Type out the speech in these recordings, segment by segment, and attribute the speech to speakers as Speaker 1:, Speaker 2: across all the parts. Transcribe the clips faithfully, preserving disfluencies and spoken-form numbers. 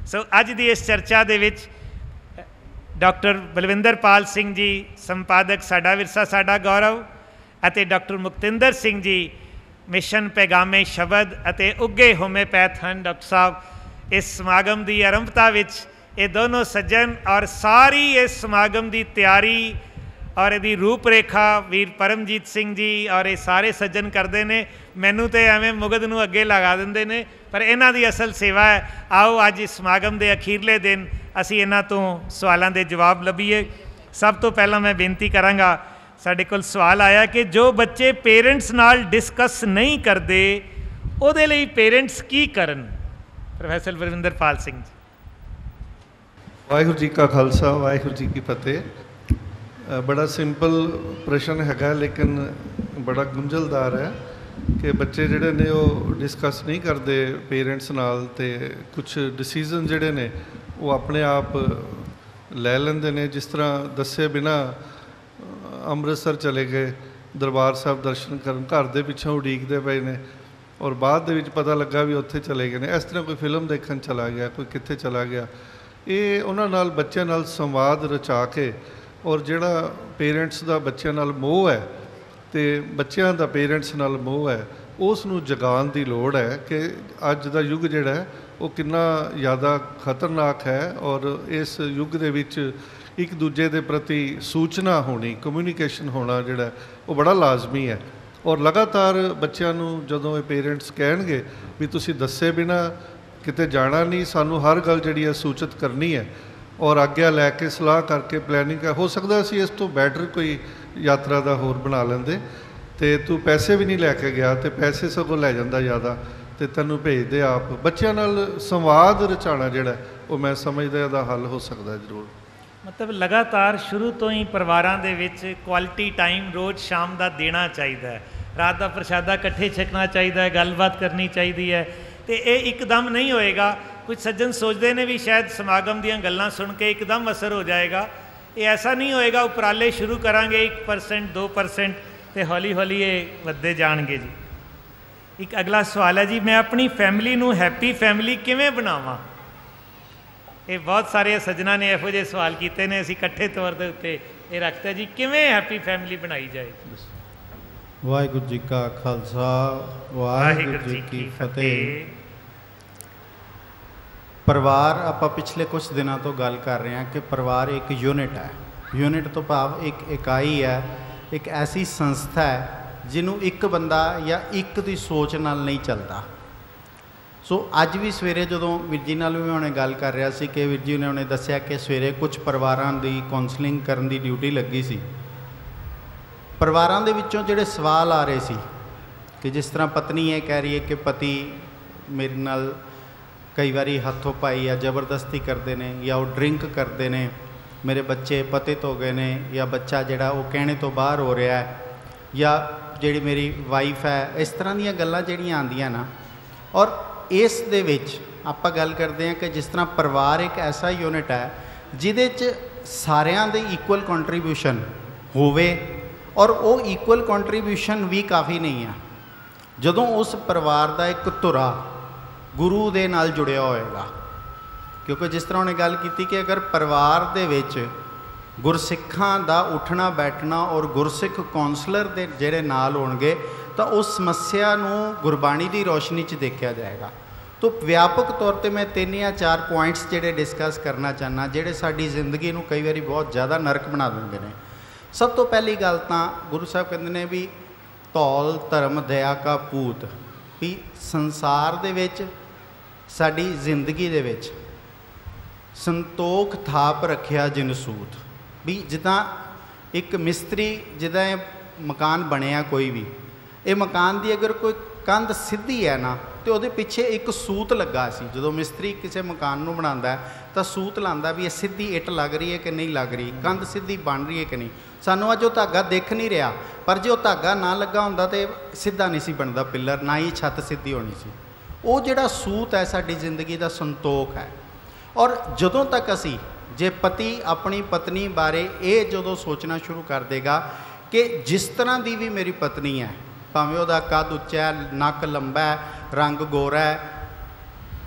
Speaker 1: सो अज की इस चर्चा दे विच डॉक्टर बलविंदर पाल सिंह जी संपादक साडा विरसा साडा गौरव अते डॉक्टर मुक्तिंदर सिंह जी मिशन पैगामे शब्द अते उगे होम्योपैथ हैं। डॉक्टर साहब इस समागम की आरंभता विच ये दोनों सज्जन और सारी इस समागम की तैयारी और यदी रूपरेखा वीर परमजीत सिंह जी और ये सारे सज्जन करते हैं। मैनू तो एवं मुगद नूं अगे लगा देंगे ने, पर इन्हां दी असल सेवा है। आओ अज इस समागम के अखीरले दिन असी इन्हां तो सवालों के जवाब लभीए। सब तो पहला मैं बेनती करांगा, साडे कोल सवाल आया कि जो बच्चे पेरेंट्स नाल डिस्कस नहीं करते उहदे लई पेरेंट्स की करन। प्रोफैसर बलविंदर पाल सिंह जी।
Speaker 2: वाहिगुरू जी का खालसा वाहिगुरू जी की फतेह। बड़ा सिंपल प्रश्न हैगा लेकिन बड़ा गुंझलदार है कि बच्चे जिहड़े ने वो डिस्कस नहीं करते पेरेंट्स नाल, ते कुछ डिसीजन जिहड़े ने वो अपने आप लै लैंदे ने। जिस तरह दस्से बिना अमृतसर चले गए दरबार साहब दर्शन करन, घर दे पिछों उड़ीकदे पए ने और बाद दे विच पता लगा भी उत्थे चले गए ने। इस तरह कोई फिल्म देखन चला गया, कोई कित्थे चला गया। ये उन्हां नाल बच्चों नाल संवाद रचा के और जिहड़ा पेरेंट्स का बच्चों नाल मोह है तो बच्चों का पेरेंट्स नाल मोह है, उस नूं जगाउण दी लोड़ है कि अज दा युग जिहड़ा है वो कितना ज़्यादा खतरनाक है और इस युग दे विच एक दूजे के प्रति सूचना होनी, कम्यूनीकेशन होना जिहड़ा वो बड़ा लाजमी है। और लगातार बच्चों नूं जदों ये पेरेंट्स कहणगे भी तुसीं दस्से बिना किते जाना नहीं, सानू हर गल जिहड़ी है सूचित करनी है और आग्या लैके सलाह करके प्लैनिंग है। हो सकता असी इस तो बैटर कोई यात्रा का होर बना लेंदे, तो तू पैसे भी नहीं लैके गया तो पैसे सगों लै जांदा ज़्यादा, तो तैनू भेज दे आप। बच्चों नाल संवाद रचाना जिहड़ा वो मैं समझदा इहदा हल हो सकता है जरूर।
Speaker 1: मतलब लगातार शुरू तो ही परिवारों के विच क्वालिटी टाइम रोज़ शाम का देना चाहिए है, रात का प्रशादा इकट्ठे छकना चाहिए है, गलबात करनी चाहिए है। तो ये एकदम नहीं होएगा। कुछ सज्जन सोचते हैं भी शायद समागम दीयां गल्लां सुन के एकदम असर हो जाएगा। ये ऐसा नहीं होएगा। उपराले शुरू करांगे एक परसेंट दो परसेंट तो हौली हौली ये वधदे जाणगे जी। एक अगला सवाल है जी, मैं अपनी फैमिली नूं हैप्पी फैमिली किवें बनावां? ये बहुत सारे सज्जना ने इहो जिहे सवाल किए हैं, असीं इकट्ठे तौर के उत्ते ये रखते जी किवें हैप्पी फैमिली बनाई जाए।
Speaker 3: वाहिगुरू जी का खालसा वाहिगुरू जी की फतेह। परिवार आपां पिछले कुछ दिनों तो गल कर रहे हैं कि परिवार एक यूनिट है। यूनिट तो भाव एक इकाई है, एक ऐसी संस्था है जिन्हों एक बंदा या एक दी सोच नाल नहीं चलता। सो अज भी सवेरे जदों वीर जी नाल भी उन्हें गल कर रहा सी कि वीर जी ने उन्हें दस्सिया कि सवेरे कुछ परिवारां दी काउंसलिंग करन दी ड्यूटी लगी सी। परिवारां दे विचों जिहड़े सवाल आ रहे सी कि जिस तरह पत्नी ये कह रही है कि पति मेरे नाल कई बारी हथों पाई या जबरदस्ती करते हैं या वो ड्रिंक करते हैं, मेरे बच्चे पतित हो गए ने या बच्चा जिहड़ा वो कहने तो बाहर हो रहा है, या जिहड़ी मेरी वाइफ है, इस तरह दीयां गल्लां जिहड़ियां आंदियां ना। और इस दे विच आपां गल करते हैं कि जिस तरह परिवार एक ऐसा यूनिट है जिहदे च सारियां दे इक्वल कंट्रीब्यूशन होवे और वो इक्वल कंट्रीब्यूशन भी काफ़ी नहीं है। जदों उस परिवार का एक धुरा गुरु दे नाल जुड़िया होएगा, क्योंकि जिस तरह उन्हें गल की कि अगर परिवार दे विच गुरसिखां दा उठना बैठना और गुरसिख कौंसलर दे जिहड़े नाल होणगे तो उस समस्या नूं गुरबाणी की रोशनी च देखा जाएगा। तो व्यापक तौर पर मैं तीन या चार पॉइंट्स जिहड़े डिस्कस करना चाहना जिहड़े साडी जिंदगी नूं कई बारी बहुत ज़्यादा नरक बना देंदे ने। सब तो पहली गल तां गुरु साहब कहंदे ने भी धौल धर्म दया का पूत, भी संसार दे विच साडी जिंदगी दे विच संतोख थाप रखिया जिन सूत। भी जिदा एक मिस्त्री जिदा मकान बनया कोई भी, ये मकान की अगर कोई कंध सीधी है ना तो वो पिछे एक सूत लगा सी। जो मिस्त्री किसी मकान को बनाता है तो सूत लाता भी ये सीधी इट लग रही है कि नहीं लग रही, कंध सीधी बन रही है कि नहीं। सानू अज वो धागा दिख नहीं रहा, पर जो धागा ना लगा होंदा तो सीधा नहीं सी बनता पिलर, ना ही छत सीधी होनी सी। वो जिहड़ा सूत है साडी जिंदगी का संतोख है। और जदों तक असी जे पति अपनी पत्नी बारे ये जदों सोचना शुरू कर देगा कि जिस तरह की भी मेरी पत्नी है, भावें वह कद उच्चा है, नक लंबा है, रंग गोरा है,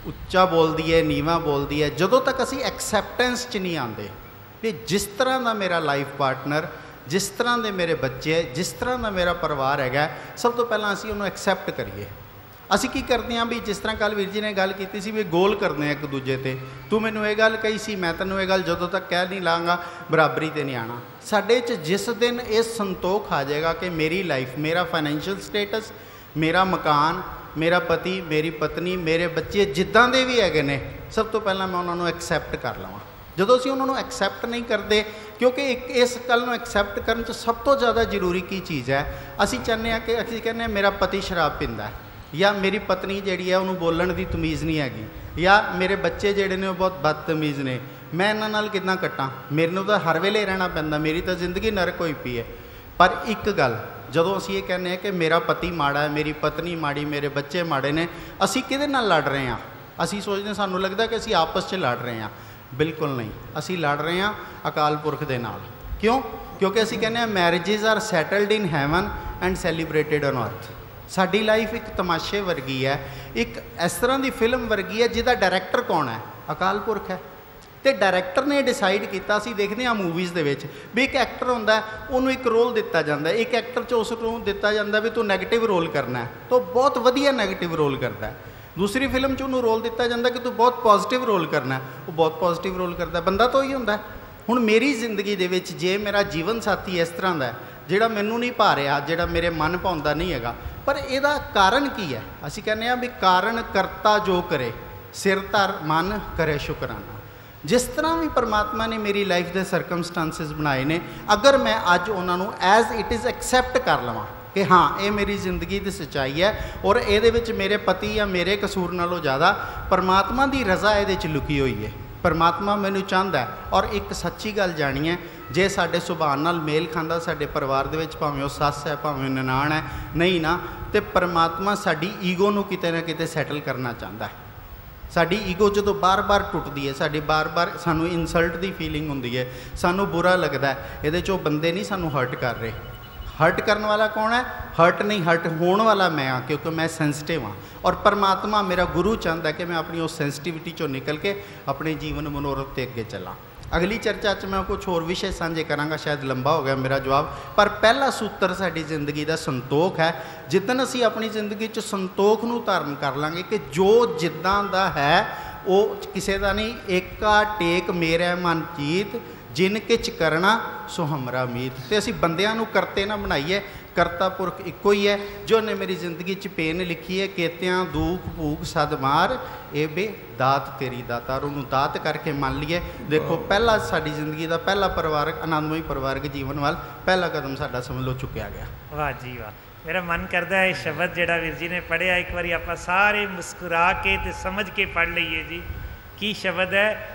Speaker 3: ਉੱਚਾ ਬੋਲਦੀ ਹੈ, ਨੀਵਾਂ ਬੋਲਦੀ ਹੈ, ਜਦੋਂ ਤੱਕ ਅਸੀਂ ਐਕਸੈਪਟੈਂਸ 'ਚ ਨਹੀਂ ਆਉਂਦੇ ਵੀ ਜਿਸ ਤਰ੍ਹਾਂ ਦਾ ਮੇਰਾ ਲਾਈਫ ਪਾਰਟਨਰ, ਜਿਸ ਤਰ੍ਹਾਂ ਦੇ ਮੇਰੇ ਬੱਚੇ, ਜਿਸ ਤਰ੍ਹਾਂ ਦਾ ਮੇਰਾ ਪਰਿਵਾਰ ਹੈਗਾ, ਸਭ ਤੋਂ ਪਹਿਲਾਂ ਅਸੀਂ ਉਹਨੂੰ ਐਕਸੈਪਟ ਕਰੀਏ। ਅਸੀਂ ਕੀ ਕਰਦੇ ਹਾਂ ਵੀ ਜਿਸ ਤਰ੍ਹਾਂ ਕੱਲ੍ਹ ਵੀਰ ਜੀ ਨੇ ਗੱਲ ਕੀਤੀ ਸੀ ਵੀ ਗੋਲ ਕਰਦੇ ਹਾਂ ਇੱਕ ਦੂਜੇ 'ਤੇ, ਤੂੰ ਮੈਨੂੰ ਇਹ ਗੱਲ ਕਹੀ ਸੀ, ਮੈਂ ਤੈਨੂੰ ਇਹ ਗੱਲ ਜਦੋਂ ਤੱਕ ਕਹਿ ਨਹੀਂ ਲਾਂਗਾ ਬਰਾਬਰੀ 'ਤੇ ਨਹੀਂ ਆਉਣਾ। ਸਾਡੇ 'ਚ ਜਿਸ ਦਿਨ ਇਹ ਸੰਤੋਖ ਆ ਜਾਏਗਾ ਕਿ ਮੇਰੀ ਲਾਈਫ, ਮੇਰਾ ਫਾਈਨੈਂਸ਼ੀਅਲ ਸਟੇਟਸ, ਮੇਰਾ ਮਕਾਨ, ਮੇਰਾ ਪਤੀ, ਮੇਰੀ ਪਤਨੀ, ਮੇਰੇ ਬੱਚੇ ਜਿੱਦਾਂ ਦੇ ਵੀ ਹੈਗੇ ਨੇ, ਸਭ ਤੋਂ ਪਹਿਲਾਂ ਮੈਂ ਉਹਨਾਂ ਨੂੰ ਐਕਸੈਪਟ ਕਰ ਲਵਾਂ। ਜਦੋਂ ਅਸੀਂ ਉਹਨਾਂ ਨੂੰ ਐਕਸੈਪਟ ਨਹੀਂ ਕਰਦੇ, ਕਿਉਂਕਿ ਇੱਕ ਇਸ ਗੱਲ ਨੂੰ ਐਕਸੈਪਟ ਕਰਨ 'ਚ ਸਭ ਤੋਂ ਜ਼ਿਆਦਾ ਜ਼ਰੂਰੀ ਕੀ ਚੀਜ਼ ਹੈ, ਅਸੀਂ ਚਾਹੁੰਦੇ ਹਾਂ ਕਿ ਅਸੀਂ ਕਹਿੰਦੇ ਹਾਂ ਮੇਰਾ ਪਤੀ ਸ਼ਰਾਬ ਪੀਂਦਾ ਹੈ, ਜਾਂ ਮੇਰੀ ਪਤਨੀ ਜਿਹੜੀ ਹੈ ਉਹਨੂੰ ਬੋਲਣ ਦੀ ਤਮੀਜ਼ ਨਹੀਂ ਹੈਗੀ, ਜਾਂ ਮੇਰੇ ਬੱਚੇ ਜਿਹੜੇ ਨੇ ਉਹ ਬਹੁਤ ਬਦਤਮੀਜ਼ ਨੇ, ਮੈਂ ਇਹਨਾਂ ਨਾਲ ਕਿੱਦਾਂ ਕੱਟਾਂ, ਮੇਰੇ ਨੂੰ ਤਾਂ ਹਰ ਵੇਲੇ ਰਹਿਣਾ ਪੈਂਦਾ, ਮੇਰੀ ਤਾਂ ਜ਼ਿੰਦਗੀ ਨਰਕ ਹੋਈ ਪਈ ਹੈ। ਪਰ ਇੱਕ ਗੱਲ, ਜਦੋਂ ਅਸੀਂ ਇਹ ਕਹਿੰਦੇ ਹਾਂ ਕਿ ਮੇਰਾ ਪਤੀ ਮਾੜਾ ਹੈ, ਮੇਰੀ ਪਤਨੀ ਮਾੜੀ, ਮੇਰੇ ਬੱਚੇ ਮਾੜੇ ਨੇ, ਅਸੀਂ ਕਿਹਦੇ ਨਾਲ ਲੜ ਰਹੇ ਹਾਂ? ਅਸੀਂ ਸੋਚਦੇ ਹਾਂ, ਸਾਨੂੰ ਲੱਗਦਾ ਕਿ ਅਸੀਂ ਆਪਸ 'ਚ ਲੜ ਰਹੇ ਹਾਂ। ਬਿਲਕੁਲ ਨਹੀਂ, ਅਸੀਂ ਲੜ ਰਹੇ ਹਾਂ ਅਕਾਲ ਪੁਰਖ ਦੇ ਨਾਲ। ਕਿਉਂ? ਕਿਉਂਕਿ ਅਸੀਂ ਕਹਿੰਦੇ ਹਾਂ marriages are settled in heaven and celebrated on earth. ਸਾਡੀ ਲਾਈਫ ਇੱਕ ਤਮਾਸ਼ੇ ਵਰਗੀ ਹੈ, ਇੱਕ ਇਸ ਤਰ੍ਹਾਂ ਦੀ ਫਿਲਮ ਵਰਗੀ ਹੈ ਜਿਹਦਾ ਡਾਇਰੈਕਟਰ ਕੌਣ ਹੈ? ਅਕਾਲ ਪੁਰਖ ਹੈ। ਅਤੇ ਡਾਇਰੈਕਟਰ ਨੇ ਡਿਸਾਈਡ ਕੀਤਾ, ਅਸੀਂ ਦੇਖਦੇ ਹਾਂ ਮੂਵੀਜ਼ ਦੇ ਵਿੱਚ ਵੀ ਇੱਕ ਐਕਟਰ ਹੁੰਦਾ, ਉਹਨੂੰ ਇੱਕ ਰੋਲ ਦਿੱਤਾ ਜਾਂਦਾ, ਇੱਕ ਐਕਟਰ 'ਚ ਉਸ ਨੂੰ ਦਿੱਤਾ ਜਾਂਦਾ ਵੀ ਤੂੰ ਨੈਗੇਟਿਵ ਰੋਲ ਕਰਨਾ, ਤਾਂ ਬਹੁਤ ਵਧੀਆ ਨੈਗੇਟਿਵ ਰੋਲ ਕਰਦਾ। ਦੂਸਰੀ ਫਿਲਮ 'ਚ ਉਹਨੂੰ ਰੋਲ ਦਿੱਤਾ ਜਾਂਦਾ ਕਿ ਤੂੰ ਬਹੁਤ ਪੋਜ਼ੀਟਿਵ ਰੋਲ ਕਰਨਾ, ਉਹ ਬਹੁਤ ਪੋਜ਼ੀਟਿਵ ਰੋਲ ਕਰਦਾ। ਬੰਦਾ ਤਾਂ ਉਹੀ ਹੁੰਦਾ। ਹੁਣ ਮੇਰੀ ਜ਼ਿੰਦਗੀ ਦੇ ਵਿੱਚ ਜੇ ਮੇਰਾ ਜੀਵਨ ਸਾਥੀ ਇਸ ਤਰ੍ਹਾਂ ਦਾ ਜਿਹੜਾ ਮੈਨੂੰ ਨਹੀਂ ਭਾ ਰਿਹਾ, ਜਿਹੜਾ ਮੇਰੇ ਮਨ ਭਾਉਂਦਾ ਨਹੀਂ ਹੈਗਾ, ਪਰ ਇਹਦਾ ਕਾਰਨ ਕੀ ਹੈ? ਅਸੀਂ ਕਹਿੰਦੇ ਹਾਂ ਵੀ ਕਾਰਨ ਕਰਤਾ ਜੋ ਕਰੇ, ਸਿਰ ਧਰ ਮਨ ਕਰੇ ਸ਼ੁਕਰਾਨਾ। ਜਿਸ ਤਰ੍ਹਾਂ ਵੀ ਪਰਮਾਤਮਾ ਨੇ ਮੇਰੀ ਲਾਈਫ ਦੇ ਸਰਕਮਸਟਾਂਸਿਸ ਬਣਾਏ ਨੇ, ਅਗਰ ਮੈਂ ਅੱਜ ਉਹਨਾਂ ਨੂੰ ਐਜ਼ ਇਟ ਇਜ਼ ਐਕਸੈਪਟ ਕਰ ਲਵਾਂ ਕਿ ਹਾਂ ਇਹ ਮੇਰੀ ਜ਼ਿੰਦਗੀ ਦੀ ਸੱਚਾਈ ਹੈ, ਔਰ ਇਹਦੇ ਵਿੱਚ ਮੇਰੇ ਪਤੀ ਜਾਂ ਮੇਰੇ ਕਸੂਰ ਨਾਲੋਂ ਜ਼ਿਆਦਾ ਪਰਮਾਤਮਾ ਦੀ ਰਜ਼ਾ ਇਹਦੇ 'ਚ ਲੁਕੀ ਹੋਈ ਹੈ। ਪਰਮਾਤਮਾ ਮੈਨੂੰ ਚਾਹੁੰਦਾ। ਔਰ ਇੱਕ ਸੱਚੀ ਗੱਲ ਜਾਣੀ ਹੈ, ਜੇ ਸਾਡੇ ਸੁਭਾਅ ਨਾਲ ਮੇਲ ਖਾਂਦਾ ਸਾਡੇ ਪਰਿਵਾਰ ਦੇ ਵਿੱਚ, ਭਾਵੇਂ ਉਹ ਸੱਸ ਹੈ, ਭਾਵੇਂ ਨਨਾਣ ਹੈ, ਨਹੀਂ ਨਾ, ਤੇ ਪਰਮਾਤਮਾ ਸਾਡੀ ਈਗੋ ਨੂੰ ਕਿਤੇ ਨਾ ਕਿਤੇ ਸੈਟਲ ਕਰਨਾ ਚਾਹੁੰਦਾ। ਸਾਡੀ ਈਗੋ ਜਦੋਂ ਬਾਰ-ਬਾਰ ਟੁੱਟਦੀ ਹੈ, ਸਾਡੀ ਬਾਰ-ਬਾਰ ਸਾਨੂੰ ਇਨਸਲਟ ਦੀ ਫੀਲਿੰਗ ਹੁੰਦੀ ਹੈ, ਸਾਨੂੰ ਬੁਰਾ ਲੱਗਦਾ, ਇਹਦੇ 'ਚ ਉਹ ਬੰਦੇ ਨਹੀਂ ਸਾਨੂੰ ਹਰਟ ਕਰ ਰਹੇ। ਹਰਟ ਕਰਨ ਵਾਲਾ ਕੌਣ ਹੈ? ਹਰਟ ਨਹੀਂ, ਹਰਟ ਹੋਣ ਵਾਲਾ ਮੈਂ ਹਾਂ, ਕਿਉਂਕਿ ਮੈਂ ਸੈਂਸਿਟਿਵ ਹਾਂ। ਔਰ ਪਰਮਾਤਮਾ ਮੇਰਾ ਗੁਰੂ ਚਾਹੁੰਦਾ ਕਿ ਮੈਂ ਆਪਣੀ ਉਸ ਸੈਂਸਿਟਿਵਿਟੀ 'ਚੋਂ ਨਿਕਲ ਕੇ ਆਪਣੇ ਜੀਵਨ ਮਨੋਰਥ 'ਤੇ ਅੱਗੇ ਚੱਲਾਂ। ਅਗਲੀ ਚਰਚਾ 'ਚ ਮੈਂ ਕੁਛ ਹੋਰ ਵਿਸ਼ੇ ਸਾਂਝੇ ਕਰਾਂਗਾ, ਸ਼ਾਇਦ ਲੰਬਾ ਹੋ ਗਿਆ ਮੇਰਾ ਜਵਾਬ, ਪਰ ਪਹਿਲਾ ਸੂਤਰ ਸਾਡੀ ਜ਼ਿੰਦਗੀ ਦਾ ਸੰਤੋਖ ਹੈ। ਜਿੱਦਣ ਅਸੀਂ ਆਪਣੀ ਜ਼ਿੰਦਗੀ 'ਚ ਸੰਤੋਖ ਨੂੰ ਧਾਰਨ ਕਰ ਲਾਂਗੇ ਕਿ ਜੋ ਜਿੱਦਾਂ ਦਾ ਹੈ ਉਹ ਕਿਸੇ ਦਾ ਨਹੀਂ, ਏਕਾ ਟੇਕ ਮੇਰੇ ਮਨ ਚੀਤ, ਜਿਨ ਕਿਛ ਕਰਨਾ ਸੋ ਹਮਰਾ ਮੀਤ। ਅਤੇ ਅਸੀਂ ਬੰਦਿਆਂ ਨੂੰ ਕਰਤੇ ਨਾ ਬਣਾਈਏ, ਕਰਤਾ ਪੁਰਖ ਇੱਕੋ ਹੀ ਹੈ ਜੋ ਨੇ ਮੇਰੀ ਜ਼ਿੰਦਗੀ 'ਚ ਪੇਨ ਲਿਖੀ ਹੈ, ਕੇਤਿਆਂ ਦੁੱਖ ਭੂਖ ਸਦ ਮਾਰ, ਇਹ ਬੇ ਦਾਤ ਤੇਰੀ ਦਾਤਾਰ, ਉਹਨੂੰ ਦਾਤ ਕਰਕੇ ਮੰਨ ਲਈਏ। ਦੇਖੋ ਪਹਿਲਾ ਸਾਡੀ ਜ਼ਿੰਦਗੀ ਦਾ ਪਹਿਲਾ ਪਰਿਵਾਰਕ ਆਨੰਦਮਈ ਪਰਿਵਾਰਕ ਜੀਵਨ ਵੱਲ ਪਹਿਲਾ ਕਦਮ ਸਾਡਾ ਸਮਝ ਲਓ ਚੁੱਕਿਆ ਗਿਆ।
Speaker 1: ਵਾਹ ਜੀ ਵਾਹ। ਮੇਰਾ ਮਨ ਕਰਦਾ ਹੈ ਇਹ ਸ਼ਬਦ ਜਿਹੜਾ ਵੀਰ ਜੀ ਨੇ ਪੜ੍ਹਿਆ, ਇੱਕ ਵਾਰੀ ਆਪਾਂ ਸਾਰੇ ਮੁਸਕਰਾ ਕੇ ਤੇ ਸਮਝ ਕੇ ਪੜ੍ਹ ਲਈਏ ਜੀ। ਕੀ ਸ਼ਬਦ ਹੈ?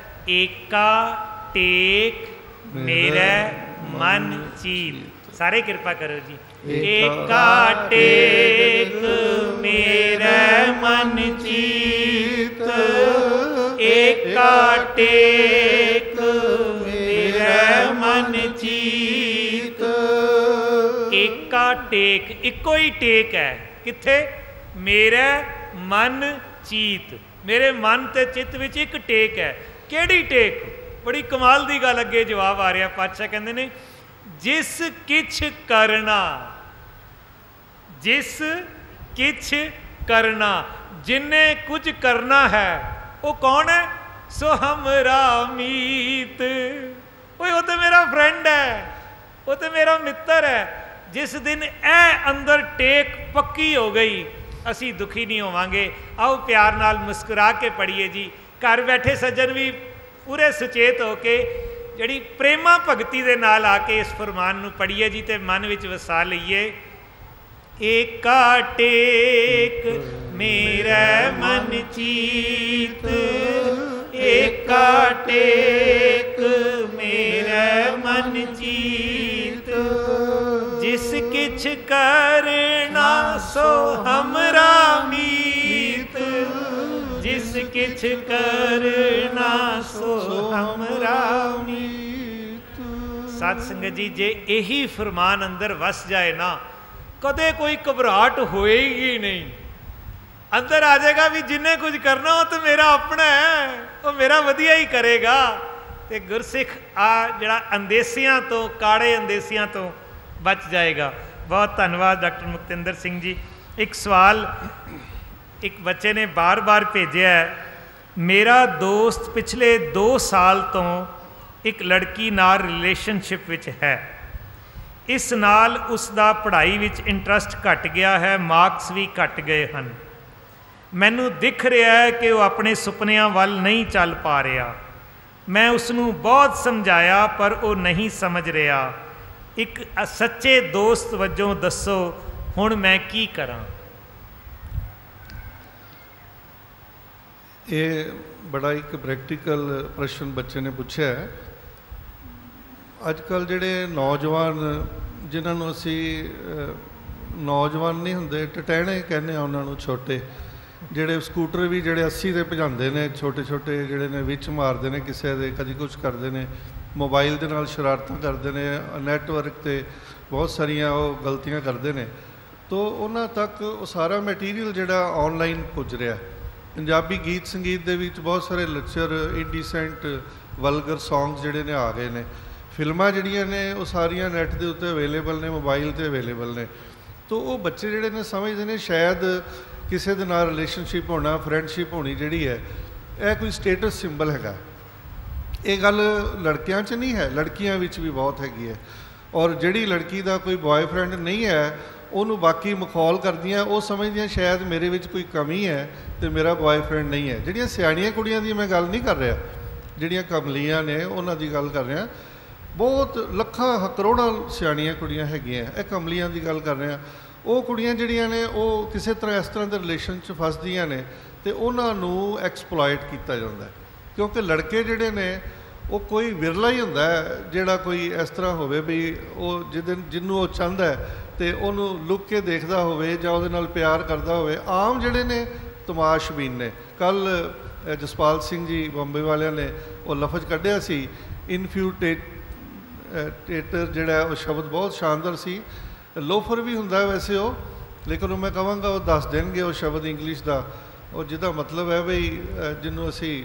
Speaker 1: ਏਕਾ ਟੇਕ ਮੇਰਾ ਮਨ ਚੀਤ। ਸਾਰੇ ਕਿਰਪਾ ਕਰੋ ਜੀ। ਏਕਾ ਟੇਕ ਮੇਰਾ ਮਨ ਚੀਤ, ਏਕਾ ਟੇਕ ਮੇਰਾ ਮਨ ਚੀਤ। ਏਕਾ ਟੇਕ, ਇੱਕੋ ਹੀ ਟੇਕ ਹੈ। ਕਿੱਥੇ? ਮੇਰਾ ਮਨ ਚੀਤ, ਮੇਰੇ ਮਨ ਤੇ ਚਿੱਤ ਵਿੱਚ ਇੱਕ ਟੇਕ ਹੈ। ਕਿਹੜੀ ਟੇਕ? ਬੜੀ ਕਮਾਲ ਦੀ ਗੱਲ ਅੱਗੇ ਜਵਾਬ ਆ ਰਿਹਾ। ਪਾਤਸ਼ਾਹ ਕਹਿੰਦੇ ਨੇ ਜਿਸ ਕਿਛ ਕਰਨਾ, ਜਿਸ ਕਿਛ ਕਰਨਾ, ਜਿਨੇ ਕੁਝ ਕਰਨਾ ਹੈ ਉਹ ਕੌਣ ਹੈ? ਸੋ ਹਮਰਾ ਮੀਤ। ਓਏ ਉਹ ਤਾਂ ਮੇਰਾ ਫਰੈਂਡ ਹੈ, ਉਹ ਤਾਂ ਮੇਰਾ ਮਿੱਤਰ ਹੈ। ਜਿਸ ਦਿਨ ਇਹ ਅੰਦਰ ਟੇਕ ਪੱਕੀ ਹੋ ਗਈ, ਅਸੀਂ ਦੁਖੀ ਨਹੀਂ ਹੋਵਾਂਗੇ। ਆਓ ਪਿਆਰ ਨਾਲ ਮੁਸਕਰਾ ਕੇ ਪੜ੍ਹੀਏ ਜੀ। ਘਰ ਬੈਠੇ ਸੱਜਣ ਵੀ ਪੂਰੇ ਸੁਚੇਤ ਹੋ ਕੇ ਜਿਹੜੀ ਪ੍ਰੇਮਾ ਭਗਤੀ ਦੇ ਨਾਲ ਆ ਕੇ ਇਸ ਫਰਮਾਨ ਨੂੰ ਪੜ੍ਹੀਏ ਜੀ ਤੇ ਮਨ ਵਿੱਚ ਵਸਾ ਲਈਏ। ਏਕਾ ਟੇਕ ਮੇਰਾ ਮਨ ਚੀਤ, ਏਕਾ ਟੇਕ ਮੇਰਾ ਮਨ ਚੀਤ। ਜਿਸ ਕਿਛ ਕਰਨਾ ਸੋ ਹਮਰਾ ਮੀਤ, ਜਿਸ ਕਿਛ ਕਰਨਾ ਸੋ ਹਮਰਾ ਮੀਤ। ਸਤ ਸੰਗਤ ਜੀ, ਜੇ ਇਹੀ ਫਰਮਾਨ ਅੰਦਰ ਵਸ ਜਾਏ ਨਾ, ਕਦੇ ਕੋਈ ਘਬਰਾਹਟ ਹੋਏਗੀ ਨਹੀਂ। ਅੰਦਰ ਆ ਜਾਏਗਾ ਵੀ ਜਿੰਨੇ ਕੁਝ ਕਰਨਾ ਉਹ ਤਾਂ ਮੇਰਾ ਆਪਣਾ ਹੈ, ਉਹ ਮੇਰਾ ਵਧੀਆ ਹੀ ਕਰੇਗਾ। ਤੇ ਗੁਰਸਿੱਖ ਆ ਜਿਹੜਾ ਅੰਦੇਸੀਆਂ ਤੋਂ, ਕਾੜੇ ਅੰਦੇਸੀਆਂ ਤੋਂ ਬਚ ਜਾਏਗਾ। ਬਹੁਤ ਧੰਨਵਾਦ ਡਾਕਟਰ ਮੁਕਤਿੰਦਰ ਸਿੰਘ ਜੀ। ਇੱਕ ਸਵਾਲ ਇੱਕ ਬੱਚੇ ਨੇ ਬਾਰ-ਬਾਰ ਭੇਜਿਆ ਹੈ, ਮੇਰਾ ਦੋਸਤ ਪਿਛਲੇ ਦੋ ਸਾਲ ਤੋਂ ਇੱਕ ਲੜਕੀ ਨਾਲ ਰਿਲੇਸ਼ਨਸ਼ਿਪ ਵਿੱਚ ਹੈ, ਇਸ ਨਾਲ ਉਸ ਦਾ ਪੜ੍ਹਾਈ ਵਿੱਚ ਇੰਟਰਸਟ ਘਟ ਗਿਆ ਹੈ, ਮਾਰਕਸ ਵੀ ਘਟ ਗਏ ਹਨ। ਮੈਨੂੰ ਦਿਖ ਰਿਹਾ ਹੈ ਕਿ ਉਹ ਆਪਣੇ ਸੁਪਨਿਆਂ ਵੱਲ ਨਹੀਂ ਚੱਲ ਪਾ ਰਿਹਾ। ਮੈਂ ਉਸ ਨੂੰ ਬਹੁਤ ਸਮਝਾਇਆ ਪਰ ਉਹ ਨਹੀਂ ਸਮਝ ਰਿਹਾ। ਇੱਕ ਸੱਚੇ ਦੋਸਤ ਵਜੋਂ ਦੱਸੋ ਹੁਣ ਮੈਂ ਕੀ ਕਰਾਂ?
Speaker 2: ਇਹ ਬੜਾ ਇੱਕ ਪ੍ਰੈਕਟੀਕਲ ਪ੍ਰਸ਼ਨ ਬੱਚੇ ਨੇ ਪੁੱਛਿਆ ਹੈ। ਅੱਜ ਕੱਲ੍ਹ ਜਿਹੜੇ ਨੌਜਵਾਨ, ਜਿਨ੍ਹਾਂ ਨੂੰ ਅਸੀਂ ਨੌਜਵਾਨ ਨਹੀਂ ਹੁੰਦੇ, ਟਟਹਿਣੇ ਕਹਿੰਦੇ ਆ ਉਹਨਾਂ ਨੂੰ, ਛੋਟੇ ਜਿਹੜੇ ਸਕੂਟਰ ਵੀ ਜਿਹੜੇ ਅੱਸੀ ਦੇ ਭਜਾਉਂਦੇ ਨੇ, ਛੋਟੇ ਛੋਟੇ ਜਿਹੜੇ ਨੇ ਵਿੱਚ ਮਾਰਦੇ ਨੇ ਕਿਸੇ ਦੇ, ਕਦੀ ਕੁਛ ਕਰਦੇ ਨੇ, ਮੋਬਾਈਲ ਦੇ ਨਾਲ ਸ਼ਰਾਰਤਾਂ ਕਰਦੇ ਨੇ, ਨੈਟਵਰਕ 'ਤੇ ਬਹੁਤ ਸਾਰੀਆਂ ਉਹ ਗਲਤੀਆਂ ਕਰਦੇ ਨੇ। ਤੋ ਉਹਨਾਂ ਤੱਕ ਉਹ ਸਾਰਾ ਮਟੀਰੀਅਲ ਜਿਹੜਾ ਔਨਲਾਈਨ ਪੁੱਜ ਰਿਹਾ। ਪੰਜਾਬੀ ਗੀਤ ਸੰਗੀਤ ਦੇ ਵਿੱਚ ਬਹੁਤ ਸਾਰੇ ਲੱਚਰ, ਇੰਡੀਸੈਂਟ, ਵਲਗਰ ਸੌਂਗਸ ਜਿਹੜੇ ਨੇ ਆ ਗਏ ਨੇ। ਫਿਲਮਾਂ ਜਿਹੜੀਆਂ ਨੇ ਉਹ ਸਾਰੀਆਂ ਨੈੱਟ ਦੇ ਉੱਤੇ ਅਵੇਲੇਬਲ ਨੇ, ਮੋਬਾਈਲ 'ਤੇ ਅਵੇਲੇਬਲ ਨੇ। ਤੋ ਉਹ ਬੱਚੇ ਜਿਹੜੇ ਨੇ ਸਮਝਦੇ ਨੇ ਸ਼ਾਇਦ ਕਿਸੇ ਦੇ ਨਾਲ ਰਿਲੇਸ਼ਨਸ਼ਿਪ ਹੋਣਾ, ਫਰੈਂਡਸ਼ਿਪ ਹੋਣੀ ਜਿਹੜੀ ਹੈ, ਇਹ ਕੋਈ ਸਟੇਟਸ ਸਿੰਬਲ ਹੈਗਾ। ਇਹ ਗੱਲ ਲੜਕਿਆਂ 'ਚ ਨਹੀਂ ਹੈ, ਲੜਕੀਆਂ ਵਿੱਚ ਵੀ ਬਹੁਤ ਹੈਗੀ ਹੈ। ਔਰ ਜਿਹੜੀ ਲੜਕੀ ਦਾ ਕੋਈ ਬॉयਫ੍ਰੈਂਡ ਨਹੀਂ ਹੈ, ਉਹਨੂੰ ਬਾਕੀ ਮਖੌਲ ਕਰਦੀਆਂ, ਉਹ ਸਮਝਦੀਆਂ ਸ਼ਾਇਦ ਮੇਰੇ ਵਿੱਚ ਕੋਈ ਕਮੀ ਹੈ ਅਤੇ ਮੇਰਾ ਬॉयਫ੍ਰੈਂਡ ਨਹੀਂ ਹੈ। ਜਿਹੜੀਆਂ ਸਿਆਣੀਆਂ ਕੁੜੀਆਂ ਦੀ ਮੈਂ ਗੱਲ ਨਹੀਂ ਕਰ ਰਿਹਾ, ਜਿਹੜੀਆਂ ਕਮਲੀਆਂ ਨੇ ਉਹਨਾਂ ਦੀ ਗੱਲ ਕਰ ਰਿਹਾ। ਬਹੁਤ ਲੱਖਾਂ ਕਰੋੜਾਂ ਸਿਆਣੀਆਂ ਕੁੜੀਆਂ ਹੈਗੀਆਂ, ਇਹ ਕਮਲੀਆਂ ਦੀ ਗੱਲ ਕਰ ਰਿਹਾ। ਉਹ ਕੁੜੀਆਂ ਜਿਹੜੀਆਂ ਨੇ ਉਹ ਕਿਸੇ ਤਰ੍ਹਾਂ ਇਸ ਤਰ੍ਹਾਂ ਦੇ ਰਿਲੇਸ਼ਨ 'ਚ ਫਸਦੀਆਂ ਨੇ ਅਤੇ ਉਹਨਾਂ ਨੂੰ ਐਕਸਪਲੋਇਟ ਕੀਤਾ ਜਾਂਦਾ। ਕਿਉਂਕਿ ਲੜਕੇ ਜਿਹੜੇ ਨੇ ਉਹ ਕੋਈ ਵਿਰਲਾ ਹੀ ਹੁੰਦਾ ਜਿਹੜਾ ਕੋਈ ਇਸ ਤਰ੍ਹਾਂ ਹੋਵੇ ਵੀ ਉਹ ਜਿਹਦੇ ਜਿਹਨੂੰ ਉਹ ਚਾਹੁੰਦਾ ਅਤੇ ਉਹਨੂੰ ਲੁੱਕ ਕੇ ਦੇਖਦਾ ਹੋਵੇ ਜਾਂ ਉਹਦੇ ਨਾਲ ਪਿਆਰ ਕਰਦਾ ਹੋਵੇ। ਆਮ ਜਿਹੜੇ ਨੇ ਤਮਾਸ਼ਬੀਨ ਨੇ। ਕੱਲ੍ਹ ਜਸਪਾਲ ਸਿੰਘ ਜੀ ਬੰਬੇ ਵਾਲਿਆਂ ਨੇ ਉਹ ਲਫ਼ਜ਼ ਕੱਢਿਆ ਸੀ, ਇਨਫਿਊਟੇਟ ਟੇਟਰ, ਜਿਹੜਾ ਉਹ ਸ਼ਬਦ ਬਹੁਤ ਸ਼ਾਨਦਾਰ ਸੀ। ਲੋਫਰ ਵੀ ਹੁੰਦਾ ਵੈਸੇ ਉਹ, ਲੇਕਿਨ ਉਹ ਮੈਂ ਕਹਾਂਗਾ ਉਹ ਦੱਸ ਦੇਣਗੇ ਉਹ ਸ਼ਬਦ ਇੰਗਲਿਸ਼ ਦਾ, ਉਹ ਜਿਹਦਾ ਮਤਲਬ ਹੈ ਬਈ ਜਿਹਨੂੰ ਅਸੀਂ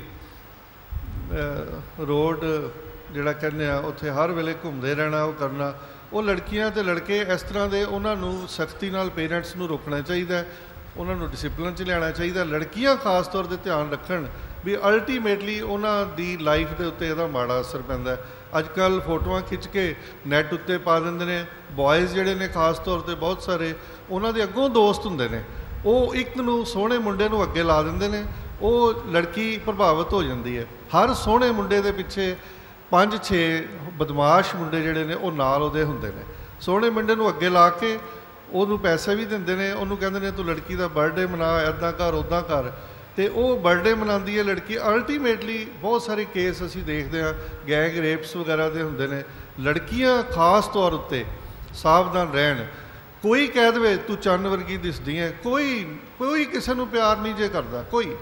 Speaker 2: ਰੋਡ ਜਿਹੜਾ ਕਹਿੰਦੇ ਆ ਉੱਥੇ ਹਰ ਵੇਲੇ ਘੁੰਮਦੇ ਰਹਿਣਾ, ਉਹ ਕਰਨਾ। ਉਹ ਲੜਕੀਆਂ ਅਤੇ ਲੜਕੇ ਇਸ ਤਰ੍ਹਾਂ ਦੇ, ਉਹਨਾਂ ਨੂੰ ਸਖਤੀ ਨਾਲ ਪੇਰੈਂਟਸ ਨੂੰ ਰੋਕਣਾ ਚਾਹੀਦਾ, ਉਹਨਾਂ ਨੂੰ ਡਿਸਿਪਲਿਨ 'ਚ ਲਿਆਉਣਾ ਚਾਹੀਦਾ। ਲੜਕੀਆਂ ਖਾਸ ਤੌਰ 'ਤੇ ਧਿਆਨ ਰੱਖਣ ਵੀ ਅਲਟੀਮੇਟਲੀ ਉਹਨਾਂ ਦੀ ਲਾਈਫ ਦੇ ਉੱਤੇ ਇਹਦਾ ਮਾੜਾ ਅਸਰ ਪੈਂਦਾ। ਅੱਜ ਕੱਲ੍ਹ ਫੋਟੋਆਂ ਖਿੱਚ ਕੇ ਨੈੱਟ ਉੱਤੇ ਪਾ ਦਿੰਦੇ ਨੇ। ਬॉयਜ਼ ਜਿਹੜੇ ਨੇ ਖਾਸ ਤੌਰ 'ਤੇ ਬਹੁਤ ਸਾਰੇ, ਉਹਨਾਂ ਦੇ ਅੱਗੋਂ ਦੋਸਤ ਹੁੰਦੇ ਨੇ, ਉਹ ਇੱਕ ਨੂੰ ਸੋਹਣੇ ਮੁੰਡੇ ਨੂੰ ਅੱਗੇ ਲਾ ਦਿੰਦੇ ਨੇ, ਉਹ ਲੜਕੀ ਪ੍ਰਭਾਵਿਤ ਹੋ ਜਾਂਦੀ ਹੈ। ਹਰ ਸੋਹਣੇ ਮੁੰਡੇ ਦੇ ਪਿੱਛੇ ਪੰਜ ਛੇ ਬਦਮਾਸ਼ ਮੁੰਡੇ ਜਿਹੜੇ ਨੇ ਉਹ ਨਾਲ ਉਹਦੇ ਹੁੰਦੇ ਨੇ। ਸੋਹਣੇ ਮੁੰਡੇ ਨੂੰ ਅੱਗੇ ਲਾ ਕੇ ਉਹਨੂੰ ਪੈਸੇ ਵੀ ਦਿੰਦੇ ਨੇ, ਉਹਨੂੰ ਕਹਿੰਦੇ ਨੇ ਤੂੰ ਲੜਕੀ ਦਾ ਬਰਥਡੇ ਮਨਾ, ਇੱਦਾਂ ਕਰ ਉੱਦਾਂ ਕਰ, ਅਤੇ ਉਹ ਬਰਥਡੇ ਮਨਾਉਂਦੀ ਹੈ ਲੜਕੀ। ਅਲਟੀਮੇਟਲੀ ਬਹੁਤ ਸਾਰੇ ਕੇਸ ਅਸੀਂ ਦੇਖਦੇ ਹਾਂ ਗੈਂਗ ਰੇਪਸ ਵਗੈਰਾ ਦੇ ਹੁੰਦੇ ਨੇ। ਲੜਕੀਆਂ ਖਾਸ ਤੌਰ ਉੱਤੇ ਸਾਵਧਾਨ ਰਹਿਣ। ਕੋਈ ਕਹਿ ਦੇਵੇ ਤੂੰ ਚੰਨ ਵਰਗੀ ਦਿਸਦੀ ਹੈ, ਕੋਈ ਕੋਈ ਕਿਸੇ ਨੂੰ ਪਿਆਰ ਨਹੀਂ ਜੇ ਕਰਦਾ ਕੋਈ।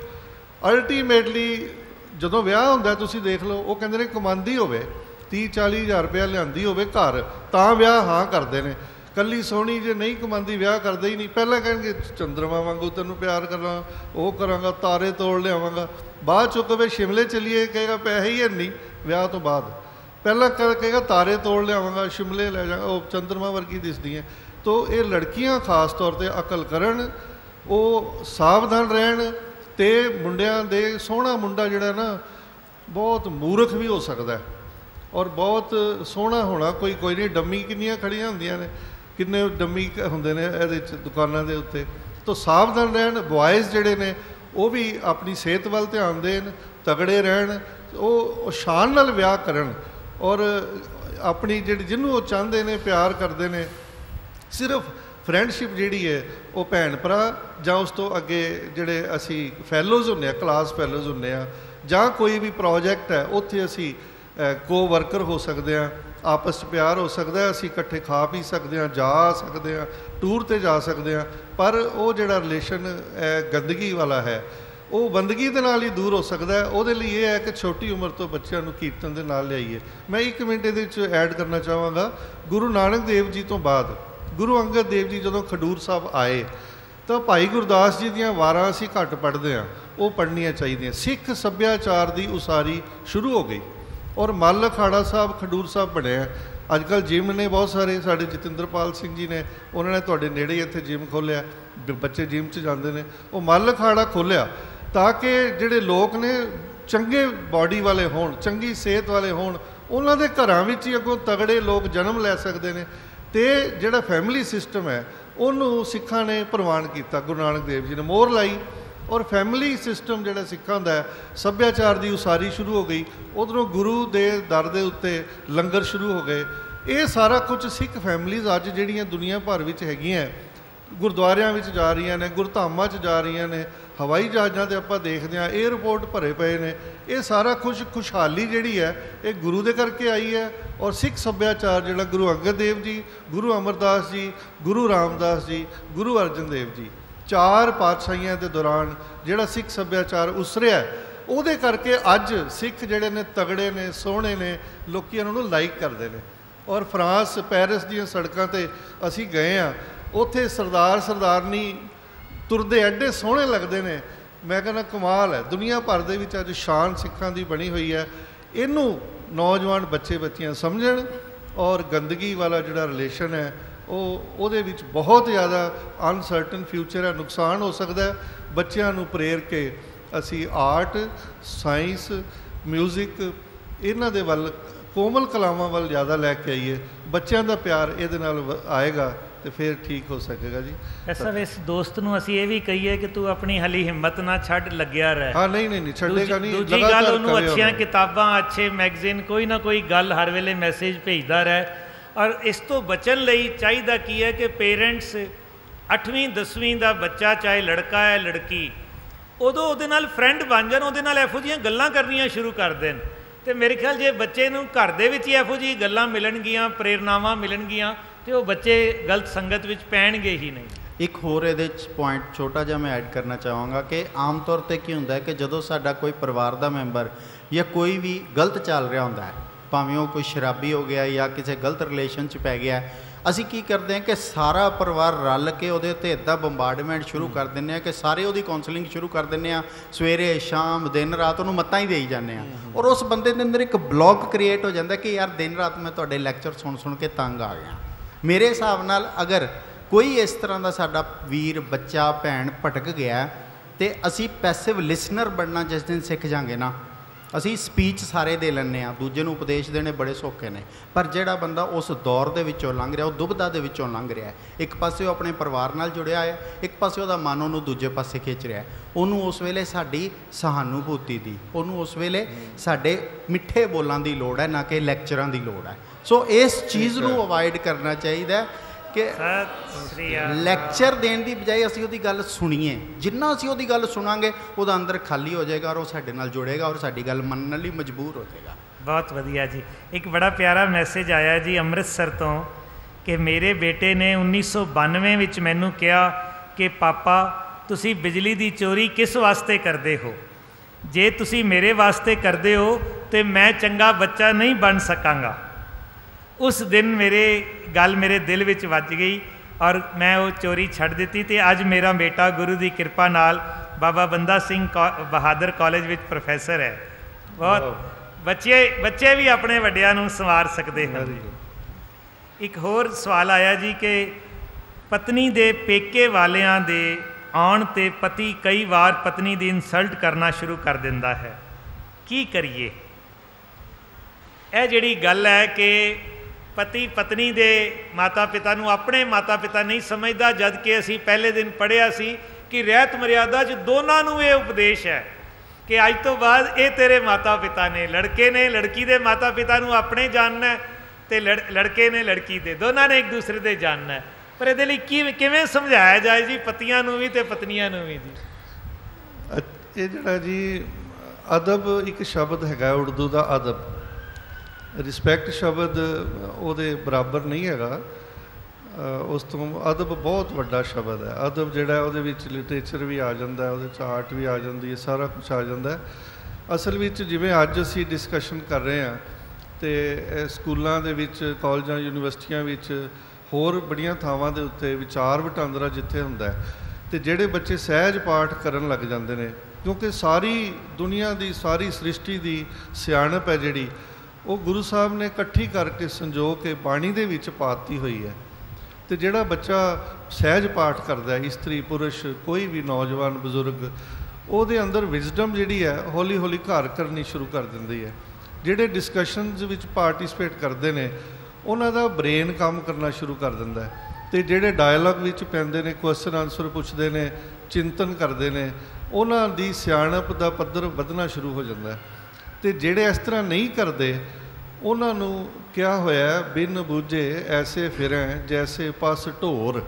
Speaker 2: ਅਲਟੀਮੇਟਲੀ ਜਦੋਂ ਵਿਆਹ ਹੁੰਦਾ ਤੁਸੀਂ ਦੇਖ ਲਓ, ਉਹ ਕਹਿੰਦੇ ਨੇ ਕਮਾਉਂਦੀ ਹੋਵੇ, ਤੀਹ ਚਾਲੀ ਹਜ਼ਾਰ ਰੁਪਇਆ ਲਿਆਂਦੀ ਹੋਵੇ ਘਰ, ਤਾਂ ਵਿਆਹ ਹਾਂ ਕਰਦੇ ਨੇ। ਕੱਲੀ ਸੋਹਣੀ ਜੇ ਨਹੀਂ ਕਮਾਉਂਦੀ ਵਿਆਹ ਕਰਦੇ ਹੀ ਨਹੀਂ। ਪਹਿਲਾਂ ਕਹਿਣਗੇ ਚੰਦਰਮਾ ਵਾਂਗੂ ਤੈਨੂੰ ਪਿਆਰ ਕਰਾਂ, ਉਹ ਕਰਾਂਗਾ, ਤਾਰੇ ਤੋੜ ਲਿਆਵਾਂਗਾ। ਬਾਅਦ ਚੋਂ ਕਵੇ ਸ਼ਿਮਲੇ ਚੱਲੀਏ, ਕਹੇਗਾ ਪੈਸੇ ਹੀ ਹੈ ਨਹੀਂ ਵਿਆਹ ਤੋਂ ਬਾਅਦ। ਪਹਿਲਾਂ ਕਹੇਗਾ ਤਾਰੇ ਤੋੜ ਲਿਆਵਾਂਗਾ, ਸ਼ਿਮਲੇ ਲੈ ਜਾਵਾਂਗਾ, ਉਹ ਚੰਦਰਮਾ ਵਰਗੀ ਦਿਸਦੀ ਹੈ। ਤੋ ਇਹ ਲੜਕੀਆਂ ਖਾਸ ਤੌਰ 'ਤੇ ਅਕਲ ਕਰਨ, ਉਹ ਸਾਵਧਾਨ ਰਹਿਣ। ਅਤੇ ਮੁੰਡਿਆਂ ਦੇ, ਸੋਹਣਾ ਮੁੰਡਾ ਜਿਹੜਾ ਨਾ ਬਹੁਤ ਮੂਰਖ ਵੀ ਹੋ ਸਕਦਾ ਔਰ ਬਹੁਤ ਸੋਹਣਾ ਹੋਣਾ ਕੋਈ ਕੋਈ ਨਹੀਂ। ਡੰਮੀ ਕਿੰਨੀਆਂ ਖੜੀਆਂ ਹੁੰਦੀਆਂ ਨੇ, ਕਿੰਨੇ ਡੰਮੀ ਹੁੰਦੇ ਨੇ ਇਹਦੇ 'ਚ ਦੁਕਾਨਾਂ ਦੇ ਉੱਤੇ। ਤੋ ਸਾਵਧਾਨ ਰਹਿਣ। ਬॉयਜ਼ ਜਿਹੜੇ ਨੇ ਉਹ ਵੀ ਆਪਣੀ ਸਿਹਤ ਵੱਲ ਧਿਆਨ ਦੇਣ, ਤਗੜੇ ਰਹਿਣ, ਉਹ ਸ਼ਾਨ ਨਾਲ ਵਿਆਹ ਕਰਨ ਔਰ ਆਪਣੀ ਜਿਹੜੀ ਜਿਹਨੂੰ ਉਹ ਚਾਹੁੰਦੇ ਨੇ, ਪਿਆਰ ਕਰਦੇ ਨੇ। ਸਿਰਫ ਫਰੈਂਡਸ਼ਿਪ ਜਿਹੜੀ ਹੈ ਉਹ ਭੈਣ ਭਰਾ ਜਾਂ ਉਸ ਤੋਂ ਅੱਗੇ ਜਿਹੜੇ ਅਸੀਂ ਫੈਲੋਜ਼ ਹੁੰਦੇ ਹਾਂ, ਕਲਾਸ ਫੈਲੋਜ਼ ਹੁੰਦੇ ਹਾਂ, ਜਾਂ ਕੋਈ ਵੀ ਪ੍ਰੋਜੈਕਟ ਹੈ ਉੱਥੇ ਅਸੀਂ ਕੋ ਵਰਕਰ ਹੋ ਸਕਦੇ ਹਾਂ, ਆਪਸ 'ਚ ਪਿਆਰ ਹੋ ਸਕਦਾ, ਅਸੀਂ ਇਕੱਠੇ ਖਾ ਪੀ ਸਕਦੇ ਹਾਂ, ਜਾ ਸਕਦੇ ਹਾਂ, ਟੂਰ 'ਤੇ ਜਾ ਸਕਦੇ ਹਾਂ। ਪਰ ਉਹ ਜਿਹੜਾ ਰਿਲੇਸ਼ਨ ਗੰਦਗੀ ਵਾਲਾ ਹੈ ਉਹ ਬੰਦਗੀ ਦੇ ਨਾਲ ਹੀ ਦੂਰ ਹੋ ਸਕਦਾ। ਉਹਦੇ ਲਈ ਇਹ ਹੈ ਕਿ ਛੋਟੀ ਉਮਰ ਤੋਂ ਬੱਚਿਆਂ ਨੂੰ ਕੀਰਤਨ ਦੇ ਨਾਲ ਲਿਆਈਏ। ਮੈਂ ਇੱਕ ਮਿੰਟ ਇਹਦੇ ਵਿੱਚ ਐਡ ਕਰਨਾ ਚਾਹਾਂਗਾ। ਗੁਰੂ ਨਾਨਕ ਦੇਵ ਜੀ ਤੋਂ ਬਾਅਦ ਗੁਰੂ ਅੰਗਦ ਦੇਵ ਜੀ ਜਦੋਂ ਖਡੂਰ ਸਾਹਿਬ ਆਏ ਤਾਂ ਭਾਈ ਗੁਰਦਾਸ ਜੀ ਦੀਆਂ ਵਾਰਾਂ ਅਸੀਂ ਘੱਟ ਪੜ੍ਹਦੇ ਹਾਂ, ਉਹ ਪੜ੍ਹਨੀਆਂ ਚਾਹੀਦੀਆਂ। ਸਿੱਖ ਸੱਭਿਆਚਾਰ ਦੀ ਉਸਾਰੀ ਸ਼ੁਰੂ ਹੋ ਗਈ ਔਰ ਮੱਲ ਅਖਾੜਾ ਸਾਹਿਬ ਖਡੂਰ ਸਾਹਿਬ ਬਣਿਆ। ਅੱਜ ਕੱਲ੍ਹ ਜਿਮ ਨੇ ਬਹੁਤ ਸਾਰੇ, ਸਾਡੇ ਜਤਿੰਦਰਪਾਲ ਸਿੰਘ ਜੀ ਨੇ, ਉਹਨਾਂ ਨੇ ਤੁਹਾਡੇ ਨੇੜੇ ਹੀ ਇੱਥੇ ਜਿਮ ਖੋਲ੍ਹਿਆ, ਬੱਚੇ ਜਿਮ 'ਚ ਜਾਂਦੇ ਨੇ। ਉਹ ਮੱਲ ਅਖਾੜਾ ਖੋਲ੍ਹਿਆ ਤਾਂ ਕਿ ਜਿਹੜੇ ਲੋਕ ਨੇ ਚੰਗੇ ਬਾਡੀ ਵਾਲੇ ਹੋਣ, ਚੰਗੀ ਸਿਹਤ ਵਾਲੇ ਹੋਣ, ਉਹਨਾਂ ਦੇ ਘਰਾਂ ਵਿੱਚ ਹੀ ਅੱਗੋਂ ਤਗੜੇ ਲੋਕ ਜਨਮ ਲੈ ਸਕਦੇ ਨੇ। ਅਤੇ ਜਿਹੜਾ ਫੈਮਿਲੀ ਸਿਸਟਮ ਹੈ ਉਹਨੂੰ ਸਿੱਖਾਂ ਨੇ ਪ੍ਰਵਾਨ ਕੀਤਾ, ਗੁਰੂ ਨਾਨਕ ਦੇਵ ਜੀ ਨੇ ਮੋਹਰ ਲਾਈ ਔਰ ਫੈਮਿਲੀ ਸਿਸਟਮ ਜਿਹੜਾ ਸਿੱਖਾਂ ਦਾ ਹੈ, ਸੱਭਿਆਚਾਰ ਦੀ ਉਸਾਰੀ ਸ਼ੁਰੂ ਹੋ ਗਈ। ਉੱਧਰੋਂ ਗੁਰੂ ਦੇ ਦਰ ਦੇ ਉੱਤੇ ਲੰਗਰ ਸ਼ੁਰੂ ਹੋ ਗਏ। ਇਹ ਸਾਰਾ ਕੁਝ ਸਿੱਖ ਫੈਮਿਲੀਜ਼ ਅੱਜ ਜਿਹੜੀਆਂ ਦੁਨੀਆ ਭਰ ਵਿੱਚ ਹੈਗੀਆਂ, ਗੁਰਦੁਆਰਿਆਂ ਵਿੱਚ ਜਾ ਰਹੀਆਂ ਨੇ, ਗੁਰਧਾਮਾਂ 'ਚ ਜਾ ਰਹੀਆਂ ਨੇ, ਹਵਾਈ ਜਹਾਜ਼ਾਂ 'ਤੇ ਆਪਾਂ ਦੇਖਦੇ ਹਾਂ ਏਅਰਪੋਰਟ ਭਰੇ ਪਏ ਨੇ। ਇਹ ਸਾਰਾ ਕੁਝ ਖੁਸ਼ਹਾਲੀ ਜਿਹੜੀ ਹੈ ਇਹ ਗੁਰੂ ਦੇ ਕਰਕੇ ਆਈ ਹੈ। ਔਰ ਸਿੱਖ ਸੱਭਿਆਚਾਰ ਜਿਹੜਾ ਗੁਰੂ ਅੰਗਦ ਦੇਵ ਜੀ, ਗੁਰੂ ਅਮਰਦਾਸ ਜੀ, ਗੁਰੂ ਰਾਮਦਾਸ ਜੀ, ਗੁਰੂ ਅਰਜਨ ਦੇਵ ਜੀ, ਚਾਰ ਪਾਤਸ਼ਾਹੀਆਂ ਦੇ ਦੌਰਾਨ ਜਿਹੜਾ ਸਿੱਖ ਸੱਭਿਆਚਾਰ ਉਸਰਿਆ, ਉਹਦੇ ਕਰਕੇ ਅੱਜ ਸਿੱਖ ਜਿਹੜੇ ਨੇ ਤਗੜੇ ਨੇ, ਸੋਹਣੇ ਨੇ, ਲੋਕ ਉਹਨਾਂ ਨੂੰ ਲਾਈਕ ਕਰਦੇ ਨੇ। ਔਰ ਫਰਾਂਸ, ਪੈਰਿਸ ਦੀਆਂ ਸੜਕਾਂ 'ਤੇ ਅਸੀਂ ਗਏ ਹਾਂ, ਉੱਥੇ ਸਰਦਾਰ ਸਰਦਾਰਨੀ ਤੁਰਦੇ ਐਡੇ ਸੋਹਣੇ ਲੱਗਦੇ ਨੇ। ਮੈਂ ਕਹਿੰਦਾ ਕਮਾਲ ਹੈ। ਦੁਨੀਆ ਭਰ ਦੇ ਵਿੱਚ ਅੱਜ ਸ਼ਾਨ ਸਿੱਖਾਂ ਦੀ ਬਣੀ ਹੋਈ ਹੈ। ਇਹਨੂੰ ਨੌਜਵਾਨ ਬੱਚੇ ਬੱਚੀਆਂ ਸਮਝਣ ਔਰ ਗੰਦਗੀ ਵਾਲਾ ਜਿਹੜਾ ਰਿਲੇਸ਼ਨ ਹੈ ਉਹ ਉਹਦੇ ਵਿੱਚ ਬਹੁਤ ਜ਼ਿਆਦਾ ਅਨਸਰਟਨ ਫਿਊਚਰ ਹੈ, ਨੁਕਸਾਨ ਹੋ ਸਕਦਾ ਹੈ। ਬੱਚਿਆਂ ਨੂੰ ਪ੍ਰੇਰ ਕੇ ਅਸੀਂ ਆਰਟ, ਸਾਇੰਸ, ਮਿਊਜ਼ਿਕ ਇਹਨਾਂ ਦੇ ਵੱਲ, ਕੋਮਲ ਕਲਾਵਾਂ ਵੱਲ ਜ਼ਿਆਦਾ ਲੈ ਕੇ ਆਈਏ। ਬੱਚਿਆਂ ਦਾ ਪਿਆਰ ਇਹਦੇ ਨਾਲ ਆਏਗਾ ਤੇ ਫਿਰ ਠੀਕ ਹੋ ਸਕੇਗਾ ਜੀ।
Speaker 1: ਐਸਾ ਇਸ ਦੋਸਤ ਨੂੰ ਅਸੀਂ ਇਹ ਵੀ ਕਹੀਏ ਕਿ ਤੂੰ ਆਪਣੀ ਹਲੀ ਹਿੰਮਤ ਨਾ ਛੱਡ, ਲੱਗਿਆ ਰਹਿ।
Speaker 2: ਹਾਂ, ਨਹੀਂ ਨਹੀਂ ਨਹੀਂ ਛੱਡੇਗਾ ਨਹੀਂ।
Speaker 1: ਦੂਜੀ ਗੱਲ, ਉਹਨੂੰ ਅੱਛੀਆਂ ਕਿਤਾਬਾਂ, ਅੱਛੇ ਮੈਗਜ਼ੀਨ, ਕੋਈ ਨਾ ਕੋਈ ਗੱਲ ਹਰ ਵੇਲੇ ਮੈਸੇਜ ਭੇਜਦਾ ਰਹਿ। ਔਰ ਇਸ ਤੋਂ ਬਚਣ ਲਈ ਚਾਹੀਦਾ ਕੀ ਹੈ ਕਿ ਪੇਰੈਂਟਸ ਅੱਠਵੀਂ ਦਸਵੀਂ ਦਾ ਬੱਚਾ, ਚਾਹੇ ਲੜਕਾ ਹੈ ਲੜਕੀ, ਉਦੋਂ ਉਹਦੇ ਨਾਲ ਫਰੈਂਡ ਬਣ ਜਾਣ, ਉਹਦੇ ਨਾਲ ਇਹੋ ਜਿਹੀਆਂ ਗੱਲਾਂ ਕਰਨੀਆਂ ਸ਼ੁਰੂ ਕਰ ਦੇਣ। ਅਤੇ ਮੇਰੇ ਖਿਆਲ ਜੇ ਬੱਚੇ ਨੂੰ ਘਰ ਦੇ ਵਿੱਚ ਹੀ ਇਹੋ ਜਿਹੀ ਗੱਲਾਂ ਮਿਲਣਗੀਆਂ, ਪ੍ਰੇਰਨਾਵਾਂ ਮਿਲਣਗੀਆਂ, ਤੇ ਉਹ ਬੱਚੇ ਗਲਤ ਸੰਗਤ ਵਿੱਚ ਪੈਣਗੇ ਹੀ ਨਹੀਂ।
Speaker 3: ਇੱਕ ਹੋਰ ਇਹਦੇ 'ਚ ਪੁਆਇੰਟ ਛੋਟਾ ਜਿਹਾ ਮੈਂ ਐਡ ਕਰਨਾ ਚਾਹਾਂਗਾ ਕਿ ਆਮ ਤੌਰ 'ਤੇ ਕੀ ਹੁੰਦਾ ਹੈ ਕਿ ਜਦੋਂ ਸਾਡਾ ਕੋਈ ਪਰਿਵਾਰ ਦਾ ਮੈਂਬਰ ਜਾਂ ਕੋਈ ਵੀ ਗਲਤ ਚੱਲ ਰਿਹਾ ਹੁੰਦਾ ਹੈ, ਭਾਵੇਂ ਉਹ ਕੋਈ ਸ਼ਰਾਬੀ ਹੋ ਗਿਆ ਜਾਂ ਕਿਸੇ ਗਲਤ ਰਿਲੇਸ਼ਨ 'ਚ ਪੈ ਗਿਆ, ਅਸੀਂ ਕੀ ਕਰਦੇ ਹਾਂ ਕਿ ਸਾਰਾ ਪਰਿਵਾਰ ਰਲ ਕੇ ਉਹਦੇ ਉੱਤੇ ਇੱਦਾਂ ਬੰਬਾਰਡਮੈਂਟ ਸ਼ੁਰੂ ਕਰ ਦਿੰਦੇ ਹਾਂ ਕਿ ਸਾਰੇ ਉਹਦੀ ਕਾਉਂਸਲਿੰਗ ਸ਼ੁਰੂ ਕਰ ਦਿੰਦੇ ਹਾਂ, ਸਵੇਰੇ ਸ਼ਾਮ ਦਿਨ ਰਾਤ ਉਹਨੂੰ ਮੱਤਾਂ ਹੀ ਦੇਈ ਜਾਂਦੇ ਹਾਂ। ਔਰ ਉਸ ਬੰਦੇ ਦੇ ਅੰਦਰ ਇੱਕ ਬਲੌਕ ਕ੍ਰੀਏਟ ਹੋ ਜਾਂਦਾ ਕਿ ਯਾਰ ਦਿਨ ਰਾਤ ਮੈਂ ਤੁਹਾਡੇ ਲੈਕਚਰ ਸੁਣ ਸੁਣ ਕੇ ਤੰਗ ਆ ਗਿਆ। ਮੇਰੇ ਹਿਸਾਬ ਨਾਲ ਅਗਰ ਕੋਈ ਇਸ ਤਰ੍ਹਾਂ ਦਾ ਸਾਡਾ ਵੀਰ, ਬੱਚਾ, ਭੈਣ ਭਟਕ ਗਿਆ ਅਤੇ ਅਸੀਂ ਪੈਸਿਵ ਲਿਸਨਰ ਬਣਨਾ ਜਿਸ ਦਿਨ ਸਿੱਖ ਜਾਂਗੇ ਨਾ, ਅਸੀਂ ਸਪੀਚ ਸਾਰੇ ਦੇ ਲੈਂਦੇ ਹਾਂ, ਦੂਜੇ ਨੂੰ ਉਪਦੇਸ਼ ਦੇਣੇ ਬੜੇ ਸੌਖੇ ਨੇ, ਪਰ ਜਿਹੜਾ ਬੰਦਾ ਉਸ ਦੌਰ ਦੇ ਵਿੱਚੋਂ ਲੰਘ ਰਿਹਾ, ਉਹ ਦੁਬਦਾ ਦੇ ਵਿੱਚੋਂ ਲੰਘ ਰਿਹਾ, ਇੱਕ ਪਾਸੇ ਉਹ ਆਪਣੇ ਪਰਿਵਾਰ ਨਾਲ ਜੁੜਿਆ ਹੈ, ਇੱਕ ਪਾਸੇ ਉਹਦਾ ਮਨ ਉਹਨੂੰ ਦੂਜੇ ਪਾਸੇ ਖਿੱਚ ਰਿਹਾ, ਉਹਨੂੰ ਉਸ ਵੇਲੇ ਸਾਡੀ ਸਹਾਨੂਭੂਤੀ ਦੀ, ਉਹਨੂੰ ਉਸ ਵੇਲੇ ਸਾਡੇ ਮਿੱਠੇ ਬੋਲਾਂ ਦੀ ਲੋੜ ਹੈ, ਨਾ ਕਿ ਲੈਕਚਰਾਂ ਦੀ ਲੋੜ ਹੈ। ਸੋ ਇਸ ਚੀਜ਼ ਨੂੰ ਅਵਾਇਡ ਕਰਨਾ ਚਾਹੀਦਾ ਕਿ ਲੈਕਚਰ ਦੇਣ ਦੀ ਬਜਾਏ ਅਸੀਂ ਉਹਦੀ ਗੱਲ ਸੁਣੀਏ। ਜਿੰਨਾ ਅਸੀਂ ਉਹਦੀ ਗੱਲ ਸੁਣਾਂਗੇ ਉਹਦਾ ਅੰਦਰ ਖਾਲੀ ਹੋ ਜਾਏਗਾ ਔਰ ਉਹ ਸਾਡੇ ਨਾਲ ਜੁੜੇਗਾ ਔਰ ਸਾਡੀ ਗੱਲ ਮੰਨਣ ਲਈ ਮਜਬੂਰ ਹੋ ਜਾਏਗਾ।
Speaker 1: ਬਹੁਤ ਵਧੀਆ ਜੀ। ਇੱਕ ਬੜਾ ਪਿਆਰਾ ਮੈਸੇਜ ਆਇਆ ਜੀ ਅੰਮ੍ਰਿਤਸਰ ਤੋਂ ਕਿ ਮੇਰੇ ਬੇਟੇ ਨੇ ਉੱਨੀ ਸੌ ਬਾਨਵੇਂ ਵਿੱਚ ਮੈਨੂੰ ਕਿਹਾ ਕਿ ਪਾਪਾ ਤੁਸੀਂ ਬਿਜਲੀ ਦੀ ਚੋਰੀ ਕਿਸ ਵਾਸਤੇ ਕਰਦੇ ਹੋ? ਜੇ ਤੁਸੀਂ ਮੇਰੇ ਵਾਸਤੇ ਕਰਦੇ ਹੋ ਤਾਂ ਮੈਂ ਚੰਗਾ ਬੱਚਾ ਨਹੀਂ ਬਣ ਸਕਾਂਗਾ। ਉਸ ਦਿਨ ਮੇਰੇ ਗੱਲ ਮੇਰੇ ਦਿਲ ਵਿੱਚ ਵੱਜ ਗਈ ਔਰ ਮੈਂ ਉਹ ਚੋਰੀ ਛੱਡ ਦਿੱਤੀ ਅਤੇ ਅੱਜ ਮੇਰਾ ਬੇਟਾ ਗੁਰੂ ਦੀ ਕਿਰਪਾ ਨਾਲ ਬਾਬਾ ਬੰਦਾ ਸਿੰਘ ਬਹਾਦਰ ਕਾਲਜ ਵਿੱਚ ਪ੍ਰੋਫੈਸਰ ਹੈ। ਬਹੁਤ ਬੱਚੇ ਬੱਚੇ ਵੀ ਆਪਣੇ ਵੱਡਿਆਂ ਨੂੰ ਸੰਵਾਰ ਸਕਦੇ ਹਨ। ਇੱਕ ਹੋਰ ਸਵਾਲ ਆਇਆ ਜੀ ਕਿ ਪਤਨੀ ਦੇ ਪੇਕੇ ਵਾਲਿਆਂ ਦੇ ਆਉਣ 'ਤੇ ਪਤੀ ਕਈ ਵਾਰ ਪਤਨੀ ਦੀ ਇਨਸਲਟ ਕਰਨਾ ਸ਼ੁਰੂ ਕਰ ਦਿੰਦਾ ਹੈ, ਕੀ ਕਰੀਏ? ਇਹ ਜਿਹੜੀ ਗੱਲ ਹੈ ਕਿ ਪਤੀ ਪਤਨੀ ਦੇ ਮਾਤਾ ਪਿਤਾ ਨੂੰ ਆਪਣੇ ਮਾਤਾ ਪਿਤਾ ਨਹੀਂ ਸਮਝਦਾ, ਜਦ ਕਿ ਅਸੀਂ ਪਹਿਲੇ ਦਿਨ ਪੜ੍ਹਿਆ ਸੀ ਕਿ ਰਹਿਤ ਮਰਿਆਦਾ 'ਚ ਦੋਨਾਂ ਨੂੰ ਇਹ ਉਪਦੇਸ਼ ਹੈ ਕਿ ਅੱਜ ਤੋਂ ਬਾਅਦ ਇਹ ਤੇਰੇ ਮਾਤਾ ਪਿਤਾ ਨੇ। ਲੜਕੇ ਨੇ ਲੜਕੀ ਦੇ ਮਾਤਾ ਪਿਤਾ ਨੂੰ ਆਪਣੇ ਜਾਣਨਾ ਅਤੇ ਲੜ ਲੜਕੇ ਨੇ ਲੜਕੀ ਦੇ, ਦੋਨਾਂ ਨੇ ਇੱਕ ਦੂਸਰੇ ਦੇ ਜਾਣਨਾ। ਪਰ ਇਹਦੇ ਲਈ ਕੀ ਕਿਵੇਂ ਸਮਝਾਇਆ ਜਾਏ ਜੀ ਪਤੀਆਂ ਨੂੰ ਵੀ ਅਤੇ ਪਤਨੀਆਂ ਨੂੰ ਵੀ ਜੀ?
Speaker 2: ਇਹ ਜਿਹੜਾ ਜੀ ਅਦਬ ਇੱਕ ਸ਼ਬਦ ਹੈਗਾ ਉਰਦੂ ਦਾ, ਅਦਬ, ਰਿਸਪੈਕਟ ਸ਼ਬਦ ਉਹਦੇ ਬਰਾਬਰ ਨਹੀਂ ਹੈਗਾ। ਉਸ ਤੋਂ ਅਦਬ ਬਹੁਤ ਵੱਡਾ ਸ਼ਬਦ ਹੈ। ਅਦਬ ਜਿਹੜਾ ਉਹਦੇ ਵਿੱਚ ਲਿਟਰੇਚਰ ਵੀ ਆ ਜਾਂਦਾ, ਉਹਦੇ 'ਚ ਆਰਟ ਵੀ ਆ ਜਾਂਦੀ ਹੈ, ਸਾਰਾ ਕੁਛ ਆ ਜਾਂਦਾ। ਅਸਲ ਵਿੱਚ ਜਿਵੇਂ ਅੱਜ ਅਸੀਂ ਡਿਸਕਸ਼ਨ ਕਰ ਰਹੇ ਹਾਂ ਅਤੇ ਸਕੂਲਾਂ ਦੇ ਵਿੱਚ, ਕਾਲਜਾਂ, ਯੂਨੀਵਰਸਿਟੀਆਂ ਵਿੱਚ, ਹੋਰ ਬੜੀਆਂ ਥਾਵਾਂ ਦੇ ਉੱਤੇ ਵਿਚਾਰ ਵਟਾਂਦਰਾ ਜਿੱਥੇ ਹੁੰਦਾ ਤੇ ਜਿਹੜੇ ਬੱਚੇ ਸਹਿਜ ਪਾਠ ਕਰਨ ਲੱਗ ਜਾਂਦੇ ਨੇ, ਕਿਉਂਕਿ ਸਾਰੀ ਦੁਨੀਆ ਦੀ ਸਾਰੀ ਸ੍ਰਿਸ਼ਟੀ ਦੀ ਸਿਆਣਪ ਹੈ ਜਿਹੜੀ, ਉਹ ਗੁਰੂ ਸਾਹਿਬ ਨੇ ਇਕੱਠੀ ਕਰਕੇ ਸੰਜੋ ਕੇ ਬਾਣੀ ਦੇ ਵਿੱਚ ਪਾਤੀ ਹੋਈ ਹੈ। ਤੇ ਜਿਹੜਾ ਬੱਚਾ ਸਹਿਜ ਪਾਠ ਕਰਦਾ ਹੈ, ਇਸਤਰੀ ਪੁਰਸ਼ ਕੋਈ ਵੀ ਨੌਜਵਾਨ ਬਜ਼ੁਰਗ, ਉਹਦੇ ਅੰਦਰ ਵਿਜ਼ਡਮ ਜਿਹੜੀ ਹੈ ਹੌਲੀ ਹੌਲੀ ਘਰ ਕਰਨੀ ਸ਼ੁਰੂ ਕਰ ਦਿੰਦੀ ਹੈ। ਜਿਹੜੇ ਡਿਸਕਸ਼ਨਸ ਵਿੱਚ ਪਾਰਟਿਸਿਪੇਟ ਕਰਦੇ ਨੇ ਉਹਨਾਂ ਦਾ ਬ੍ਰੇਨ ਕੰਮ ਕਰਨਾ ਸ਼ੁਰੂ ਕਰ ਦਿੰਦਾ ਹੈ, ਅਤੇ ਜਿਹੜੇ ਡਾਇਲੋਗ ਵਿੱਚ ਪੈਂਦੇ ਨੇ, ਕੁਐਸਚਨ ਆਨਸਰ ਪੁੱਛਦੇ ਨੇ, ਚਿੰਤਨ ਕਰਦੇ ਨੇ, ਉਹਨਾਂ ਦੀ ਸਿਆਣਪ ਦਾ ਪੱਧਰ ਵਧਣਾ ਸ਼ੁਰੂ ਹੋ ਜਾਂਦਾ ਹੈ। ਅਤੇ ਜਿਹੜੇ ਇਸ ਤਰ੍ਹਾਂ ਨਹੀਂ ਕਰਦੇ ਉਹਨਾਂ ਨੂੰ ਕਿਹਾ ਹੋਇਆ ਬਿਨ ਬੂਝੇ ਐਸੇ ਫਿਰੈਂ ਜੈਸੇ ਪਸ ਢੋਰ।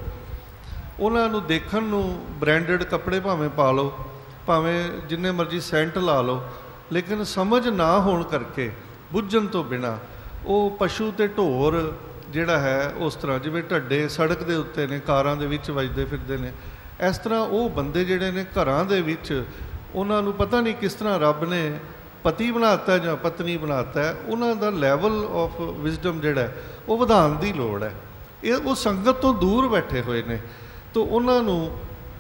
Speaker 2: ਉਹਨਾਂ ਨੂੰ ਦੇਖਣ ਨੂੰ ਬ੍ਰੈਂਡਡ ਕੱਪੜੇ ਭਾਵੇਂ ਪਾ ਲਓ, ਭਾਵੇਂ ਜਿੰਨੇ ਮਰਜ਼ੀ ਸੈਂਟ ਲਾ ਲਓ, ਲੇਕਿਨ ਸਮਝ ਨਾ ਹੋਣ ਕਰਕੇ, ਬੁੱਝਣ ਤੋਂ ਬਿਨਾਂ ਉਹ ਪਸ਼ੂ ਅਤੇ ਢੋਰ ਜਿਹੜਾ ਹੈ ਉਸ ਤਰ੍ਹਾਂ ਜਿਵੇਂ ਢੱਡੇ ਸੜਕ ਦੇ ਉੱਤੇ ਨੇ, ਕਾਰਾਂ ਦੇ ਵਿੱਚ ਵੱਜਦੇ ਫਿਰਦੇ ਨੇ, ਇਸ ਤਰ੍ਹਾਂ ਉਹ ਬੰਦੇ ਜਿਹੜੇ ਨੇ ਘਰਾਂ ਦੇ ਵਿੱਚ, ਉਹਨਾਂ ਨੂੰ ਪਤਾ ਨਹੀਂ ਕਿਸ ਤਰ੍ਹਾਂ ਰੱਬ ਨੇ ਪਤੀ ਬਣਾਤਾ ਜਾਂ ਪਤਨੀ ਬਣਾਤਾ, ਉਹਨਾਂ ਦਾ ਲੈਵਲ ਆਫ ਵਿਜ਼ਡਮ ਜਿਹੜਾ ਉਹ ਵਧਾਉਣ ਦੀ ਲੋੜ ਹੈ। ਇਹ ਉਹ ਸੰਗਤ ਤੋਂ ਦੂਰ ਬੈਠੇ ਹੋਏ ਨੇ, ਤਾਂ ਉਹਨਾਂ ਨੂੰ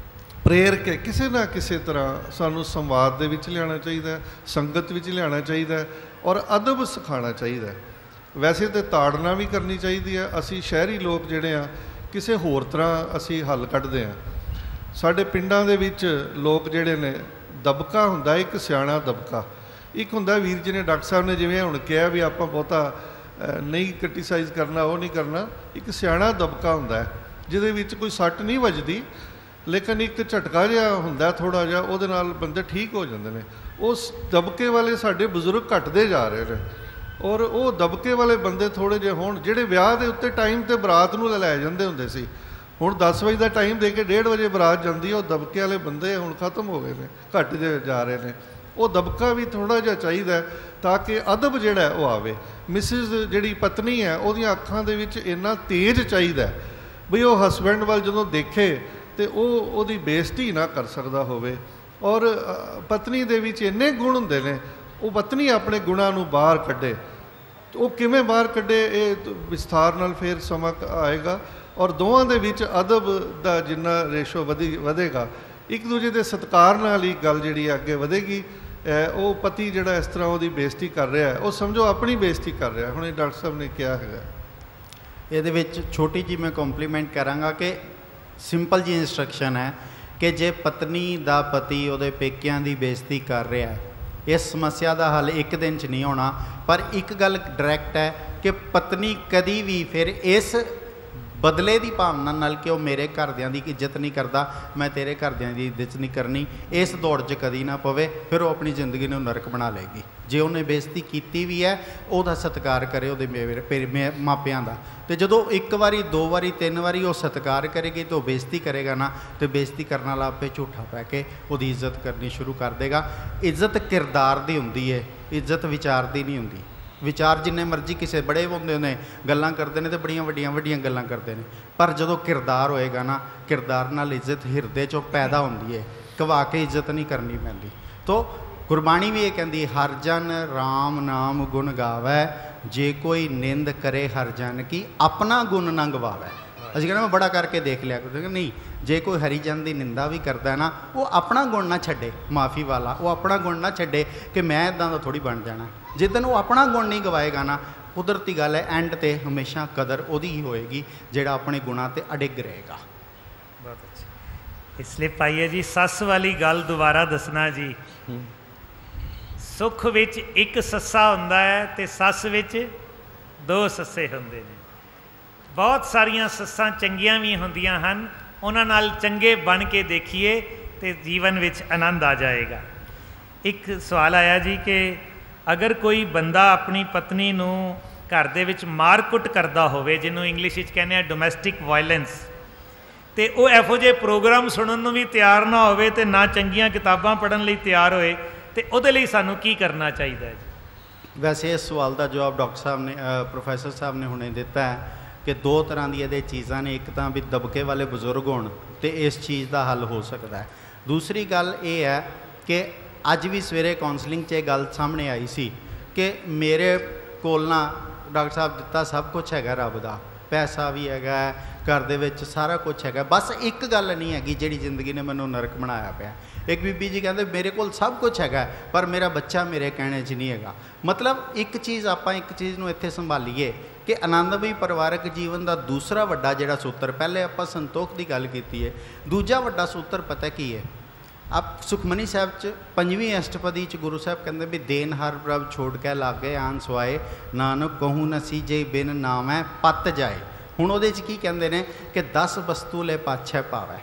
Speaker 2: ਪ੍ਰੇਰ ਕੇ ਕਿਸੇ ਨਾ ਕਿਸੇ ਤਰ੍ਹਾਂ ਸਾਨੂੰ ਸੰਵਾਦ ਦੇ ਵਿੱਚ ਲਿਆਉਣਾ ਚਾਹੀਦਾ, ਸੰਗਤ ਵਿੱਚ ਲਿਆਉਣਾ ਚਾਹੀਦਾ, ਔਰ ਅਦਬ ਸਿਖਾਉਣਾ ਚਾਹੀਦਾ। ਵੈਸੇ ਤਾਂ ਤਾੜਨਾ ਵੀ ਕਰਨੀ ਚਾਹੀਦੀ ਹੈ। ਅਸੀਂ ਸ਼ਹਿਰੀ ਲੋਕ ਜਿਹੜੇ ਆ ਕਿਸੇ ਹੋਰ ਤਰ੍ਹਾਂ ਅਸੀਂ ਹੱਲ ਕੱਢਦੇ ਹਾਂ। ਸਾਡੇ ਪਿੰਡਾਂ ਦੇ ਵਿੱਚ ਲੋਕ ਜਿਹੜੇ ਨੇ, ਦਬਕਾ ਹੁੰਦਾ ਇੱਕ ਸਿਆਣਾ ਦਬਕਾ, ਇੱਕ ਹੁੰਦਾ ਵੀਰ ਜੀ ਨੇ, ਡਾਕਟਰ ਸਾਹਿਬ ਨੇ ਜਿਵੇਂ ਹੁਣ ਕਿਹਾ ਵੀ ਆਪਾਂ ਬਹੁਤਾ ਨਹੀਂ ਕ੍ਰਿਟੀਸਾਈਜ਼ ਕਰਨਾ, ਉਹ ਨਹੀਂ ਕਰਨਾ, ਇੱਕ ਸਿਆਣਾ ਦਬਕਾ ਹੁੰਦਾ ਜਿਹਦੇ ਵਿੱਚ ਕੋਈ ਸੱਟ ਨਹੀਂ ਵੱਜਦੀ, ਲੇਕਿਨ ਇੱਕ ਝਟਕਾ ਜਿਹਾ ਹੁੰਦਾ ਥੋੜ੍ਹਾ ਜਿਹਾ, ਉਹਦੇ ਨਾਲ ਬੰਦੇ ਠੀਕ ਹੋ ਜਾਂਦੇ ਨੇ। ਉਸ ਦਬਕੇ ਵਾਲੇ ਸਾਡੇ ਬਜ਼ੁਰਗ ਘਟਦੇ ਜਾ ਰਹੇ ਨੇ, ਔਰ ਉਹ ਦਬਕੇ ਵਾਲੇ ਬੰਦੇ ਥੋੜ੍ਹੇ ਜਿਹੇ ਹੋਣ, ਜਿਹੜੇ ਵਿਆਹ ਦੇ ਉੱਤੇ ਟਾਈਮ 'ਤੇ ਬਰਾਤ ਨੂੰ ਲੈ ਜਾਂਦੇ ਹੁੰਦੇ ਸੀ, ਹੁਣ ਦਸ ਵਜੇ ਦਾ ਟਾਈਮ ਦੇ ਕੇ ਡੇਢ ਵਜੇ ਬਰਾਤ ਜਾਂਦੀ, ਉਹ ਦਬਕੇ ਵਾਲੇ ਬੰਦੇ ਹੁਣ ਖਤਮ ਹੋ ਗਏ ਨੇ, ਘੱਟ ਜਾ ਰਹੇ ਨੇ। ਉਹ ਦਬਕਾ ਵੀ ਥੋੜ੍ਹਾ ਜਿਹਾ ਚਾਹੀਦਾ ਤਾਂ ਕਿ ਅਦਬ ਜਿਹੜਾ ਉਹ ਆਵੇ। ਮਿਸਿਸ ਜਿਹੜੀ ਪਤਨੀ ਹੈ, ਉਹਦੀਆਂ ਅੱਖਾਂ ਦੇ ਵਿੱਚ ਇੰਨਾ ਤੇਜ਼ ਚਾਹੀਦਾ ਵੀ ਉਹ ਹਸਬੈਂਡ ਵੱਲ ਜਦੋਂ ਦੇਖੇ ਅਤੇ ਉਹ ਉਹਦੀ ਬੇਇੱਜ਼ਤੀ ਨਾ ਕਰ ਸਕਦਾ ਹੋਵੇ। ਔਰ ਪਤਨੀ ਦੇ ਵਿੱਚ ਇੰਨੇ ਗੁਣ ਹੁੰਦੇ ਨੇ, ਉਹ ਪਤਨੀ ਆਪਣੇ ਗੁਣਾਂ ਨੂੰ ਬਾਹਰ ਕੱਢੇ। ਉਹ ਕਿਵੇਂ ਬਾਹਰ ਕੱਢੇ, ਇਹ ਵਿਸਥਾਰ ਨਾਲ ਫਿਰ ਸਮਾਂ ਆਏਗਾ। ਔਰ ਦੋਵਾਂ ਦੇ ਵਿੱਚ ਅਦਬ ਦਾ ਜਿੰਨਾ ਰੇਸ਼ੋ ਵਧੀ ਵਧੇਗਾ, ਇੱਕ ਦੂਜੇ ਦੇ ਸਤਿਕਾਰ ਨਾਲ ਹੀ ਗੱਲ ਜਿਹੜੀ ਅੱਗੇ ਵਧੇਗੀ। ਉਹ ਪਤੀ ਜਿਹੜਾ ਇਸ ਤਰ੍ਹਾਂ ਉਹਦੀ ਬੇਇੱਜ਼ਤੀ ਕਰ ਰਿਹਾ, ਉਹ ਸਮਝੋ ਆਪਣੀ ਬੇਇੱਜ਼ਤੀ ਕਰ ਰਿਹਾ। ਹੁਣ ਇਹ ਡਾਕਟਰ ਸਾਹਿਬ ਨੇ ਕਿਹਾ ਹੈਗਾ,
Speaker 3: ਇਹਦੇ ਵਿੱਚ ਛੋਟੀ ਜਿਹੀ ਮੈਂ ਕੰਪਲੀਮੈਂਟ ਕਰਾਂਗਾ ਕਿ ਸਿੰਪਲ ਜੀ ਇੰਸਟਰਕਸ਼ਨ ਹੈ ਕਿ ਜੇ ਪਤਨੀ ਦਾ ਪਤੀ ਉਹਦੇ ਪੇਕਿਆਂ ਦੀ ਬੇਇੱਜ਼ਤੀ ਕਰ ਰਿਹਾ, ਇਸ ਸਮੱਸਿਆ ਦਾ ਹੱਲ ਇੱਕ ਦਿਨ 'ਚ ਨਹੀਂ ਹੋਣਾ। ਪਰ ਇੱਕ ਗੱਲ ਡਾਇਰੈਕਟ ਹੈ ਕਿ ਪਤਨੀ ਕਦੀ ਵੀ ਫਿਰ ਇਸ ਬਦਲੇ ਦੀ ਭਾਵਨਾ ਨਾਲ ਕਿ ਉਹ ਮੇਰੇ ਘਰਦਿਆਂ ਦੀ ਇੱਜ਼ਤ ਨਹੀਂ ਕਰਦਾ, ਮੈਂ ਤੇਰੇ ਘਰਦਿਆਂ ਦੀ ਇੱਜ਼ਤ ਨਹੀਂ ਕਰਨੀ, ਇਸ ਦੌੜ 'ਚ ਕਦੀ ਨਾ ਪਵੇ। ਫਿਰ ਉਹ ਆਪਣੀ ਜ਼ਿੰਦਗੀ ਨੂੰ ਨਰਕ ਬਣਾ ਲਏਗੀ। ਜੇ ਉਹਨੇ ਬੇਇੱਜ਼ਤੀ ਕੀਤੀ ਵੀ ਹੈ, ਉਹਦਾ ਸਤਿਕਾਰ ਕਰੇ ਉਹਦੇ ਮੇਰੇ ਮਾਪਿਆਂ ਦਾ। ਅਤੇ ਜਦੋਂ ਇੱਕ ਵਾਰੀ, ਦੋ ਵਾਰੀ, ਤਿੰਨ ਵਾਰੀ ਉਹ ਸਤਿਕਾਰ ਕਰੇਗੀ ਤਾਂ ਉਹ ਬੇਇੱਜ਼ਤੀ ਕਰੇਗਾ ਨਾ, ਅਤੇ ਬੇਇੱਜ਼ਤੀ ਕਰਨ ਵਾਲਾ ਆਪੇ ਝੂਠਾ ਪੈ ਕੇ ਉਹਦੀ ਇੱਜ਼ਤ ਕਰਨੀ ਸ਼ੁਰੂ ਕਰ ਦੇਗਾ। ਇੱਜ਼ਤ ਕਿਰਦਾਰ ਦੀ ਹੁੰਦੀ ਹੈ, ਇੱਜ਼ਤ ਵਿਚਾਰ ਦੀ ਨਹੀਂ ਹੁੰਦੀ। ਵਿਚਾਰ ਜਿੰਨੇ ਮਰਜ਼ੀ ਕਿਸੇ ਬੜੇ ਹੁੰਦੇ ਨੇ, ਗੱਲਾਂ ਕਰਦੇ ਨੇ ਅਤੇ ਬੜੀਆਂ ਵੱਡੀਆਂ ਵੱਡੀਆਂ ਗੱਲਾਂ ਕਰਦੇ ਨੇ, ਪਰ ਜਦੋਂ ਕਿਰਦਾਰ ਹੋਏਗਾ ਨਾ, ਕਿਰਦਾਰ ਨਾਲ ਇੱਜ਼ਤ ਹਿਰਦੇ 'ਚੋਂ ਪੈਦਾ ਹੁੰਦੀ ਹੈ, ਕਵਾ ਕੇ ਇੱਜ਼ਤ ਨਹੀਂ ਕਰਨੀ ਪੈਂਦੀ। ਤੋ ਗੁਰਬਾਣੀ ਵੀ ਇਹ ਕਹਿੰਦੀ, ਹਰ ਜਨ ਰਾਮ ਨਾਮ ਗੁਣ ਗਾਵੈ, ਜੇ ਕੋਈ ਨਿੰਦ ਕਰੇ ਹਰ ਜਨ ਕੀ, ਆਪਣਾ ਗੁਣ ਨਾ ਗਵਾਵੈ। ਅਸੀਂ ਕਹਿੰਦੇ ਮੈਂ ਬੜਾ ਕਰਕੇ ਦੇਖ ਲਿਆ ਕੁਝ ਨਹੀਂ। ਜੇ ਕੋਈ ਹਰੀਜਨ ਦੀ ਨਿੰਦਾ ਵੀ ਕਰਦਾ ਨਾ, ਉਹ ਆਪਣਾ ਗੁਣ ਨਾ ਛੱਡੇ, ਮਾਫੀ ਵਾਲਾ, ਉਹ ਆਪਣਾ ਗੁਣ ਨਾ ਛੱਡੇ ਕਿ ਮੈਂ ਇੱਦਾਂ ਦਾ ਥੋੜ੍ਹੀ ਬਣ ਜਾਣਾ। ਜਿੱਦਣ ਉਹ ਆਪਣਾ ਗੁਣ ਨਹੀਂ ਗਵਾਏਗਾ ਨਾ, ਕੁਦਰਤੀ ਗੱਲ ਹੈ, ਐਂਡ 'ਤੇ ਹਮੇਸ਼ਾ ਕਦਰ ਉਹਦੀ ਹੀ ਹੋਏਗੀ ਜਿਹੜਾ ਆਪਣੇ ਗੁਣਾਂ 'ਤੇ ਅਡਿੱਗ ਰਹੇਗਾ।
Speaker 1: ਬਹੁਤ ਅੱਛਾ। ਇਸ ਲਈ ਪਾਈਏ ਜੀ, ਸੱਸ ਵਾਲੀ ਗੱਲ ਦੁਬਾਰਾ ਦੱਸਣਾ ਜੀ। ਸੁੱਖ ਵਿੱਚ ਇੱਕ ਸੱਸਾ ਹੁੰਦਾ ਹੈ ਅਤੇ ਸੱਸ ਵਿੱਚ ਦੋ ਸੱਸੇ ਹੁੰਦੇ ਨੇ। ਬਹੁਤ ਸਾਰੀਆਂ ਸੱਸਾਂ ਚੰਗੀਆਂ ਵੀ ਹੁੰਦੀਆਂ ਹਨ, ਉਹਨਾਂ ਨਾਲ ਚੰਗੇ ਬਣ ਕੇ ਦੇਖੀਏ ਅਤੇ ਜੀਵਨ ਵਿੱਚ ਆਨੰਦ ਆ ਜਾਏਗਾ। ਇੱਕ ਸਵਾਲ ਆਇਆ ਜੀ ਕਿ ਅਗਰ ਕੋਈ ਬੰਦਾ ਆਪਣੀ ਪਤਨੀ ਨੂੰ ਘਰ ਦੇ ਵਿੱਚ ਮਾਰ ਕੁੱਟ ਕਰਦਾ ਹੋਵੇ, ਜਿਹਨੂੰ ਇੰਗਲਿਸ਼ ਵਿੱਚ ਕਹਿੰਦੇ ਆ ਡੋਮੈਸਟਿਕ ਵਾਇਲੈਂਸ, ਅਤੇ ਉਹ ਇਹੋ ਜਿਹੇ ਪ੍ਰੋਗਰਾਮ ਸੁਣਨ ਨੂੰ ਵੀ ਤਿਆਰ ਨਾ ਹੋਵੇ ਅਤੇ ਨਾ ਚੰਗੀਆਂ ਕਿਤਾਬਾਂ ਪੜ੍ਹਨ ਲਈ ਤਿਆਰ ਹੋਏ, ਅਤੇ ਉਹਦੇ ਲਈ ਸਾਨੂੰ ਕੀ ਕਰਨਾ ਚਾਹੀਦਾ ਹੈ ਜੀ?
Speaker 3: ਵੈਸੇ ਇਸ ਸਵਾਲ ਦਾ ਜਵਾਬ ਡਾਕਟਰ ਸਾਹਿਬ ਨੇ, ਪ੍ਰੋਫੈਸਰ ਸਾਹਿਬ ਨੇ ਹੁਣੇ ਦਿੱਤਾ ਹੈ ਕਿ ਦੋ ਤਰ੍ਹਾਂ ਦੀਆਂ ਇਹਦੇ ਚੀਜ਼ਾਂ ਨੇ। ਇੱਕ ਤਾਂ ਵੀ ਦਬਕੇ ਵਾਲੇ ਬਜ਼ੁਰਗ ਹੋਣ ਅਤੇ ਇਸ ਚੀਜ਼ ਦਾ ਹੱਲ ਹੋ ਸਕਦਾ ਹੈ। ਦੂਸਰੀ ਗੱਲ ਇਹ ਹੈ ਕਿ ਅੱਜ ਵੀ ਸਵੇਰੇ ਕਾਉਂਸਲਿੰਗ 'ਚ ਇਹ ਗੱਲ ਸਾਹਮਣੇ ਆਈ ਸੀ ਕਿ ਮੇਰੇ ਕੋਲ ਨਾ ਡਾਕਟਰ ਸਾਹਿਬ ਦਿੱਤਾ ਸਭ ਕੁਛ ਹੈਗਾ ਰੱਬ ਦਾ, पैसा भी हैगा, घर दे विच सारा कुछ हैगा, बस एक गल नहीं हैगी जिहड़ी जिंदगी ने मैनूं नरक बनाया पिया। एक बीबी जी कहते मेरे कोल सब कुछ हैगा पर मेरा बच्चा मेरे कहने च नहीं हैगा। मतलब एक चीज़ आपां एक चीज़ नूं इत्थे संभालीए कि आनंदमई परिवारक जीवन का दूसरा वड्डा जिहड़ा सूत्र, पहले आपां संतोख की गल कीती है, दूजा वड्डा सूत्र पता की है? आप सुखमनी साहब च पंजवीं अष्टपदी च गुरु साहब कहते भी देन हर प्रभ छोड़ के लागे आन सुआए, नानक कहूँ न सीजे बिन नामै पत जाए। हुण उहदे च की कहते हैं कि दस वस्तु ले पाछै पावै,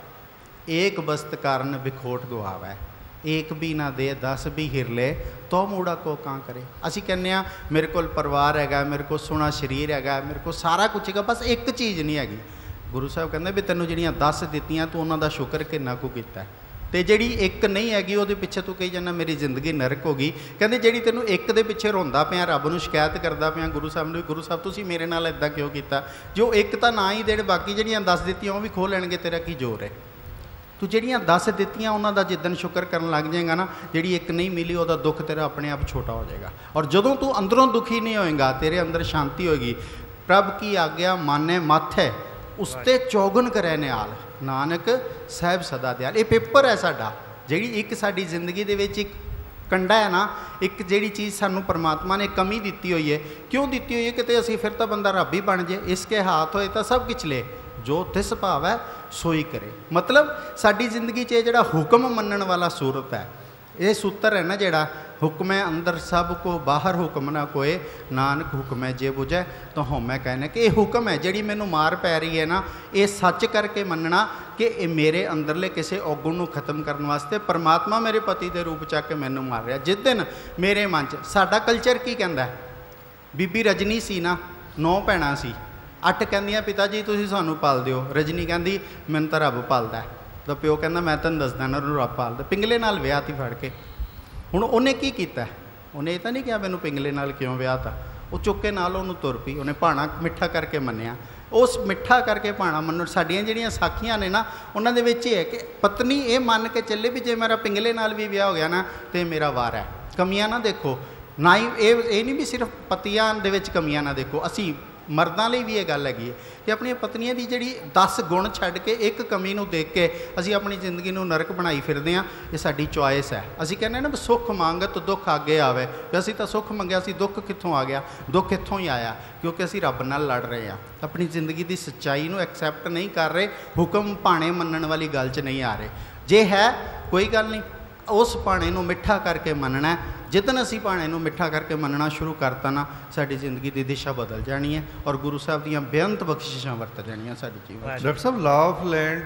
Speaker 3: एक वस्त कारण बिखोट गवावै, एक भी ना दे दस भी हिरले तो मूड़ा को कां करे। असी कहने आ मेरे को परिवार हैगा, मेरे को सोहना शरीर हैगा, मेरे को सारा कुछ हैगा, बस एक चीज़ नहीं हैगी। गुरु साहब कहते भी तैनूं जिहड़ियां दस दित्तियां तूं उन्हां दा शुक्र किन्ना कुछ कीता, तो जिहड़ी एक नहीं हैगी उहदे पिछे तू कही जाना मेरी जिंदगी नरक हो गई। कहते जिहड़ी तैनूं एक दे पिछे रोंदा पिया, रब नूं शिकायत करदा पिया गुरु साहब नूं, गुरु साहब तुसीं मेरे नाल इदां क्यों कीता, जो एक तां ना ही देण बाकी जिहड़ियां दस दित्तियां वो भी खो लैणगे, तेरा की जोर है। तू जिहड़ियां दस दित्तियां उन्हां दा जिद्दन शुक्र करन लग जाएगा ना, जिहड़ी एक नहीं मिली उहदा दुख तेरा अपने आप छोटा हो जाएगा। और जदों तू अंदरों दुखी नहीं होएगा, तेरे अंदर शांति होएगी। प्रभ की आग्या माने मत है, उसते चौगुन करे निहाल, नानक साहिब सदा दयाल। ये पेपर है साडा, जिहड़ी एक साडी जिंदगी दे विच एक कंडा है ना, एक जिहड़ी चीज़ सानू परमात्मा ने कमी दित्ती हुई है, क्यों दित्ती हुई है कि असीं फिर तां बंदा रब ही बन जाए, इसके हाथ होए तां सब किछ ले, जो तिस भाव है सोई करे। मतलब साडी जिंदगी च जिहड़ा हुक्म मनण वाला सूरत है, ये सूत्र है ना जिहड़ा हुक्म है अंदर सब को बाहर हुक्म ना कोए, नानक हुक्म है जे बुझे तो होमै कहने कि ये हुक्म है जिहड़ी मैनू मार पै रही है ना, ये सच करके मनना कि ये मेरे अंदरले किसी औगुण नूं खत्म करने वास्ते परमात्मा मेरे पति के रूप च आके मैनू मार रहा। जिस दिन मेरे मन च साडा कल्चर की कहंदा है, बीबी रजनी सी ना, नौ भैणां सी, अठ कहंदियां पिता जी तुसीं सानू पाल दिओ, रजनी कहंदी मैनूं तां रब पालदा है, तो प्यो कहंदा मैं तैनूं दसदा ना रब पालदा, पिंगले नाल विआह ती फड़ के। हुण उन्हें की कीता, उन्हें ये तो नहीं कहा मैनूं पिंगले नाल क्यों विआह ता, वो चुके नाल उन्होंने तुर पई, उन्हें भाणा मिठा करके मन्निया। उस मिठा करके भाणा मन्नो साडियां जिहड़ियां साखियां ने ना, उन्हां दे विच है कि पत्नी ये मन के चले भी जे मेरा पिंगले नाल भी विआह हो गया ना तो मेरा वार है। कमियां ना देखो ना ही, ये नहीं भी सिर्फ पतियां दे विच कमियां ना देखो, असी मर्दां लई भी ये गल हैगी कि अपनी पत्नियां दी जिहड़ी दस गुण छड्ड के एक कमी नूं देख के असी अपनी जिंदगी नूं नरक बनाई फिरदे हां। ये साडी चॉइस है। असी कहने ना सुख मंग तो दुख आगे आवे, असी तो सुख मंगिया सी, दुख कित्थों आ गया, दुख इत्थों ही आया क्योंकि असी रब नाल लड़ रहे हैं, अपनी जिंदगी की सच्चाई नूं एक्सैप्ट नहीं कर रहे, हुक्म भाणे मनण वाली गल च नहीं आ रहे। जे है कोई गल नहीं, उस भाणे नूं मिठा करके मनना है। जिदन असी भाणे नूं मिठा करके मनना शुरू करता ना, साडी जिंदगी की दिशा बदल जानी है और गुरु साहब दीयां बेअंत बख्शिशां वरत जाणियां साडी जीवन।
Speaker 2: डॉक्टर साहब लॉ ऑफ लैंड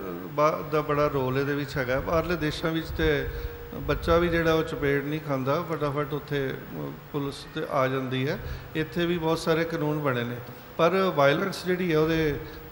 Speaker 2: दा बड़ा रोल इहदे विच हैगा। बाहरले देशां विच ते बच्चा भी जिहड़ा वो चपेड़ नहीं खाता, फटाफट उत्थे पुलिस ते आ जाती है। इत्थे भी बहुत सारे कानून बने ने, पर वायलेंस जिहड़ी है उहदे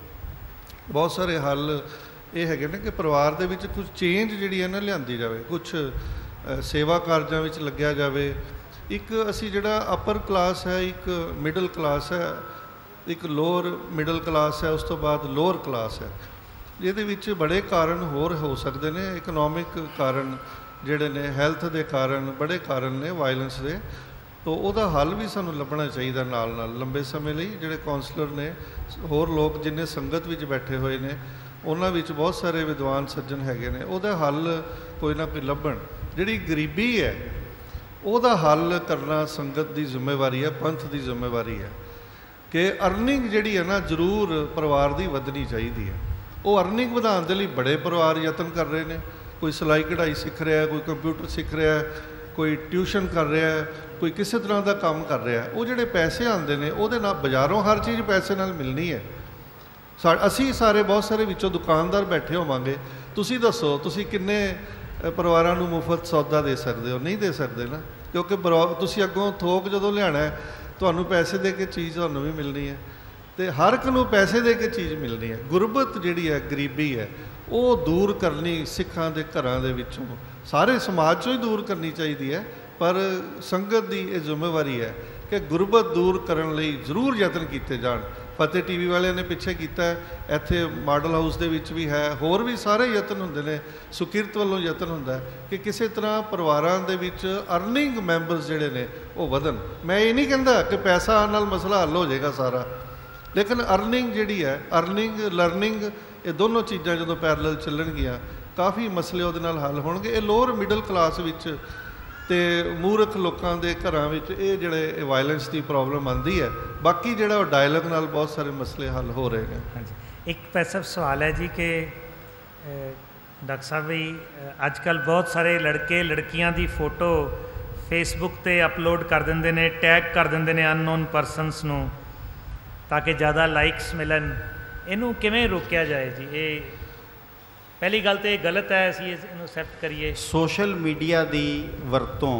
Speaker 2: बहुत सारे हल ये है ना कि परिवार दे विच कुछ चेंज जिहड़ी है ना लिआंदी जावे, कुछ सेवा कार्जां विच लग्या जावे। एक असी जिहड़ा अपर क्लास है, एक मिडल क्लास है, एक लोअर मिडल क्लास है, उस तो बाद लोअर क्लास है। इहदे विच बड़े कारण होर हो सकते हैं, इकनॉमिक कारण जिहड़े ने, हैल्थ दे कारण, बड़े कारण ने वायलेंस दे। तो उहदा हल भी सानूं लभना चाहिए नाल नाल लंबे समय लई। जिहड़े काउंसलर ने, होर लोग जिन्ने संगत विच बैठे हुए ने, उन्हां विच बहुत सारे विद्वान सज्जन हैगे ने, उहदा हल कोई ना कोई लभण। जिहड़ी गरीबी है उहदा हल करना संगत की जिम्मेवारी है, पंथ की जिम्मेवारी है कि अर्निंग जिहड़ी है ना जरूर परिवार की वधनी चाहिए है। वो अर्निंग वधाउण दे लई बड़े परिवार यतन कर रहे हैं। कोई सिलाई कढ़ाई सीख रहा है, कोई कंप्यूटर सीख रहा है, कोई ट्यूशन कर रहा है, कोई किसी तरह का काम कर रहा है। वो जिहड़े पैसे आते हैं उहदे नाल बाज़ारों हर चीज़ पैसे नाल मिलनी है। सा असी सारे बहुत सारे विचों दुकानदार बैठे होवांगे, तुसीं दसो तुसीं किन्ने परिवारां नूं मुफ्त सौदा दे सकते हो? नहीं दे सकते ना, क्योंकि तुसीं अगों थोक जदों लिआना है तुहानूं पैसे दे के चीज़ तुहानूं भी मिलनी है, तो हर एक नूं पैसे दे के चीज़ मिलनी है। गुरबत जिहड़ी है, गरीबी है, वो दूर करनी सिखां दे घरां दे विचों, सारे समाज चों ही दूर करनी चाहिए है। पर संगत की यह जिम्मेवारी है कि गुरबत दूर करने लई जरूर यतन किए जाण। फतेह टी वी वाले ने पिछे किया, इत्थे मॉडल हाउस दे विच भी है, होर भी सारे यतन होंदे ने, सुकिरत वालों यतन होंदा है कि किसी तरह परिवारां दे विच अर्निंग मैंबरस जिहड़े ने वो वधन। मैं ये नहीं कहता कि पैसा आउण नाल मसला हल हो जाएगा सारा, ਲੇਕਿਨ ਅਰਨਿੰਗ ਜਿਹੜੀ ਹੈ, ਅਰਨਿੰਗ ਲਰਨਿੰਗ, ਇਹ ਦੋਨੋਂ ਚੀਜ਼ਾਂ ਜਦੋਂ ਪੈਰਲਲ ਚੱਲਣਗੀਆਂ ਕਾਫੀ ਮਸਲੇ ਉਹਦੇ ਨਾਲ ਹੱਲ ਹੋਣਗੇ। ਇਹ ਲੋਅਰ ਮਿਡਲ ਕਲਾਸ ਵਿੱਚ ਅਤੇ ਮੂਰਖ ਲੋਕਾਂ ਦੇ ਘਰਾਂ ਵਿੱਚ ਇਹ ਜਿਹੜੇ ਵਾਇਲੈਂਸ ਦੀ ਪ੍ਰੋਬਲਮ ਆਉਂਦੀ ਹੈ, ਬਾਕੀ ਜਿਹੜਾ ਉਹ ਡਾਇਲੌਗ ਨਾਲ ਬਹੁਤ ਸਾਰੇ ਮਸਲੇ ਹੱਲ ਹੋ ਰਹੇ ਨੇ।
Speaker 1: ਹਾਂਜੀ, ਇੱਕ ਪੈਸਾ ਸਵਾਲ ਹੈ ਜੀ ਕਿ ਡਾਕਟਰ ਸਾਹਿਬ ਵੀ ਅੱਜ ਕੱਲ੍ਹ ਬਹੁਤ ਸਾਰੇ ਲੜਕੇ ਲੜਕੀਆਂ ਦੀ ਫੋਟੋ ਫੇਸਬੁੱਕ 'ਤੇ ਅਪਲੋਡ ਕਰ ਦਿੰਦੇ ਨੇ, ਟੈਗ ਕਰ ਦਿੰਦੇ ਨੇ ਅਨਨੋਨ ਪਰਸਨਸ ਨੂੰ ਤਾਂ ਕਿ ਜ਼ਿਆਦਾ ਲਾਈਕਸ ਮਿਲਣ। ਇਹਨੂੰ ਕਿਵੇਂ ਰੋਕਿਆ ਜਾਏ ਜੀ? ਇਹ ਪਹਿਲੀ ਗੱਲ ਤਾਂ ਇਹ ਗਲਤ ਹੈ, ਅਸੀਂ ਇਹਨੂੰ ਐਕਸੈਪਟ ਕਰੀਏ।
Speaker 3: ਸੋਸ਼ਲ ਮੀਡੀਆ ਦੀ ਵਰਤੋਂ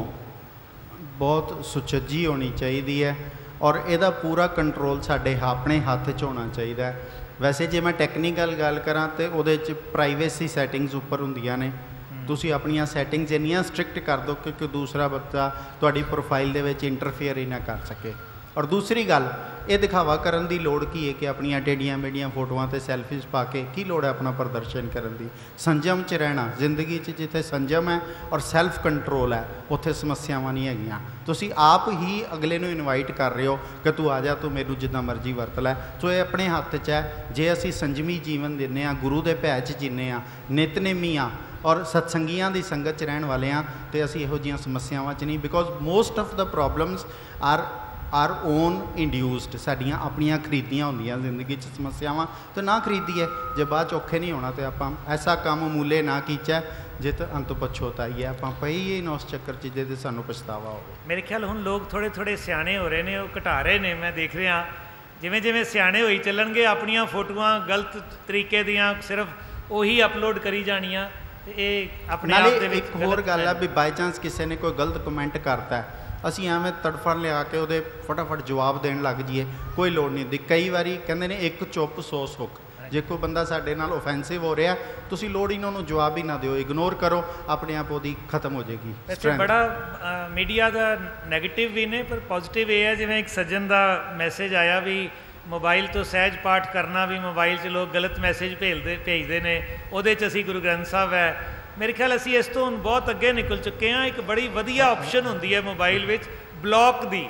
Speaker 3: ਬਹੁਤ ਸੁਚੱਜੀ ਹੋਣੀ ਚਾਹੀਦੀ ਹੈ ਔਰ ਇਹਦਾ ਪੂਰਾ ਕੰਟਰੋਲ ਸਾਡੇ ਆਪਣੇ ਹੱਥ 'ਚ ਹੋਣਾ ਚਾਹੀਦਾ ਹੈ। ਵੈਸੇ ਜੇ ਮੈਂ ਟੈਕਨੀਕਲ ਗੱਲ ਕਰਾਂ ਤਾਂ ਉਹਦੇ 'ਚ ਪ੍ਰਾਈਵੇਸੀ ਸੈਟਿੰਗਸ ਉੱਪਰ ਹੁੰਦੀਆਂ ਨੇ। ਤੁਸੀਂ ਆਪਣੀਆਂ ਸੈਟਿੰਗਸ ਇੰਨੀਆਂ ਸਟ੍ਰਿਕਟ ਕਰ ਦਿਓ ਕਿ ਕੋਈ ਦੂਸਰਾ ਬੱਚਾ ਤੁਹਾਡੀ ਪ੍ਰੋਫਾਈਲ ਦੇ ਵਿੱਚ ਇੰਟਰਫੇਅਰ ਹੀ ਨਾ ਕਰ ਸਕੇ। ਔਰ ਦੂਸਰੀ ਗੱਲ, ਇਹ ਦਿਖਾਵਾ ਕਰਨ ਦੀ ਲੋੜ ਕੀ ਹੈ ਕਿ ਆਪਣੀਆਂ ਟੇਡੀਆਂ ਮੇਡੀਆਂ ਫੋਟੋਆਂ 'ਤੇ ਸੈਲਫੀਜ਼ ਪਾ ਕੇ ਕੀ ਲੋੜ ਹੈ ਆਪਣਾ ਪ੍ਰਦਰਸ਼ਨ ਕਰਨ ਦੀ? ਸੰਜਮ 'ਚ ਰਹਿਣਾ, ਜ਼ਿੰਦਗੀ 'ਚ ਜਿੱਥੇ ਸੰਜਮ ਹੈ ਔਰ ਸੈਲਫ ਕੰਟਰੋਲ ਹੈ ਉੱਥੇ ਸਮੱਸਿਆਵਾਂ ਨਹੀਂ ਹੈਗੀਆਂ। ਤੁਸੀਂ ਆਪ ਹੀ ਅਗਲੇ ਨੂੰ ਇਨਵਾਈਟ ਕਰ ਰਹੇ ਹੋ ਕਿ ਤੂੰ ਆ ਜਾ, ਤੂੰ ਮੈਨੂੰ ਜਿੱਦਾਂ ਮਰਜ਼ੀ ਵਰਤ ਲੈ। ਸੋ ਇਹ ਆਪਣੇ ਹੱਥ 'ਚ ਹੈ। ਜੇ ਅਸੀਂ ਸੰਜਮੀ ਜੀਵਨ ਦਿੰਦੇ ਹਾਂ, ਗੁਰੂ ਦੇ ਭੈ 'ਚ ਜੀਂਦੇ ਹਾਂ, ਨਿਤਨੇਮੀ ਹਾਂ ਔਰ ਸਤਸੰਗੀਆਂ ਦੀ ਸੰਗਤ 'ਚ ਰਹਿਣ ਵਾਲੇ ਹਾਂ, ਅਤੇ ਅਸੀਂ ਇਹੋ ਜਿਹੀਆਂ ਸਮੱਸਿਆਵਾਂ 'ਚ ਨਹੀਂ। Because most of the problems are our own induced, ਸਾਡੀਆਂ ਆਪਣੀਆਂ ਖਰੀਦੀਆਂ ਹੁੰਦੀਆਂ ਜ਼ਿੰਦਗੀ 'ਚ ਸਮੱਸਿਆਵਾਂ। ਤਾਂ ਨਾ ਖਰੀਦੀਏ, ਜੇ ਬਾਅਦ 'ਚ ਔਖੇ ਨਹੀਂ ਹੋਣਾ ਤਾਂ ਆਪਾਂ ਐਸਾ ਕੰਮ ਮੂਲੇ ਨਾ ਕੀਚੈ ਜਿਤ ਅੰਤ ਪਛੋਤਾਈ ਹੈ। ਆਪਾਂ ਪਈਏ ਨਾ ਉਸ ਚੱਕਰ 'ਚ ਜਿਹਦੇ ਸਾਨੂੰ ਪਛਤਾਵਾ ਹੋਵੇ।
Speaker 1: ਮੇਰੇ ਖਿਆਲ ਹੁਣ ਲੋਕ ਥੋੜ੍ਹੇ ਥੋੜ੍ਹੇ ਸਿਆਣੇ ਹੋ ਰਹੇ ਨੇ, ਉਹ ਘਟਾ ਰਹੇ ਨੇ। ਮੈਂ ਦੇਖ ਰਿਹਾ ਜਿਵੇਂ ਜਿਵੇਂ ਸਿਆਣੇ ਹੋਈ ਚੱਲਣਗੇ ਆਪਣੀਆਂ ਫੋਟੋਆਂ ਗਲਤ ਤਰੀਕੇ ਦੀਆਂ ਸਿਰਫ ਉਹੀ ਅਪਲੋਡ ਕਰੀ ਜਾਣੀਆਂ, ਅਤੇ ਇਹ ਆਪਣੇ ਆਪ ਦੇ ਵਿੱਚ
Speaker 3: ਇੱਕ ਹੋਰ ਗੱਲ ਆ ਵੀ ਬਾਈ ਚਾਂਸ ਕਿਸੇ ਨੇ ਕੋਈ ਗਲਤ ਕਮੈਂਟ ਕਰਤਾ, ਅਸੀਂ ਐਵੇਂ ਤੜਫੜ ਲਿਆ ਕੇ ਉਹਦੇ ਫਟਾਫਟ ਜਵਾਬ ਦੇਣ ਲੱਗ ਜਾਈਏ, ਕੋਈ ਲੋੜ ਨਹੀਂ ਹੁੰਦੀ। ਕਈ ਵਾਰੀ ਕਹਿੰਦੇ ਨੇ ਇੱਕ ਚੁੱਪ ਸੌ ਸੁੱਖ। ਜੇ ਕੋਈ ਬੰਦਾ ਸਾਡੇ ਨਾਲ ਓਫੈਂਸਿਵ ਹੋ ਰਿਹਾ, ਤੁਸੀਂ ਲੋੜ ਹੀ ਉਹਨੂੰ ਜਵਾਬ ਹੀ ਨਾ ਦਿਓ, ਇਗਨੋਰ ਕਰੋ, ਆਪਣੇ ਆਪ ਉਹਦੀ ਖਤਮ ਹੋ ਜਾਏਗੀ।
Speaker 1: ਵੈਸੇ ਬੜਾ ਮੀਡੀਆ ਦਾ ਨੈਗੇਟਿਵ ਵੀ ਨੇ, ਪਰ ਪੋਜ਼ੀਟਿਵ ਇਹ ਹੈ ਜਿਵੇਂ ਇੱਕ ਸੱਜਣ ਦਾ ਮੈਸੇਜ ਆਇਆ ਵੀ ਮੋਬਾਈਲ ਤੋਂ ਸਹਿਜ ਪਾਠ ਕਰਨਾ ਵੀ ਮੋਬਾਈਲ 'ਚ ਲੋਕ ਗਲਤ ਮੈਸੇਜ ਭੇਜਦੇ ਭੇਜਦੇ ਨੇ, ਉਹਦੇ 'ਚ ਅਸੀਂ ਗੁਰੂ ਗ੍ਰੰਥ ਸਾਹਿਬ ਹੈ। ਮੇਰੇ ਖਿਆਲ ਅਸੀਂ ਇਸ ਤੋਂ ਹੁਣ ਬਹੁਤ ਅੱਗੇ ਨਿਕਲ ਚੁੱਕੇ ਹਾਂ। ਇੱਕ ਬੜੀ ਵਧੀਆ ਆਪਸ਼ਨ ਹੁੰਦੀ ਹੈ ਮੋਬਾਈਲ ਵਿੱਚ ਬਲੌਕ ਦੀ,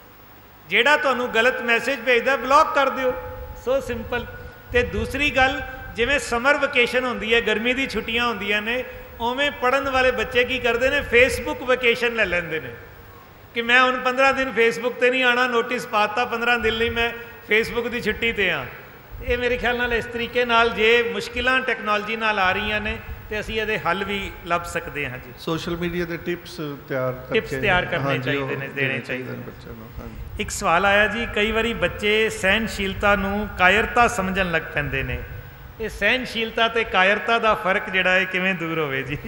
Speaker 1: ਜਿਹੜਾ ਤੁਹਾਨੂੰ ਗਲਤ ਮੈਸੇਜ ਭੇਜਦਾ ਬਲੌਕ ਕਰ ਦਿਓ, ਸੋ ਸਿੰਪਲ। ਅਤੇ ਦੂਸਰੀ ਗੱਲ, ਜਿਵੇਂ ਸਮਰ ਵਕੇਸ਼ਨ ਹੁੰਦੀ ਹੈ, ਗਰਮੀ ਦੀ ਛੁੱਟੀਆਂ ਹੁੰਦੀਆਂ ਨੇ, ਉਵੇਂ ਪੜ੍ਹਨ ਵਾਲੇ ਬੱਚੇ ਕੀ ਕਰਦੇ ਨੇ, ਫੇਸਬੁੱਕ ਵਕੇਸ਼ਨ ਲੈ ਲੈਂਦੇ ਨੇ ਕਿ ਮੈਂ ਹੁਣ ਪੰਦਰਾਂ ਦਿਨ ਫੇਸਬੁੱਕ 'ਤੇ ਨਹੀਂ ਆਉਣਾ, ਨੋਟਿਸ ਪਾ ਦਿੱਤਾ ਪੰਦਰਾਂ ਦਿਨ ਲਈ ਮੈਂ ਫੇਸਬੁੱਕ ਦੀ ਛੁੱਟੀ 'ਤੇ ਹਾਂ। ਇਹ ਮੇਰੇ ਖਿਆਲ ਨਾਲ ਇਸ ਤਰੀਕੇ ਨਾਲ ਜੇ ਮੁਸ਼ਕਿਲਾਂ ਟੈਕਨੋਲੋਜੀ ਨਾਲ ਆ ਰਹੀਆਂ ਨੇ ਤੇ ਅਸੀਂ ਇਹਦੇ ਹੱਲ ਵੀ ਲੱਭ ਸਕਦੇ ਹਾਂ ਜੀ।
Speaker 2: ਸੋਸ਼ਲ ਮੀਡੀਆ ਦੇ ਟਿਪਸ ਤਿਆਰ ਕਰਕੇ
Speaker 1: ਟਿਪਸ ਤਿਆਰ ਕਰਨੇ ਚਾਹੀਦੇ ਨੇ, ਦੇਣੇ ਚਾਹੀਦੇ ਨੇ ਬੱਚਿਆਂ ਨੂੰ। ਇੱਕ ਸਵਾਲ ਆਇਆ ਜੀ, ਕਈ ਵਾਰੀ ਬੱਚੇ ਸਹਿਨਸ਼ੀਲਤਾ ਨੂੰ ਕਾਇਰਤਾ ਸਮਝਣ ਲੱਗ ਪੈਂਦੇ ਨੇ, ਇਹ ਸਹਿਨਸ਼ੀਲਤਾ ਤੇ ਕਾਇਰਤਾ ਦਾ ਫਰਕ ਜਿਹੜਾ ਹੈ ਕਿਵੇਂ ਦੂਰ ਹੋਵੇ ਜੀ?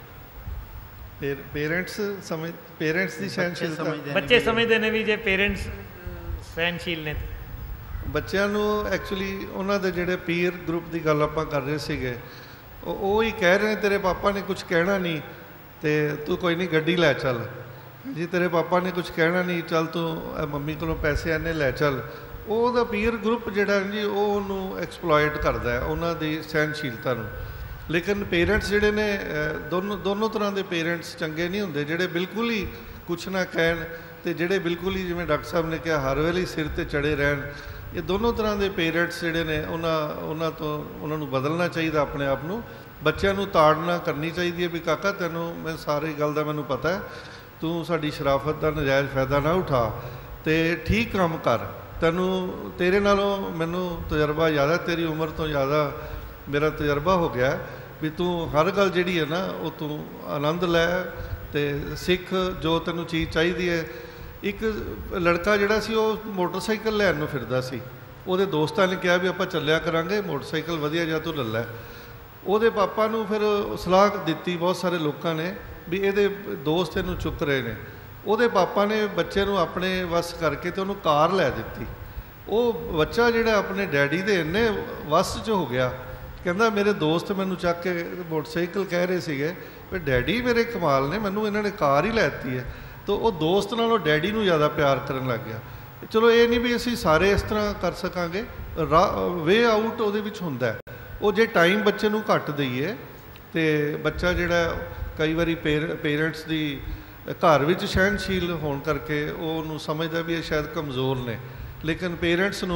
Speaker 2: ਪੇਰੈਂਟਸ ਸਮਝ ਪੇਰੈਂਟਸ ਦੀ ਸਹਿਨਸ਼ੀਲਤਾ
Speaker 1: ਬੱਚੇ ਸਮਝਦੇ ਨੇ ਵੀ ਜੇ ਪੇਰੈਂਟਸ ਸਹਿਨਸ਼ੀਲ ਨੇ।
Speaker 2: ਬੱਚਿਆਂ ਨੂੰ ਐਕਚੁਅਲੀ ਉਹਨਾਂ ਦੇ ਜਿਹੜੇ ਪੀਅਰ ਗਰੁੱਪ ਦੀ ਗੱਲ ਆਪਾਂ ਕਰ ਰਹੇ ਸੀਗੇ, ਉਹ ਉਹ ਹੀ ਕਹਿ ਰਹੇ ਨੇ ਤੇਰੇ ਪਾਪਾ ਨੇ ਕੁਝ ਕਹਿਣਾ ਨਹੀਂ ਅਤੇ ਤੂੰ ਕੋਈ ਨਹੀਂ ਗੱਡੀ ਲੈ ਚੱਲ ਜੀ, ਤੇਰੇ ਪਾਪਾ ਨੇ ਕੁਝ ਕਹਿਣਾ ਨਹੀਂ, ਚੱਲ ਤੂੰ ਮੰਮੀ ਕੋਲੋਂ ਪੈਸੇ ਆਨੇ ਲੈ ਚੱਲ। ਉਹਦਾ ਪੀਅਰ ਗਰੁੱਪ ਜਿਹੜਾ ਜੀ ਉਹ ਉਹਨੂੰ ਐਕਸਪਲੋਇਟ ਕਰਦਾ ਉਹਨਾਂ ਦੀ ਸਹਿਨਸ਼ੀਲਤਾ ਨੂੰ। ਲੇਕਿਨ ਪੇਰੈਂਟਸ ਜਿਹੜੇ ਨੇ, ਦੋਨੋਂ ਦੋਨੋਂ ਤਰ੍ਹਾਂ ਦੇ ਪੇਰੈਂਟਸ ਚੰਗੇ ਨਹੀਂ ਹੁੰਦੇ, ਜਿਹੜੇ ਬਿਲਕੁਲ ਹੀ ਕੁਛ ਨਾ ਕਹਿਣ ਅਤੇ ਜਿਹੜੇ ਬਿਲਕੁਲ ਹੀ ਜਿਵੇਂ ਡਾਕਟਰ ਸਾਹਿਬ ਨੇ ਕਿਹਾ ਹਰ ਵੇਲੇ ਸਿਰ 'ਤੇ ਚੜ੍ਹੇ ਰਹਿਣ। ਇਹ ਦੋਨੋਂ ਤਰ੍ਹਾਂ ਦੇ ਪੇਰੈਂਟਸ ਜਿਹੜੇ ਨੇ ਉਹਨਾਂ ਉਹਨਾਂ ਤੋਂ ਉਹਨਾਂ ਨੂੰ ਬਦਲਣਾ ਚਾਹੀਦਾ ਆਪਣੇ ਆਪ ਨੂੰ। ਬੱਚਿਆਂ ਨੂੰ ਤਾੜਨਾ ਕਰਨੀ ਚਾਹੀਦੀ ਹੈ ਵੀ ਕਾਕਾ ਤੈਨੂੰ ਮੈਂ ਸਾਰੀ ਗੱਲ ਦਾ ਮੈਨੂੰ ਪਤਾ ਹੈ, ਤੂੰ ਸਾਡੀ ਸ਼ਰਾਫਤ ਦਾ ਨਜਾਇਜ਼ ਫਾਇਦਾ ਨਾ ਉਠਾ ਅਤੇ ਠੀਕ ਕੰਮ ਕਰ, ਤੈਨੂੰ ਤੇਰੇ ਨਾਲੋਂ ਮੈਨੂੰ ਤਜਰਬਾ ਜ਼ਿਆਦਾ, ਤੇਰੀ ਉਮਰ ਤੋਂ ਜ਼ਿਆਦਾ ਮੇਰਾ ਤਜਰਬਾ ਹੋ ਗਿਆ ਵੀ ਤੂੰ ਹਰ ਗੱਲ ਜਿਹੜੀ ਹੈ ਨਾ ਉਹ ਤੂੰ ਆਨੰਦ ਲੈ ਅਤੇ ਸਿੱਖ ਜੋ ਤੈਨੂੰ ਚੀਜ਼ ਚਾਹੀਦੀ ਹੈ। ਇੱਕ ਲੜਕਾ ਜਿਹੜਾ ਸੀ ਉਹ ਮੋਟਰਸਾਈਕਲ ਲੈਣ ਨੂੰ ਫਿਰਦਾ ਸੀ, ਉਹਦੇ ਦੋਸਤਾਂ ਨੇ ਕਿਹਾ ਵੀ ਆਪਾਂ ਚੱਲਿਆ ਕਰਾਂਗੇ, ਮੋਟਰਸਾਈਕਲ ਵਧੀਆ ਜਿਹਾ ਤੂੰ ਲੈ ਲੈ। ਉਹਦੇ ਪਾਪਾ ਨੂੰ ਫਿਰ ਸਲਾਹ ਦਿੱਤੀ ਬਹੁਤ ਸਾਰੇ ਲੋਕਾਂ ਨੇ ਵੀ ਇਹਦੇ ਦੋਸਤ ਇਹਨੂੰ ਚੁੱਕ ਰਹੇ ਨੇ। ਉਹਦੇ ਪਾਪਾ ਨੇ ਬੱਚੇ ਨੂੰ ਆਪਣੇ ਵੱਸ ਕਰਕੇ ਤੇ ਉਹਨੂੰ ਕਾਰ ਲੈ ਦਿੱਤੀ। ਉਹ ਬੱਚਾ ਜਿਹੜਾ ਆਪਣੇ ਡੈਡੀ ਦੇ ਇੰਨੇ ਵੱਸ 'ਚ ਹੋ ਗਿਆ, ਕਹਿੰਦਾ ਮੇਰੇ ਦੋਸਤ ਮੈਨੂੰ ਚੱਕ ਕੇ ਮੋਟਰਸਾਈਕਲ ਕਹਿ ਰਹੇ ਸੀਗੇ ਵੀ ਡੈਡੀ ਮੇਰੇ ਕਮਾਲ ਨੇ, ਮੈਨੂੰ ਇਹਨਾਂ ਨੇ ਕਾਰ ਹੀ ਲੈ ਦਿੱਤੀ ਹੈ। ਤਾਂ ਉਹ ਦੋਸਤ ਨਾਲੋਂ ਡੈਡੀ ਨੂੰ ਜ਼ਿਆਦਾ ਪਿਆਰ ਕਰਨ ਲੱਗ ਗਿਆ। ਚਲੋ ਇਹ ਨਹੀਂ ਵੀ ਅਸੀਂ ਸਾਰੇ ਇਸ ਤਰ੍ਹਾਂ ਕਰ ਸਕਾਂਗੇ, ਰਾ ਵੇ ਆਊਟ ਉਹਦੇ ਵਿੱਚ ਹੁੰਦਾ। ਉਹ ਜੇ ਟਾਈਮ ਬੱਚੇ ਨੂੰ ਘੱਟ ਦਈਏ ਅਤੇ ਬੱਚਾ ਜਿਹੜਾ ਕਈ ਵਾਰੀ ਪੇਰ ਪੇਰੈਂਟਸ ਦੀ ਘਰ ਵਿੱਚ ਸਹਿਨਸ਼ੀਲ ਹੋਣ ਕਰਕੇ ਉਹ ਉਹਨੂੰ ਸਮਝਦਾ ਵੀ ਇਹ ਸ਼ਾਇਦ ਕਮਜ਼ੋਰ ਨੇ, ਲੇਕਿਨ ਪੇਰੈਂਟਸ ਨੂੰ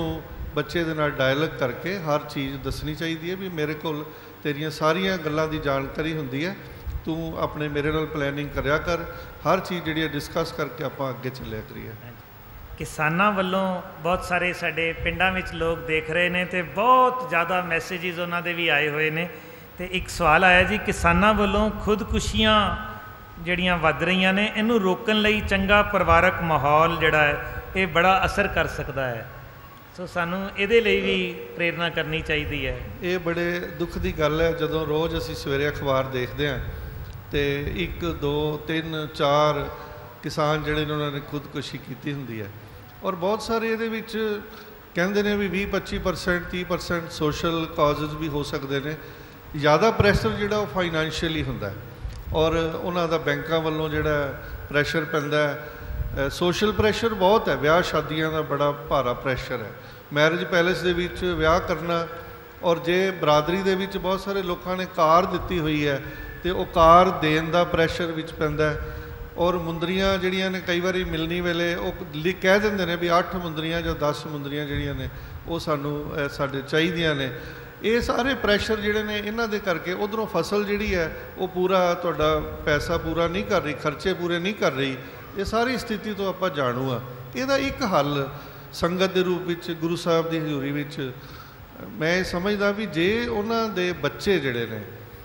Speaker 2: ਬੱਚੇ ਦੇ ਨਾਲ ਡਾਇਲੋਗ ਕਰਕੇ ਹਰ ਚੀਜ਼ ਦੱਸਣੀ ਚਾਹੀਦੀ ਹੈ ਵੀ ਮੇਰੇ ਕੋਲ ਤੇਰੀਆਂ ਸਾਰੀਆਂ ਗੱਲਾਂ ਦੀ ਜਾਣਕਾਰੀ ਹੁੰਦੀ ਹੈ, ਤੂੰ ਆਪਣੇ ਮੇਰੇ ਨਾਲ ਪਲੈਨਿੰਗ ਕਰਿਆ ਕਰ, ਹਰ ਚੀਜ਼ ਜਿਹੜੀ ਹੈ ਡਿਸਕਸ ਕਰਕੇ ਆਪਾਂ ਅੱਗੇ ਚੱਲਿਆ ਕਰੀਏ।
Speaker 1: ਕਿਸਾਨਾਂ ਵੱਲੋਂ ਬਹੁਤ ਸਾਰੇ ਸਾਡੇ ਪਿੰਡਾਂ ਵਿੱਚ ਲੋਕ ਦੇਖ ਰਹੇ ਨੇ ਅਤੇ ਬਹੁਤ ਜ਼ਿਆਦਾ ਮੈਸੇਜਿਸ ਉਹਨਾਂ ਦੇ ਵੀ ਆਏ ਹੋਏ ਨੇ। ਅਤੇ ਇੱਕ ਸਵਾਲ ਆਇਆ ਜੀ, ਕਿਸਾਨਾਂ ਵੱਲੋਂ ਖੁਦਕੁਸ਼ੀਆਂ ਜਿਹੜੀਆਂ ਵੱਧ ਰਹੀਆਂ ਨੇ, ਇਹਨੂੰ ਰੋਕਣ ਲਈ ਚੰਗਾ ਪਰਿਵਾਰਕ ਮਾਹੌਲ ਜਿਹੜਾ ਹੈ ਇਹ ਬੜਾ ਅਸਰ ਕਰ ਸਕਦਾ ਹੈ, ਸੋ ਸਾਨੂੰ ਇਹਦੇ ਲਈ ਵੀ ਪ੍ਰੇਰਨਾ ਕਰਨੀ ਚਾਹੀਦੀ ਹੈ।
Speaker 2: ਇਹ ਬੜੇ ਦੁੱਖ ਦੀ ਗੱਲ ਹੈ ਜਦੋਂ ਰੋਜ਼ ਅਸੀਂ ਸਵੇਰੇ ਅਖਬਾਰ ਦੇਖਦੇ ਹਾਂ ਅਤੇ ਇੱਕ ਦੋ ਤਿੰਨ ਚਾਰ ਕਿਸਾਨ ਜਿਹੜੇ ਨੇ ਉਹਨਾਂ ਨੇ ਖੁਦਕੁਸ਼ੀ ਕੀਤੀ ਹੁੰਦੀ ਹੈ, ਔਰ ਬਹੁਤ ਸਾਰੇ ਇਹਦੇ ਵਿੱਚ ਕਹਿੰਦੇ ਨੇ ਵੀ ਵੀਹ ਪੱਚੀ ਪਰਸੈਂਟ ਤੀਹ ਪਰਸੈਂਟ ਸੋਸ਼ਲ ਕਾਜ਼ਜ਼ ਵੀ ਹੋ ਸਕਦੇ ਨੇ। ਜ਼ਿਆਦਾ ਪ੍ਰੈਸ਼ਰ ਜਿਹੜਾ ਉਹ ਫਾਈਨੈਂਸ਼ੀਅਲੀ ਹੁੰਦਾ, ਔਰ ਉਹਨਾਂ ਦਾ ਬੈਂਕਾਂ ਵੱਲੋਂ ਜਿਹੜਾ ਪ੍ਰੈਸ਼ਰ ਪੈਂਦਾ ਹੈ, ਸੋਸ਼ਲ ਪ੍ਰੈਸ਼ਰ ਬਹੁਤ ਹੈ, ਵਿਆਹ ਸ਼ਾਦੀਆਂ ਦਾ ਬੜਾ ਭਾਰਾ ਪ੍ਰੈਸ਼ਰ ਹੈ, ਮੈਰਿਜ ਪੈਲੇਸ ਦੇ ਵਿੱਚ ਵਿਆਹ ਕਰਨਾ, ਔਰ ਜੇ ਬਰਾਦਰੀ ਦੇ ਵਿੱਚ ਬਹੁਤ ਸਾਰੇ ਲੋਕਾਂ ਨੇ ਕਾਰ ਦਿੱਤੀ ਹੋਈ ਹੈ ਅਤੇ ਉਹ ਕਾਰ ਦੇਣ ਦਾ ਪ੍ਰੈਸ਼ਰ ਵਿੱਚ ਪੈਂਦਾ, ਔਰ ਮੁੰਦਰੀਆਂ ਜਿਹੜੀਆਂ ਨੇ ਕਈ ਵਾਰੀ ਮਿਲਣੀ ਵੇਲੇ ਉਹ ਲਿ ਕਹਿ ਦਿੰਦੇ ਨੇ ਵੀ ਅੱਠ ਮੁੰਦਰੀਆਂ ਜਾਂ ਦਸ ਮੁੰਦਰੀਆਂ ਜਿਹੜੀਆਂ ਨੇ ਉਹ ਸਾਨੂੰ ਸਾਡੇ ਚਾਹੀਦੀਆਂ ਨੇ। ਇਹ ਸਾਰੇ ਪ੍ਰੈਸ਼ਰ ਜਿਹੜੇ ਨੇ ਇਹਨਾਂ ਦੇ ਕਰਕੇ ਉੱਧਰੋਂ ਫਸਲ ਜਿਹੜੀ ਹੈ ਉਹ ਪੂਰਾ ਤੁਹਾਡਾ ਪੈਸਾ ਪੂਰਾ ਨਹੀਂ ਕਰ ਰਹੀ, ਖਰਚੇ ਪੂਰੇ ਨਹੀਂ ਕਰ ਰਹੀ। ਇਹ ਸਾਰੀ ਸਥਿਤੀ ਤੋਂ ਆਪਾਂ ਜਾਣੂ ਆ। ਇਹਦਾ ਇੱਕ ਹੱਲ ਸੰਗਤ ਦੇ ਰੂਪ ਵਿੱਚ ਗੁਰੂ ਸਾਹਿਬ ਦੀ ਹਜ਼ੂਰੀ ਵਿੱਚ ਮੈਂ ਇਹ ਸਮਝਦਾ ਵੀ ਜੇ ਉਹਨਾਂ ਦੇ ਬੱਚੇ ਜਿਹੜੇ ਨੇ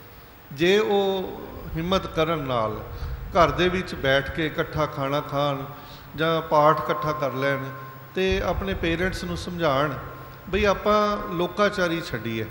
Speaker 2: ਜੇ ਉਹ ਹਿੰਮਤ ਕਰਨ ਨਾਲ ਘਰ ਦੇ ਵਿੱਚ ਬੈਠ ਕੇ ਇਕੱਠਾ ਖਾਣਾ ਖਾਣ ਜਾਂ ਪਾਠ ਇਕੱਠਾ ਕਰ ਲੈਣ ਅਤੇ ਆਪਣੇ ਪੇਰੈਂਟਸ ਨੂੰ ਸਮਝਾਉਣ ਬਈ ਆਪਾਂ ਲੋਕਾਚਾਰੀ ਛੱਡੀਏ।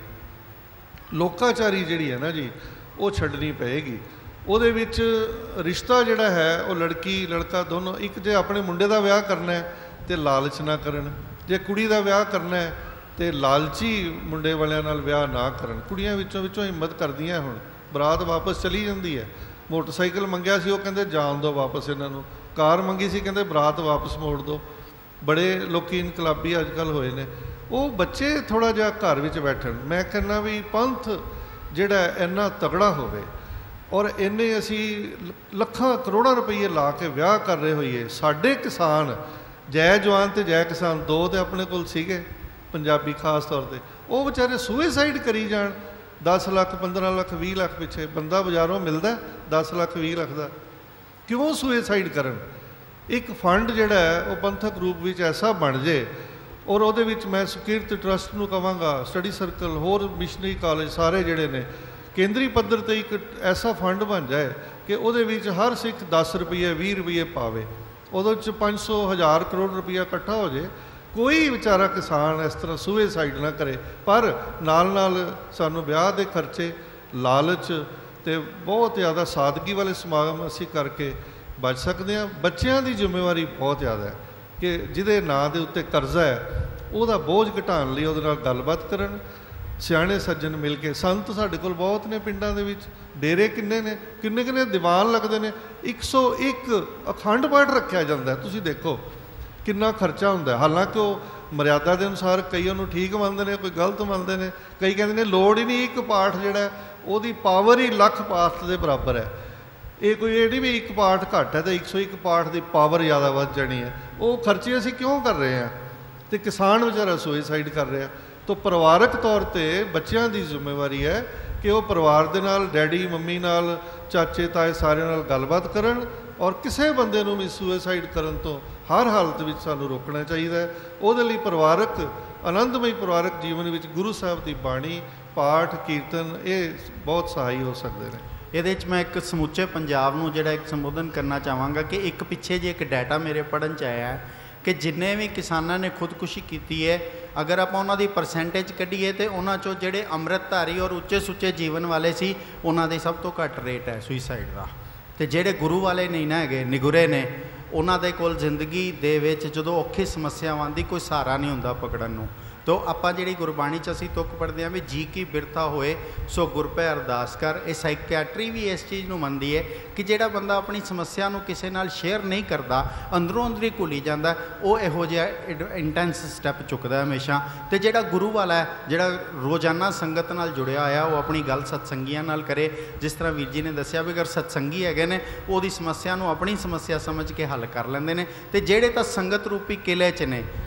Speaker 2: ਲੋਕਾਚਾਰੀ ਜਿਹੜੀ ਹੈ ਨਾ ਜੀ ਉਹ ਛੱਡਣੀ ਪਏਗੀ। ਉਹਦੇ ਵਿੱਚ ਰਿਸ਼ਤਾ ਜਿਹੜਾ ਹੈ ਉਹ ਲੜਕੀ ਲੜਕਾ ਦੋਨੋਂ, ਇੱਕ ਜੇ ਆਪਣੇ ਮੁੰਡੇ ਦਾ ਵਿਆਹ ਕਰਨਾ ਹੈ ਅਤੇ ਲਾਲਚ ਨਾ ਕਰਨ, ਜੇ ਕੁੜੀ ਦਾ ਵਿਆਹ ਕਰਨਾ ਹੈ ਅਤੇ ਲਾਲਚੀ ਮੁੰਡੇ ਵਾਲਿਆਂ ਨਾਲ ਵਿਆਹ ਨਾ ਕਰਨ। ਕੁੜੀਆਂ ਵਿੱਚੋਂ ਵਿੱਚੋਂ ਹਿੰਮਤ ਕਰਦੀਆਂ, ਹੁਣ ਬਰਾਤ ਵਾਪਸ ਚਲੀ ਜਾਂਦੀ ਹੈ। ਮੋਟਰਸਾਈਕਲ ਮੰਗਿਆ ਸੀ ਉਹ ਕਹਿੰਦੇ ਜਾਣ ਦਿਓ ਵਾਪਸ ਇਹਨਾਂ ਨੂੰ, ਕਾਰ ਮੰਗੀ ਸੀ ਕਹਿੰਦੇ ਬਰਾਤ ਵਾਪਸ ਮੋੜ ਦਿਓ। ਬੜੇ ਲੋਕੀ ਇਨਕਲਾਬੀ ਅੱਜ ਕੱਲ੍ਹ ਹੋਏ ਨੇ। ਉਹ ਬੱਚੇ ਥੋੜ੍ਹਾ ਜਿਹਾ ਘਰ ਵਿੱਚ ਬੈਠਣ। ਮੈਂ ਕਹਿੰਦਾ ਵੀ ਪੰਥ ਜਿਹੜਾ ਇੰਨਾ ਤਗੜਾ ਹੋਵੇ ਔਰ ਇੰਨੇ ਅਸੀਂ ਲੱਖਾਂ ਕਰੋੜਾਂ ਰੁਪਈਏ ਲਾ ਕੇ ਵਿਆਹ ਕਰ ਰਹੇ ਹੋਈਏ। ਸਾਡੇ ਕਿਸਾਨ ਜੈ ਜਵਾਨ ਅਤੇ ਜੈ ਕਿਸਾਨ ਦੋ ਤਾਂ ਆਪਣੇ ਕੋਲ ਸੀਗੇ ਪੰਜਾਬੀ ਖਾਸ ਤੌਰ 'ਤੇ, ਉਹ ਵਿਚਾਰੇ ਸੁਇਸਾਈਡ ਕਰੀ ਜਾਣ। ਦਸ ਲੱਖ ਪੰਦਰਾਂ ਲੱਖ ਵੀਹ ਲੱਖ ਪਿੱਛੇ ਬੰਦਾ ਬਾਜ਼ਾਰੋਂ ਮਿਲਦਾ ਦਸ ਲੱਖ ਵੀਹ ਲੱਖ ਦਾ, ਕਿਉਂ ਸੁਇਸਾਈਡ ਕਰਨ? ਇੱਕ ਫੰਡ ਜਿਹੜਾ ਹੈ ਉਹ ਪੰਥਕ ਰੂਪ ਵਿੱਚ ਐਸਾ ਬਣ ਜੇ, ਔਰ ਉਹਦੇ ਵਿੱਚ ਮੈਂ ਸੁਕੀਰਤ ਟਰਸਟ ਨੂੰ ਕਹਾਂਗਾ, ਸਟੱਡੀ ਸਰਕਲ, ਹੋਰ ਮਿਸ਼ਨਰੀ ਕਾਲਜ ਸਾਰੇ ਜਿਹੜੇ ਨੇ ਕੇਂਦਰੀ ਪੱਧਰ 'ਤੇ ਇੱਕ ਐਸਾ ਫੰਡ ਬਣ ਜਾਏ ਕਿ ਉਹਦੇ ਵਿੱਚ ਹਰ ਸਿੱਖ ਦਸ ਰੁਪਈਏ ਵੀਹ ਰੁਪਈਏ ਪਾਵੇ, ਉਹਦੇ 'ਚ ਪੰਜ ਸੌ ਹਜ਼ਾਰ ਕਰੋੜ ਰੁਪਈਆ ਇਕੱਠਾ ਹੋ ਜੇ। ਕੋਈ ਵਿਚਾਰਾ ਕਿਸਾਨ ਇਸ ਤਰ੍ਹਾਂ ਸੁਇਸਾਈਡ ਨਾ ਕਰੇ। ਪਰ ਨਾਲ ਨਾਲ ਸਾਨੂੰ ਵਿਆਹ ਦੇ ਖਰਚੇ, ਲਾਲਚ ਅਤੇ ਬਹੁਤ ਜ਼ਿਆਦਾ ਸਾਦਗੀ ਵਾਲੇ ਸਮਾਗਮ ਅਸੀਂ ਕਰਕੇ ਬਚ ਸਕਦੇ ਹਾਂ। ਬੱਚਿਆਂ ਦੀ ਜ਼ਿੰਮੇਵਾਰੀ ਬਹੁਤ ਜ਼ਿਆਦਾ ਹੈ ਕਿ ਜਿਹਦੇ ਨਾਂ ਦੇ ਉੱਤੇ ਕਰਜ਼ਾ ਹੈ ਉਹਦਾ ਬੋਝ ਘਟਾਉਣ ਲਈ ਉਹਦੇ ਨਾਲ ਗੱਲਬਾਤ ਕਰਨ, ਸਿਆਣੇ ਸੱਜਣ ਮਿਲ ਕੇ। ਸੰਤ ਸਾਡੇ ਕੋਲ ਬਹੁਤ ਨੇ ਪਿੰਡਾਂ ਦੇ ਵਿੱਚ, ਡੇਰੇ ਕਿੰਨੇ ਨੇ, ਕਿੰਨੇ ਕਿੰਨੇ ਦੀਵਾਨ ਲੱਗਦੇ ਨੇ, ਇੱਕ ਸੌ ਇੱਕ ਅਖੰਡ ਪਾਠ ਰੱਖਿਆ ਜਾਂਦਾ। ਤੁਸੀਂ ਦੇਖੋ ਕਿੰਨਾ ਖਰਚਾ ਹੁੰਦਾ। ਹਾਲਾਂਕਿ ਉਹ ਮਰਿਆਦਾ ਦੇ ਅਨੁਸਾਰ ਕਈ ਉਹਨੂੰ ਠੀਕ ਮੰਨਦੇ ਨੇ, ਕੋਈ ਗਲਤ ਮੰਨਦੇ ਨੇ, ਕਈ ਕਹਿੰਦੇ ਨੇ ਲੋੜ ਹੀ ਨਹੀਂ, ਇੱਕ ਪਾਠ ਜਿਹੜਾ ਉਹਦੀ ਪਾਵਰ ਹੀ ਲੱਖ ਪਾਠ ਦੇ ਬਰਾਬਰ ਹੈ। ਇਹ ਕੋਈ ਇਹ ਨਹੀਂ ਵੀ ਇੱਕ ਪਾਠ ਘੱਟ ਹੈ ਅਤੇ ਇੱਕ ਸੌ ਇੱਕ ਪਾਠ ਦੀ ਪਾਵਰ ਜ਼ਿਆਦਾ ਵੱਧ ਜਾਣੀ ਹੈ। ਉਹ ਖਰਚੇ ਅਸੀਂ ਕਿਉਂ ਕਰ ਰਹੇ ਹਾਂ? ਅਤੇ ਕਿਸਾਨ ਵਿਚਾਰਾ ਸੁਇਸਾਈਡ ਕਰ ਰਿਹਾ। ਤਾਂ ਪਰਿਵਾਰਕ ਤੌਰ 'ਤੇ ਬੱਚਿਆਂ ਦੀ ਜ਼ਿੰਮੇਵਾਰੀ ਹੈ ਕਿ ਉਹ ਪਰਿਵਾਰ ਦੇ ਨਾਲ, ਡੈਡੀ ਮੰਮੀ ਨਾਲ, ਚਾਚੇ ਤਾਏ ਸਾਰਿਆਂ ਨਾਲ ਗੱਲਬਾਤ ਕਰਨ, ਔਰ ਕਿਸੇ ਬੰਦੇ ਨੂੰ ਵੀ ਸੁਇਸਾਈਡ ਕਰਨ ਤੋਂ ਹਰ ਹਾਲਤ ਵਿੱਚ ਸਾਨੂੰ ਰੋਕਣਾ ਚਾਹੀਦਾ ਹੈ। ਉਹਦੇ ਲਈ ਪਰਿਵਾਰਕ ਆਨੰਦਮਈ ਪਰਿਵਾਰਕ ਜੀਵਨ ਵਿੱਚ ਗੁਰੂ ਸਾਹਿਬ ਦੀ ਬਾਣੀ, ਪਾਠ, ਕੀਰਤਨ ਇਹ ਬਹੁਤ ਸਹਾਈ ਹੋ ਸਕਦੇ ਨੇ।
Speaker 3: ਇਹਦੇ 'ਚ ਮੈਂ ਇੱਕ ਸਮੁੱਚੇ ਪੰਜਾਬ ਨੂੰ ਜਿਹੜਾ ਇੱਕ ਸੰਬੋਧਨ ਕਰਨਾ ਚਾਹਾਂਗਾ ਕਿ ਇੱਕ ਪਿੱਛੇ ਜੇ ਇੱਕ ਡਾਟਾ ਮੇਰੇ ਪੜ੍ਹਨ 'ਚ ਆਇਆ ਕਿ ਜਿੰਨੇ ਵੀ ਕਿਸਾਨਾਂ ਨੇ ਖੁਦਕੁਸ਼ੀ ਕੀਤੀ ਹੈ, ਅਗਰ ਆਪਾਂ ਉਹਨਾਂ ਦੀ ਪਰਸੈਂਟੇਜ ਕੱਢੀਏ ਤਾਂ ਉਹਨਾਂ 'ਚੋਂ ਜਿਹੜੇ ਅੰਮ੍ਰਿਤਧਾਰੀ ਔਰ ਉੱਚੇ ਸੁੱਚੇ ਜੀਵਨ ਵਾਲੇ ਸੀ ਉਹਨਾਂ ਦੇ ਸਭ ਤੋਂ ਘੱਟ ਰੇਟ ਹੈ ਸੁਈਸਾਈਡ ਦਾ। ਅਤੇ ਜਿਹੜੇ ਗੁਰੂ ਵਾਲੇ ਨਹੀਂ ਨਾ ਹੈਗੇ, ਨਿਗੁਰੇ ਨੇ, ਉਹਨਾਂ ਦੇ ਕੋਲ ਜ਼ਿੰਦਗੀ ਦੇ ਵਿੱਚ ਜਦੋਂ ਔਖੀ ਸਮੱਸਿਆ ਆਉਂਦੀ ਕੋਈ ਸਹਾਰਾ ਨਹੀਂ ਹੁੰਦਾ ਪਕੜਨ ਨੂੰ। ਤੋ ਆਪਾਂ ਜਿਹੜੀ ਗੁਰਬਾਣੀ 'ਚ ਅਸੀਂ ਤੁਕ ਪੜ੍ਹਦੇ ਹਾਂ ਵੀ ਜੀ ਕੀ ਬਿਰਥਾ ਹੋਏ ਸੋ ਗੁਰ ਪੈ ਅਰਦਾਸ ਕਰ। ਇਹ ਸਾਈਕੈਟਰੀ ਵੀ ਇਸ ਚੀਜ਼ ਨੂੰ ਮੰਨਦੀ ਹੈ ਕਿ ਜਿਹੜਾ ਬੰਦਾ ਆਪਣੀ ਸਮੱਸਿਆ ਨੂੰ ਕਿਸੇ ਨਾਲ ਸ਼ੇਅਰ ਨਹੀਂ ਕਰਦਾ, ਅੰਦਰੋਂ ਅੰਦਰੀ ਘੁਲੀ ਜਾਂਦਾ, ਉਹ ਇਹੋ ਜਿਹਾ ਇੰਟੈਂਸ ਸਟੈਪ ਚੁੱਕਦਾ ਹਮੇਸ਼ਾ। ਅਤੇ ਜਿਹੜਾ ਗੁਰੂ ਵਾਲਾ ਹੈ, ਜਿਹੜਾ ਰੋਜ਼ਾਨਾ ਸੰਗਤ ਨਾਲ ਜੁੜਿਆ ਹੋਇਆ, ਉਹ ਆਪਣੀ ਗੱਲ ਸਤਸੰਗੀਆਂ ਨਾਲ ਕਰੇ। ਜਿਸ ਤਰ੍ਹਾਂ ਵੀਰ ਜੀ ਨੇ ਦੱਸਿਆ ਵੀ ਅਗਰ ਸਤਸੰਗੀ ਹੈਗੇ ਨੇ ਉਹਦੀ ਸਮੱਸਿਆ ਨੂੰ ਆਪਣੀ ਸਮੱਸਿਆ ਸਮਝ ਕੇ ਹੱਲ ਕਰ ਲੈਂਦੇ ਨੇ। ਅਤੇ ਜਿਹੜੇ ਤਾਂ ਸੰਗਤ ਰੂਪੀ ਕਿਲੇ 'ਚ ਨੇ,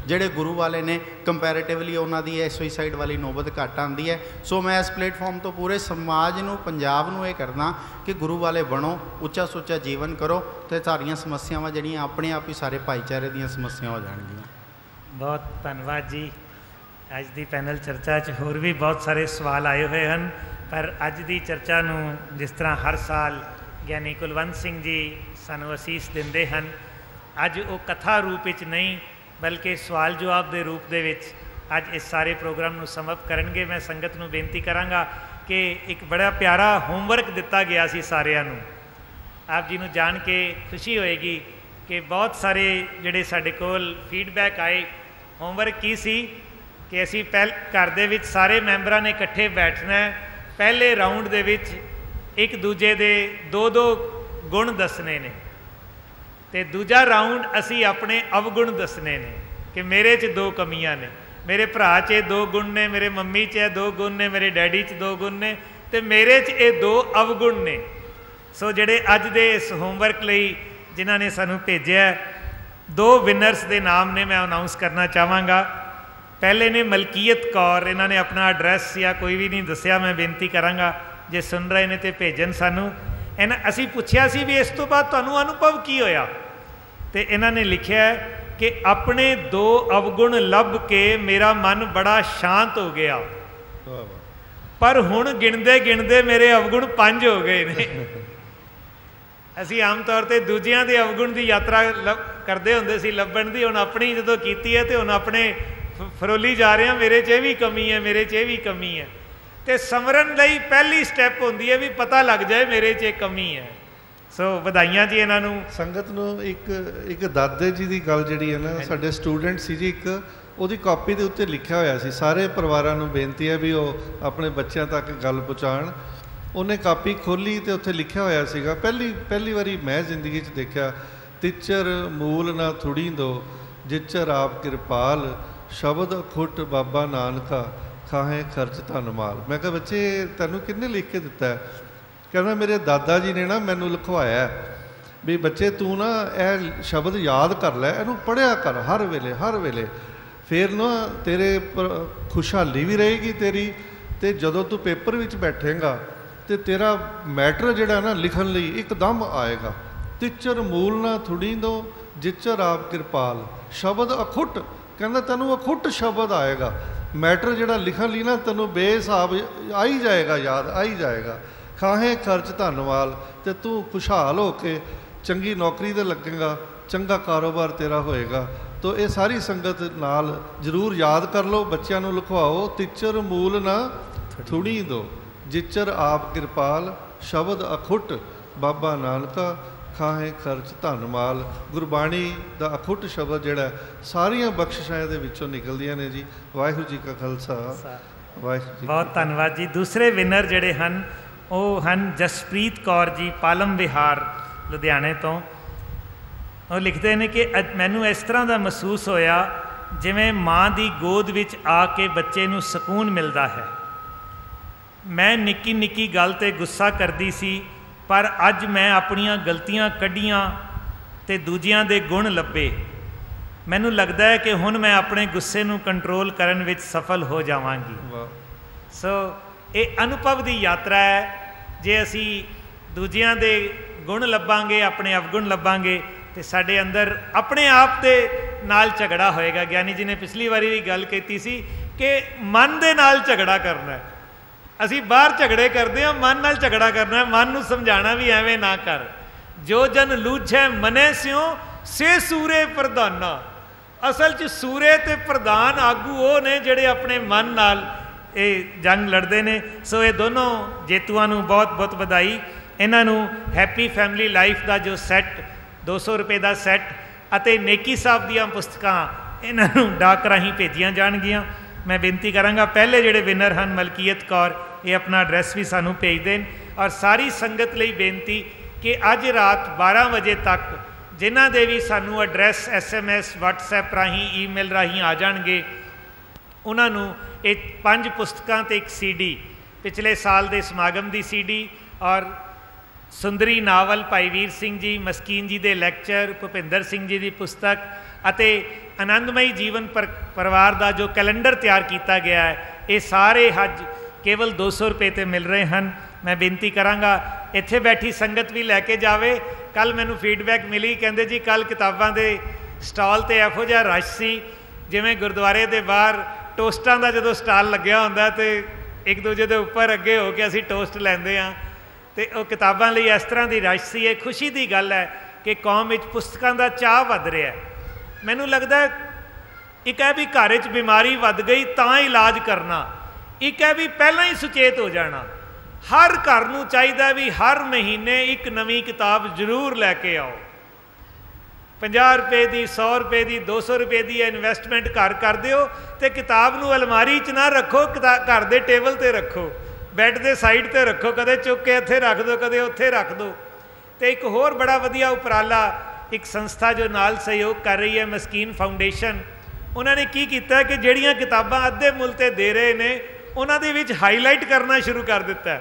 Speaker 3: ਜਿਹੜੇ ਗੁਰੂ ਵਾਲੇ ਨੇ ਕੰਪੈरेटिवली ਉਹਨਾਂ ਦੀ ਇਹ ਸੁਸਾਈਡ ਵਾਲੀ ਨੌਬਤ ਘੱਟ ਆਉਂਦੀ ਹੈ। ਸੋ ਮੈਂ ਇਸ ਪਲੇਟਫਾਰਮ ਤੋਂ ਪੂਰੇ ਸਮਾਜ ਨੂੰ, ਪੰਜਾਬ ਨੂੰ ਇਹ ਕਰਦਾ ਕਿ ਗੁਰੂ ਵਾਲੇ ਬਣੋ, ਉੱਚਾ ਸੁੱਚਾ ਜੀਵਨ ਕਰੋ ਤੇ ਸਾਰੀਆਂ ਸਮੱਸਿਆਵਾਂ ਜਿਹੜੀਆਂ ਆਪਣੇ ਆਪ ਹੀ ਸਾਰੇ ਭਾਈਚਾਰੇ ਦੀਆਂ ਸਮੱਸਿਆਵਾਂ ਹੋ ਜਾਣਗੀਆਂ।
Speaker 1: ਬਹੁਤ ਧੰਨਵਾਦ ਜੀ। ਅੱਜ ਦੀ ਪੈਨਲ ਚਰਚਾ 'ਚ ਹੋਰ ਵੀ ਬਹੁਤ ਸਾਰੇ ਸਵਾਲ ਆਏ ਹੋਏ ਹਨ, ਪਰ ਅੱਜ ਦੀ ਚਰਚਾ ਨੂੰ ਜਿਸ ਤਰ੍ਹਾਂ ਹਰ ਸਾਲ ਗਿਆਨੀ ਕੁਲਵੰਤ ਸਿੰਘ ਜੀ ਸਾਨੂੰ ਅਸੀਸ ਦਿੰਦੇ ਹਨ, ਅੱਜ ਉਹ ਕਥਾ ਰੂਪ ਵਿੱਚ ਨਹੀਂ ਬਲਕਿ ਸਵਾਲ ਜਵਾਬ ਦੇ ਰੂਪ ਦੇ ਵਿੱਚ ਅੱਜ ਇਸ ਸਾਰੇ ਪ੍ਰੋਗਰਾਮ ਨੂੰ ਸਮਅਪ ਕਰਨਗੇ। ਮੈਂ ਸੰਗਤ ਨੂੰ ਬੇਨਤੀ ਕਰਾਂਗਾ ਕਿ ਇੱਕ ਬੜਾ ਪਿਆਰਾ ਹੋਮਵਰਕ ਦਿੱਤਾ ਗਿਆ ਸੀ ਸਾਰਿਆਂ ਨੂੰ। ਆਪ ਜੀ ਨੂੰ ਜਾਣ ਕੇ ਖੁਸ਼ੀ ਹੋਏਗੀ ਕਿ ਬਹੁਤ ਸਾਰੇ ਜਿਹੜੇ ਸਾਡੇ ਕੋਲ ਫੀਡਬੈਕ ਆਏ। ਹੋਮਵਰਕ ਕੀ ਸੀ ਕਿ ਅਸੀਂ ਪਹਿਲ ਘਰ ਦੇ ਵਿੱਚ ਸਾਰੇ ਮੈਂਬਰਾਂ ਨੇ ਇਕੱਠੇ ਬੈਠਣਾ, ਪਹਿਲੇ ਰਾਊਂਡ ਦੇ ਵਿੱਚ ਇੱਕ ਦੂਜੇ ਦੇ ਦੋ ਦੋ ਗੁਣ ਦੱਸਣੇ ਨੇ ਅਤੇ ਦੂਜਾ ਰਾਊਂਡ ਅਸੀਂ ਆਪਣੇ ਅਵਗੁਣ ਦੱਸਣੇ ਨੇ ਕਿ ਮੇਰੇ 'ਚ ਦੋ ਕਮੀਆਂ ਨੇ, ਮੇਰੇ ਭਰਾ 'ਚ ਇਹ ਦੋ ਗੁਣ ਨੇ, ਮੇਰੇ ਮੰਮੀ 'ਚ ਇਹ ਦੋ ਗੁਣ ਨੇ, ਮੇਰੇ ਡੈਡੀ 'ਚ ਦੋ ਗੁਣ ਨੇ ਅਤੇ ਮੇਰੇ 'ਚ ਇਹ ਦੋ ਅਵਗੁਣ ਨੇ। ਸੋ ਜਿਹੜੇ ਅੱਜ ਦੇ ਇਸ ਹੋਮਵਰਕ ਲਈ ਜਿਨ੍ਹਾਂ ਨੇ ਸਾਨੂੰ ਭੇਜਿਆ, ਦੋ ਵਿਨਰਸ ਦੇ ਨਾਮ ਨੇ ਮੈਂ ਅਨਾਊਂਸ ਕਰਨਾ ਚਾਹਾਂਗਾ। ਪਹਿਲੇ ਨੇ ਮਲਕੀਅਤ ਕੌਰ, ਇਹਨਾਂ ਨੇ ਆਪਣਾ ਐਡਰੈਸ ਜਾਂ ਕੋਈ ਵੀ ਨਹੀਂ ਦੱਸਿਆ, ਮੈਂ ਬੇਨਤੀ ਕਰਾਂਗਾ ਜੇ ਸੁਣ ਰਹੇ ਨੇ ਤਾਂ ਭੇਜਣ ਸਾਨੂੰ। ਇਹਨਾਂ ਅਸੀਂ ਪੁੱਛਿਆ ਸੀ ਵੀ ਇਸ ਤੋਂ ਬਾਅਦ ਤੁਹਾਨੂੰ ਅਨੁਭਵ ਕੀ ਹੋਇਆ, ਅਤੇ ਇਹਨਾਂ ਨੇ ਲਿਖਿਆ ਕਿ ਆਪਣੇ ਦੋ ਅਵਗੁਣ ਲੱਭ ਕੇ ਮੇਰਾ ਮਨ ਬੜਾ ਸ਼ਾਂਤ ਹੋ ਗਿਆ, ਪਰ ਹੁਣ ਗਿਣਦੇ ਗਿਣਦੇ ਮੇਰੇ ਅਵਗੁਣ ਪੰਜ ਹੋ ਗਏ ਨੇ। ਅਸੀਂ ਆਮ ਤੌਰ 'ਤੇ ਦੂਜਿਆਂ ਦੇ ਅਵਗੁਣ ਦੀ ਯਾਤਰਾ ਲ ਕਰਦੇ ਹੁੰਦੇ ਸੀ ਲੱਭਣ ਦੀ, ਹੁਣ ਆਪਣੀ ਜਦੋਂ ਕੀਤੀ ਹੈ ਅਤੇ ਹੁਣ ਆਪਣੇ ਫਰੋਲੀ ਜਾ ਰਹੇ ਹਾਂ, ਮੇਰੇ 'ਚ ਇਹ ਵੀ ਕਮੀ ਹੈ, ਮੇਰੇ 'ਚ ਇਹ ਵੀ ਕਮੀ ਹੈ। ਅਤੇ ਸਮਰਨ ਲਈ ਪਹਿਲੀ ਸਟੈਪ ਹੁੰਦੀ ਹੈ ਵੀ ਪਤਾ ਲੱਗ ਜਾਏ ਮੇਰੇ 'ਚ ਇਹ ਕਮੀ ਹੈ। ਸੋ ਵਧਾਈਆਂ ਜੀ ਇਹਨਾਂ ਨੂੰ।
Speaker 2: ਸੰਗਤ ਨੂੰ ਇੱਕ ਇੱਕ ਦਾਦੇ ਜੀ ਦੀ ਗੱਲ ਜਿਹੜੀ ਹੈ ਨਾ, ਸਾਡੇ ਸਟੂਡੈਂਟ ਸੀ ਜੀ, ਇੱਕ ਉਹਦੀ ਕਾਪੀ ਦੇ ਉੱਤੇ ਲਿਖਿਆ ਹੋਇਆ ਸੀ, ਸਾਰੇ ਪਰਿਵਾਰਾਂ ਨੂੰ ਬੇਨਤੀ ਹੈ ਵੀ ਉਹ ਆਪਣੇ ਬੱਚਿਆਂ ਤੱਕ ਗੱਲ ਪਹੁੰਚਾਉਣ। ਉਹਨੇ ਕਾਪੀ ਖੋਲ੍ਹੀ ਅਤੇ ਉੱਥੇ ਲਿਖਿਆ ਹੋਇਆ ਸੀਗਾ, ਪਹਿਲੀ ਪਹਿਲੀ ਵਾਰੀ ਮੈਂ ਜ਼ਿੰਦਗੀ 'ਚ ਦੇਖਿਆ, ਤਿੱਚਰ ਮੂਲ ਨਾ ਥੁੜੀ ਦੋ, ਜਿੱਚਰ ਆਪ ਕਿਰਪਾਲ, ਸ਼ਬਦ ਅਖੁੱਟ ਬਾਬਾ ਨਾਨਕਾ, ਖਾਹੇ ਖਰਚ ਧਨ ਮਾਲ। ਮੈਂ ਕਿਹਾ ਬੱਚੇ ਤੈਨੂੰ ਕਿਹਨੇ ਲਿਖ ਕੇ ਦਿੱਤਾ ਹੈ? ਕਹਿੰਦਾ ਮੇਰੇ ਦਾਦਾ ਜੀ ਨੇ ਨਾ ਮੈਨੂੰ ਲਿਖਵਾਇਆ ਵੀ ਬੱਚੇ ਤੂੰ ਨਾ ਇਹ ਸ਼ਬਦ ਯਾਦ ਕਰ ਲੈ, ਇਹਨੂੰ ਪੜ੍ਹਿਆ ਕਰ ਹਰ ਵੇਲੇ ਹਰ ਵੇਲੇ, ਫਿਰ ਨਾ ਤੇਰੇ ਖੁਸ਼ਹਾਲੀ ਵੀ ਰਹੇਗੀ ਤੇਰੀ, ਅਤੇ ਜਦੋਂ ਤੂੰ ਪੇਪਰ ਵਿੱਚ ਬੈਠੇਂਗਾ ਅਤੇ ਤੇਰਾ ਮੈਟਰ ਜਿਹੜਾ ਨਾ ਲਿਖਣ ਲਈ ਇੱਕਦਮ ਆਏਗਾ। ਤਿੱਚਰ ਮੂਲ ਨਾ ਥੁੜੀ ਦੋ, ਜਿੱਚਰ ਆਪ ਕਿਰਪਾਲ, ਸ਼ਬਦ ਅਖੁੱਟ, ਕਹਿੰਦਾ ਤੈਨੂੰ ਅਖੁੱਟ ਸ਼ਬਦ ਆਏਗਾ, ਮੈਟਰ ਜਿਹੜਾ ਲਿਖਣ ਲਈ ਨਾ ਤੈਨੂੰ ਬੇਹਿਸਾਬ ਆ ਹੀ ਜਾਏਗਾ, ਯਾਦ ਆ ਹੀ ਜਾਏਗਾ। ਖਾਹੇ ਖਰਚ ਧੰਨਵਾਲ, ਅਤੇ ਤੂੰ ਖੁਸ਼ਹਾਲ ਹੋ ਕੇ ਚੰਗੀ ਨੌਕਰੀ 'ਤੇ ਲੱਗੇਗਾ, ਚੰਗਾ ਕਾਰੋਬਾਰ ਤੇਰਾ ਹੋਏਗਾ। ਤੋ ਇਹ ਸਾਰੀ ਸੰਗਤ ਨਾਲ ਜ਼ਰੂਰ ਯਾਦ ਕਰ ਲਓ, ਬੱਚਿਆਂ ਨੂੰ ਲਿਖਵਾਓ, ਤਿੱਚਰ ਮੂਲ ਨਾ ਥੁੜੀ ਦੋ, ਜਿੱਚਰ ਆਪ ਕਿਰਪਾਲ, ਸ਼ਬਦ ਅਖੁੱਟ ਬਾਬਾ ਨਾਨਕਾ, ਖਾਹੇ ਖਰਚ ਧਨ ਮਾਲ। ਗੁਰਬਾਣੀ ਦਾ ਅਖੁੱਟ ਸ਼ਬਦ ਜਿਹੜਾ ਸਾਰੀਆਂ ਬਖਸ਼ਿਸ਼ਾਂ ਦੇ ਵਿੱਚੋਂ ਨਿਕਲਦੀਆਂ ਨੇ ਜੀ। ਵਾਹਿਗੁਰੂ ਜੀ ਕਾ ਖਾਲਸਾ, ਵਾਹਿਗੁਰੂ ਜੀ। ਬਹੁਤ
Speaker 1: ਧੰਨਵਾਦ ਜੀ। ਦੂਸਰੇ ਵਿਨਰ ਜਿਹੜੇ ਹਨ ਉਹ ਹਨ ਜਸਪ੍ਰੀਤ ਕੌਰ ਜੀ, ਪਾਲਮ ਵਿਹਾਰ ਲੁਧਿਆਣੇ ਤੋਂ। ਉਹ ਲਿਖਦੇ ਨੇ ਕਿ ਅੱਜ ਮੈਨੂੰ ਇਸ ਤਰ੍ਹਾਂ ਦਾ ਮਹਿਸੂਸ ਹੋਇਆ ਜਿਵੇਂ ਮਾਂ ਦੀ ਗੋਦ ਵਿੱਚ ਆ ਕੇ ਬੱਚੇ ਨੂੰ ਸਕੂਨ ਮਿਲਦਾ ਹੈ। ਮੈਂ ਨਿੱਕੀ ਨਿੱਕੀ ਗੱਲ 'ਤੇ ਗੁੱਸਾ ਕਰਦੀ ਸੀ, ਪਰ ਅੱਜ ਮੈਂ ਆਪਣੀਆਂ ਗਲਤੀਆਂ ਕੱਢੀਆਂ ਅਤੇ ਦੂਜਿਆਂ ਦੇ ਗੁਣ ਲੱਭੇ। ਮੈਨੂੰ ਲੱਗਦਾ ਹੈ ਕਿ ਹੁਣ ਮੈਂ ਆਪਣੇ ਗੁੱਸੇ ਨੂੰ ਕੰਟਰੋਲ ਕਰਨ ਵਿੱਚ ਸਫਲ ਹੋ ਜਾਵਾਂਗੀ। ਸੋ ਇਹ ਅਨੁਭਵ ਦੀ ਯਾਤਰਾ ਹੈ। ਜੇ ਅਸੀਂ ਦੂਜਿਆਂ ਦੇ ਗੁਣ ਲੱਭਾਂਗੇ, ਆਪਣੇ ਅਵਗੁਣ ਲੱਭਾਂਗੇ, ਅਤੇ ਸਾਡੇ ਅੰਦਰ ਆਪਣੇ ਆਪ ਦੇ ਨਾਲ ਝਗੜਾ ਹੋਏਗਾ। ਗਿਆਨੀ ਜੀ ਨੇ ਪਿਛਲੀ ਵਾਰੀ ਵੀ ਗੱਲ ਕੀਤੀ ਸੀ ਕਿ ਮਨ ਦੇ ਨਾਲ ਝਗੜਾ ਕਰਨਾ। ਅਸੀਂ ਬਾਹਰ ਝਗੜੇ ਕਰਦੇ ਹਾਂ, ਮਨ ਨਾਲ ਝਗੜਾ ਕਰਨਾ, ਮਨ ਨੂੰ ਸਮਝਾਉਣਾ ਵੀ ਐਵੇਂ ਨਾ ਕਰ। ਜੋ ਜਨ ਲੂਝੈ ਮਨੈ ਸਿਉ ਸੇ ਸੂਰੇ ਪ੍ਰਧਾਨਾ। ਅਸਲ 'ਚ ਸੂਰੇ ਅਤੇ ਪ੍ਰਧਾਨ ਆਗੂ ਉਹ ਨੇ ਜਿਹੜੇ ਆਪਣੇ ਮਨ ਨਾਲ ਇਹ ਜੰਗ ਲੜਦੇ ਨੇ। ਸੋ ਇਹ ਦੋਨੋਂ ਜੇਤੂਆਂ ਨੂੰ ਬਹੁਤ ਬਹੁਤ ਵਧਾਈ। ਇਹਨਾਂ ਨੂੰ ਹੈਪੀ ਫੈਮਿਲੀ ਲਾਈਫ ਦਾ ਜੋ ਸੈੱਟ ਦੋ ਸੌ ਰੁਪਏ ਦਾ ਸੈੱਟ ਅਤੇ ਨੇਕੀ ਸਾਹਿਬ ਦੀਆਂ ਪੁਸਤਕਾਂ ਇਹਨਾਂ ਨੂੰ ਡਾਕ ਰਾਹੀਂ ਭੇਜੀਆਂ ਜਾਣਗੀਆਂ। ਮੈਂ ਬੇਨਤੀ ਕਰਾਂਗਾ ਪਹਿਲੇ ਜਿਹੜੇ ਵਿਨਰ ਹਨ ਮਲਕੀਅਤ ਕੌਰ, ਇਹ ਆਪਣਾ ਐਡਰੈਸ ਵੀ ਸਾਨੂੰ ਭੇਜ ਦੇਣ। ਔਰ ਸਾਰੀ ਸੰਗਤ ਲਈ ਬੇਨਤੀ ਕਿ ਅੱਜ ਰਾਤ ਬਾਰ੍ਹਾਂ ਵਜੇ ਤੱਕ ਜਿਨ੍ਹਾਂ ਦੇ ਵੀ ਸਾਨੂੰ address S M S WhatsApp ਰਾਹੀਂ ਈਮੇਲ ਰਾਹੀਂ ਆ ਜਾਣਗੇ, ਉਹਨਾਂ ਨੂੰ ਇਹ ਪੰਜ ਪੁਸਤਕਾਂ ਅਤੇ ਇੱਕ ਸੀ ਡੀ, ਪਿਛਲੇ ਸਾਲ ਦੇ ਸਮਾਗਮ ਦੀ ਸੀ ਡੀ ਔਰ ਸੁੰਦਰੀ ਨਾਵਲ ਭਾਈ ਵੀਰ ਸਿੰਘ ਜੀ, ਮਸਕੀਨ ਜੀ ਦੇ ਲੈਕਚਰ, ਭੁਪਿੰਦਰ ਸਿੰਘ ਜੀ ਦੀ ਪੁਸਤਕ ਅਤੇ ਆਨੰਦਮਈ ਜੀਵਨ ਪਰ ਪਰਿਵਾਰ ਦਾ ਜੋ ਕੈਲੰਡਰ ਤਿਆਰ ਕੀਤਾ ਗਿਆ ਹੈ, ਇਹ ਸਾਰੇ ਅੱਜ ਕੇਵਲ ਦੋ ਸੌ ਰੁਪਏ 'ਤੇ ਮਿਲ ਰਹੇ ਹਨ। ਮੈਂ ਬੇਨਤੀ ਕਰਾਂਗਾ ਇੱਥੇ ਬੈਠੀ ਸੰਗਤ ਵੀ ਲੈ ਕੇ ਜਾਵੇ। ਕੱਲ੍ਹ ਮੈਨੂੰ ਫੀਡਬੈਕ ਮਿਲੀ, ਕਹਿੰਦੇ ਜੀ ਕੱਲ੍ਹ ਕਿਤਾਬਾਂ ਦੇ ਸਟਾਲ 'ਤੇ ਇਹੋ ਜਿਹਾ ਰਸ਼ ਸੀ ਜਿਵੇਂ ਗੁਰਦੁਆਰੇ ਦੇ ਬਾਹਰ ਟੋਸਟਾਂ ਦਾ ਜਦੋਂ ਸਟਾਲ ਲੱਗਿਆ ਹੁੰਦਾ ਅਤੇ ਇੱਕ ਦੂਜੇ ਦੇ ਉੱਪਰ ਅੱਗੇ ਹੋ ਕੇ ਅਸੀਂ ਟੋਸਟ ਲੈਂਦੇ ਹਾਂ, ਅਤੇ ਉਹ ਕਿਤਾਬਾਂ ਲਈ ਇਸ ਤਰ੍ਹਾਂ ਦੀ ਰਸ਼ ਸੀ। ਇਹ ਖੁਸ਼ੀ ਦੀ ਗੱਲ ਹੈ ਕਿ ਕੌਮ ਵਿੱਚ ਪੁਸਤਕਾਂ ਦਾ ਚਾਅ ਵੱਧ ਰਿਹਾ। ਮੈਨੂੰ ਲੱਗਦਾ ਇੱਕ ਹੈ ਵੀ ਘਰ 'ਚ ਬਿਮਾਰੀ ਵੱਧ ਗਈ ਤਾਂ ਇਲਾਜ ਕਰਨਾ, ਇੱਕ ਹੈ ਵੀ ਪਹਿਲਾਂ ਹੀ ਸੁਚੇਤ ਹੋ ਜਾਣਾ। ਹਰ ਘਰ ਨੂੰ ਚਾਹੀਦਾ ਵੀ ਹਰ ਮਹੀਨੇ ਇੱਕ ਨਵੀਂ ਕਿਤਾਬ ਜ਼ਰੂਰ ਲੈ ਕੇ ਆਓ। ਪੰਜਾਹ ਰੁਪਏ ਦੀ, ਸੌ ਰੁਪਏ ਦੀ, ਦੋ ਸੌ ਰੁਪਏ ਦੀ ਇਨਵੈਸਟਮੈਂਟ ਘਰ ਕਰ ਦਿਓ ਅਤੇ ਕਿਤਾਬ ਨੂੰ ਅਲਮਾਰੀ 'ਚ ਨਾ ਰੱਖੋ, ਕਿਤਾ ਘਰ ਦੇ ਟੇਬਲ 'ਤੇ ਰੱਖੋ, ਬੈੱਡ ਦੇ ਸਾਈਡ 'ਤੇ ਰੱਖੋ, ਕਦੇ ਚੁੱਕ ਕੇ ਇੱਥੇ ਰੱਖ ਦਿਓ, ਕਦੇ ਉੱਥੇ ਰੱਖ ਦਿਓ। ਅਤੇ ਇੱਕ ਹੋਰ ਬੜਾ ਵਧੀਆ ਉਪਰਾਲਾ ਇੱਕ ਸੰਸਥਾ ਜੋ ਨਾਲ ਸਹਿਯੋਗ ਕਰ ਰਹੀ ਹੈ, ਮਸਕੀਨ ਫਾਊਂਡੇਸ਼ਨ, ਉਹਨਾਂ ਨੇ ਕੀ ਕੀਤਾ ਕਿ ਜਿਹੜੀਆਂ ਕਿਤਾਬਾਂ ਅੱਧੇ ਮੁੱਲ 'ਤੇ ਦੇ ਰਹੇ ਨੇ ਉਹਨਾਂ ਦੇ ਵਿੱਚ ਹਾਈਲਾਈਟ ਕਰਨਾ ਸ਼ੁਰੂ ਕਰ ਦਿੱਤਾ।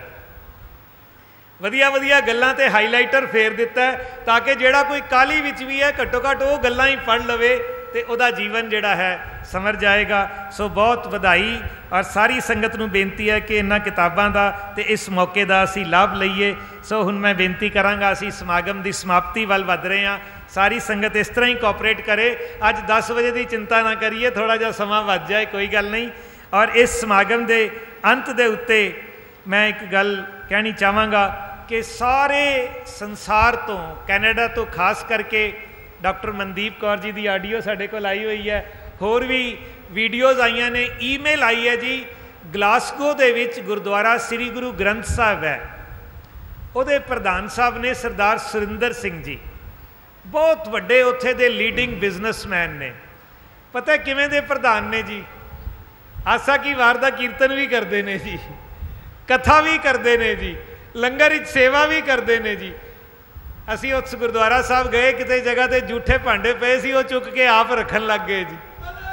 Speaker 1: ਵਧੀਆ ਵਧੀਆ ਗੱਲਾਂ 'ਤੇ ਹਾਈਲਾਈਟਰ ਫੇਰ ਦਿੱਤਾ ਤਾਂ ਕਿ ਜਿਹੜਾ ਕੋਈ ਕਾਹਲੀ ਵਿੱਚ ਵੀ ਹੈ ਘੱਟੋ ਘੱਟ ਉਹ ਗੱਲਾਂ ਹੀ ਪੜ੍ਹ ਲਵੇ ਅਤੇ ਉਹਦਾ ਜੀਵਨ ਜਿਹੜਾ ਹੈ ਸਮਰ ਜਾਏਗਾ। ਸੋ ਬਹੁਤ ਵਧਾਈ, ਔਰ ਸਾਰੀ ਸੰਗਤ ਨੂੰ ਬੇਨਤੀ ਹੈ ਕਿ ਇਹਨਾਂ ਕਿਤਾਬਾਂ ਦਾ ਅਤੇ ਇਸ ਮੌਕੇ ਦਾ ਅਸੀਂ ਲਾਭ ਲਈਏ। ਸੋ ਹੁਣ ਮੈਂ ਬੇਨਤੀ ਕਰਾਂਗਾ, ਅਸੀਂ ਸਮਾਗਮ ਦੀ ਸਮਾਪਤੀ ਵੱਲ ਵੱਧ ਰਹੇ ਹਾਂ। ਸਾਰੀ ਸੰਗਤ ਇਸ ਤਰ੍ਹਾਂ ਹੀ ਕੋਆਪਰੇਟ ਕਰੇ। ਅੱਜ ਦਸ ਵਜੇ ਦੀ ਚਿੰਤਾ ਨਾ ਕਰੀਏ, ਥੋੜ੍ਹਾ ਜਿਹਾ ਸਮਾਂ ਵੱਧ ਜਾਏ, ਕੋਈ ਗੱਲ ਨਹੀਂ। ਔਰ ਇਸ ਸਮਾਗਮ ਦੇ ਅੰਤ ਦੇ ਉੱਤੇ ਮੈਂ ਇੱਕ ਗੱਲ ਕਹਿਣੀ ਚਾਹਾਂਗਾ ਕਿ ਸਾਰੇ ਸੰਸਾਰ ਤੋਂ, ਕੈਨੇਡਾ ਤੋਂ ਖਾਸ ਕਰਕੇ ਡਾਕਟਰ ਮਨਦੀਪ ਕੌਰ ਜੀ ਦੀ ਆਡੀਓ ਸਾਡੇ ਕੋਲ ਆਈ ਹੋਈ ਹੈ, ਹੋਰ ਵੀ ਵੀਡੀਓਜ਼ ਆਈਆਂ ਨੇ, ਈਮੇਲ ਆਈ ਹੈ ਜੀ। ਗਲਾਸਗੋ ਦੇ ਵਿੱਚ ਗੁਰਦੁਆਰਾ ਸ੍ਰੀ ਗੁਰੂ ਗ੍ਰੰਥ ਸਾਹਿਬ ਹੈ, ਉਹਦੇ ਪ੍ਰਧਾਨ ਸਾਹਿਬ ਨੇ ਸਰਦਾਰ ਸੁਰਿੰਦਰ ਸਿੰਘ ਜੀ, ਬਹੁਤ ਵੱਡੇ ਉੱਥੇ ਦੇ ਲੀਡਿੰਗ ਬਿਜ਼ਨਸਮੈਨ ਨੇ। ਪਤਾ ਕਿਵੇਂ ਦੇ ਪ੍ਰਧਾਨ ਨੇ ਜੀ? ਆਸਾ ਕੀ ਵਾਰ ਦਾ ਕੀਰਤਨ ਵੀ ਕਰਦੇ ਨੇ ਜੀ, ਕਥਾ ਵੀ ਕਰਦੇ ਨੇ ਜੀ, ਲੰਗਰ ਵਿੱਚ ਸੇਵਾ ਵੀ ਕਰਦੇ ਨੇ ਜੀ। ਅਸੀਂ ਉਸ ਗੁਰਦੁਆਰਾ ਸਾਹਿਬ ਗਏ, ਕਿਤੇ ਜਗ੍ਹਾ 'ਤੇ ਜੂਠੇ ਭਾਂਡੇ ਪਏ ਸੀ, ਉਹ ਚੁੱਕ ਕੇ ਆਪ ਰੱਖਣ ਲੱਗ ਗਏ ਜੀ।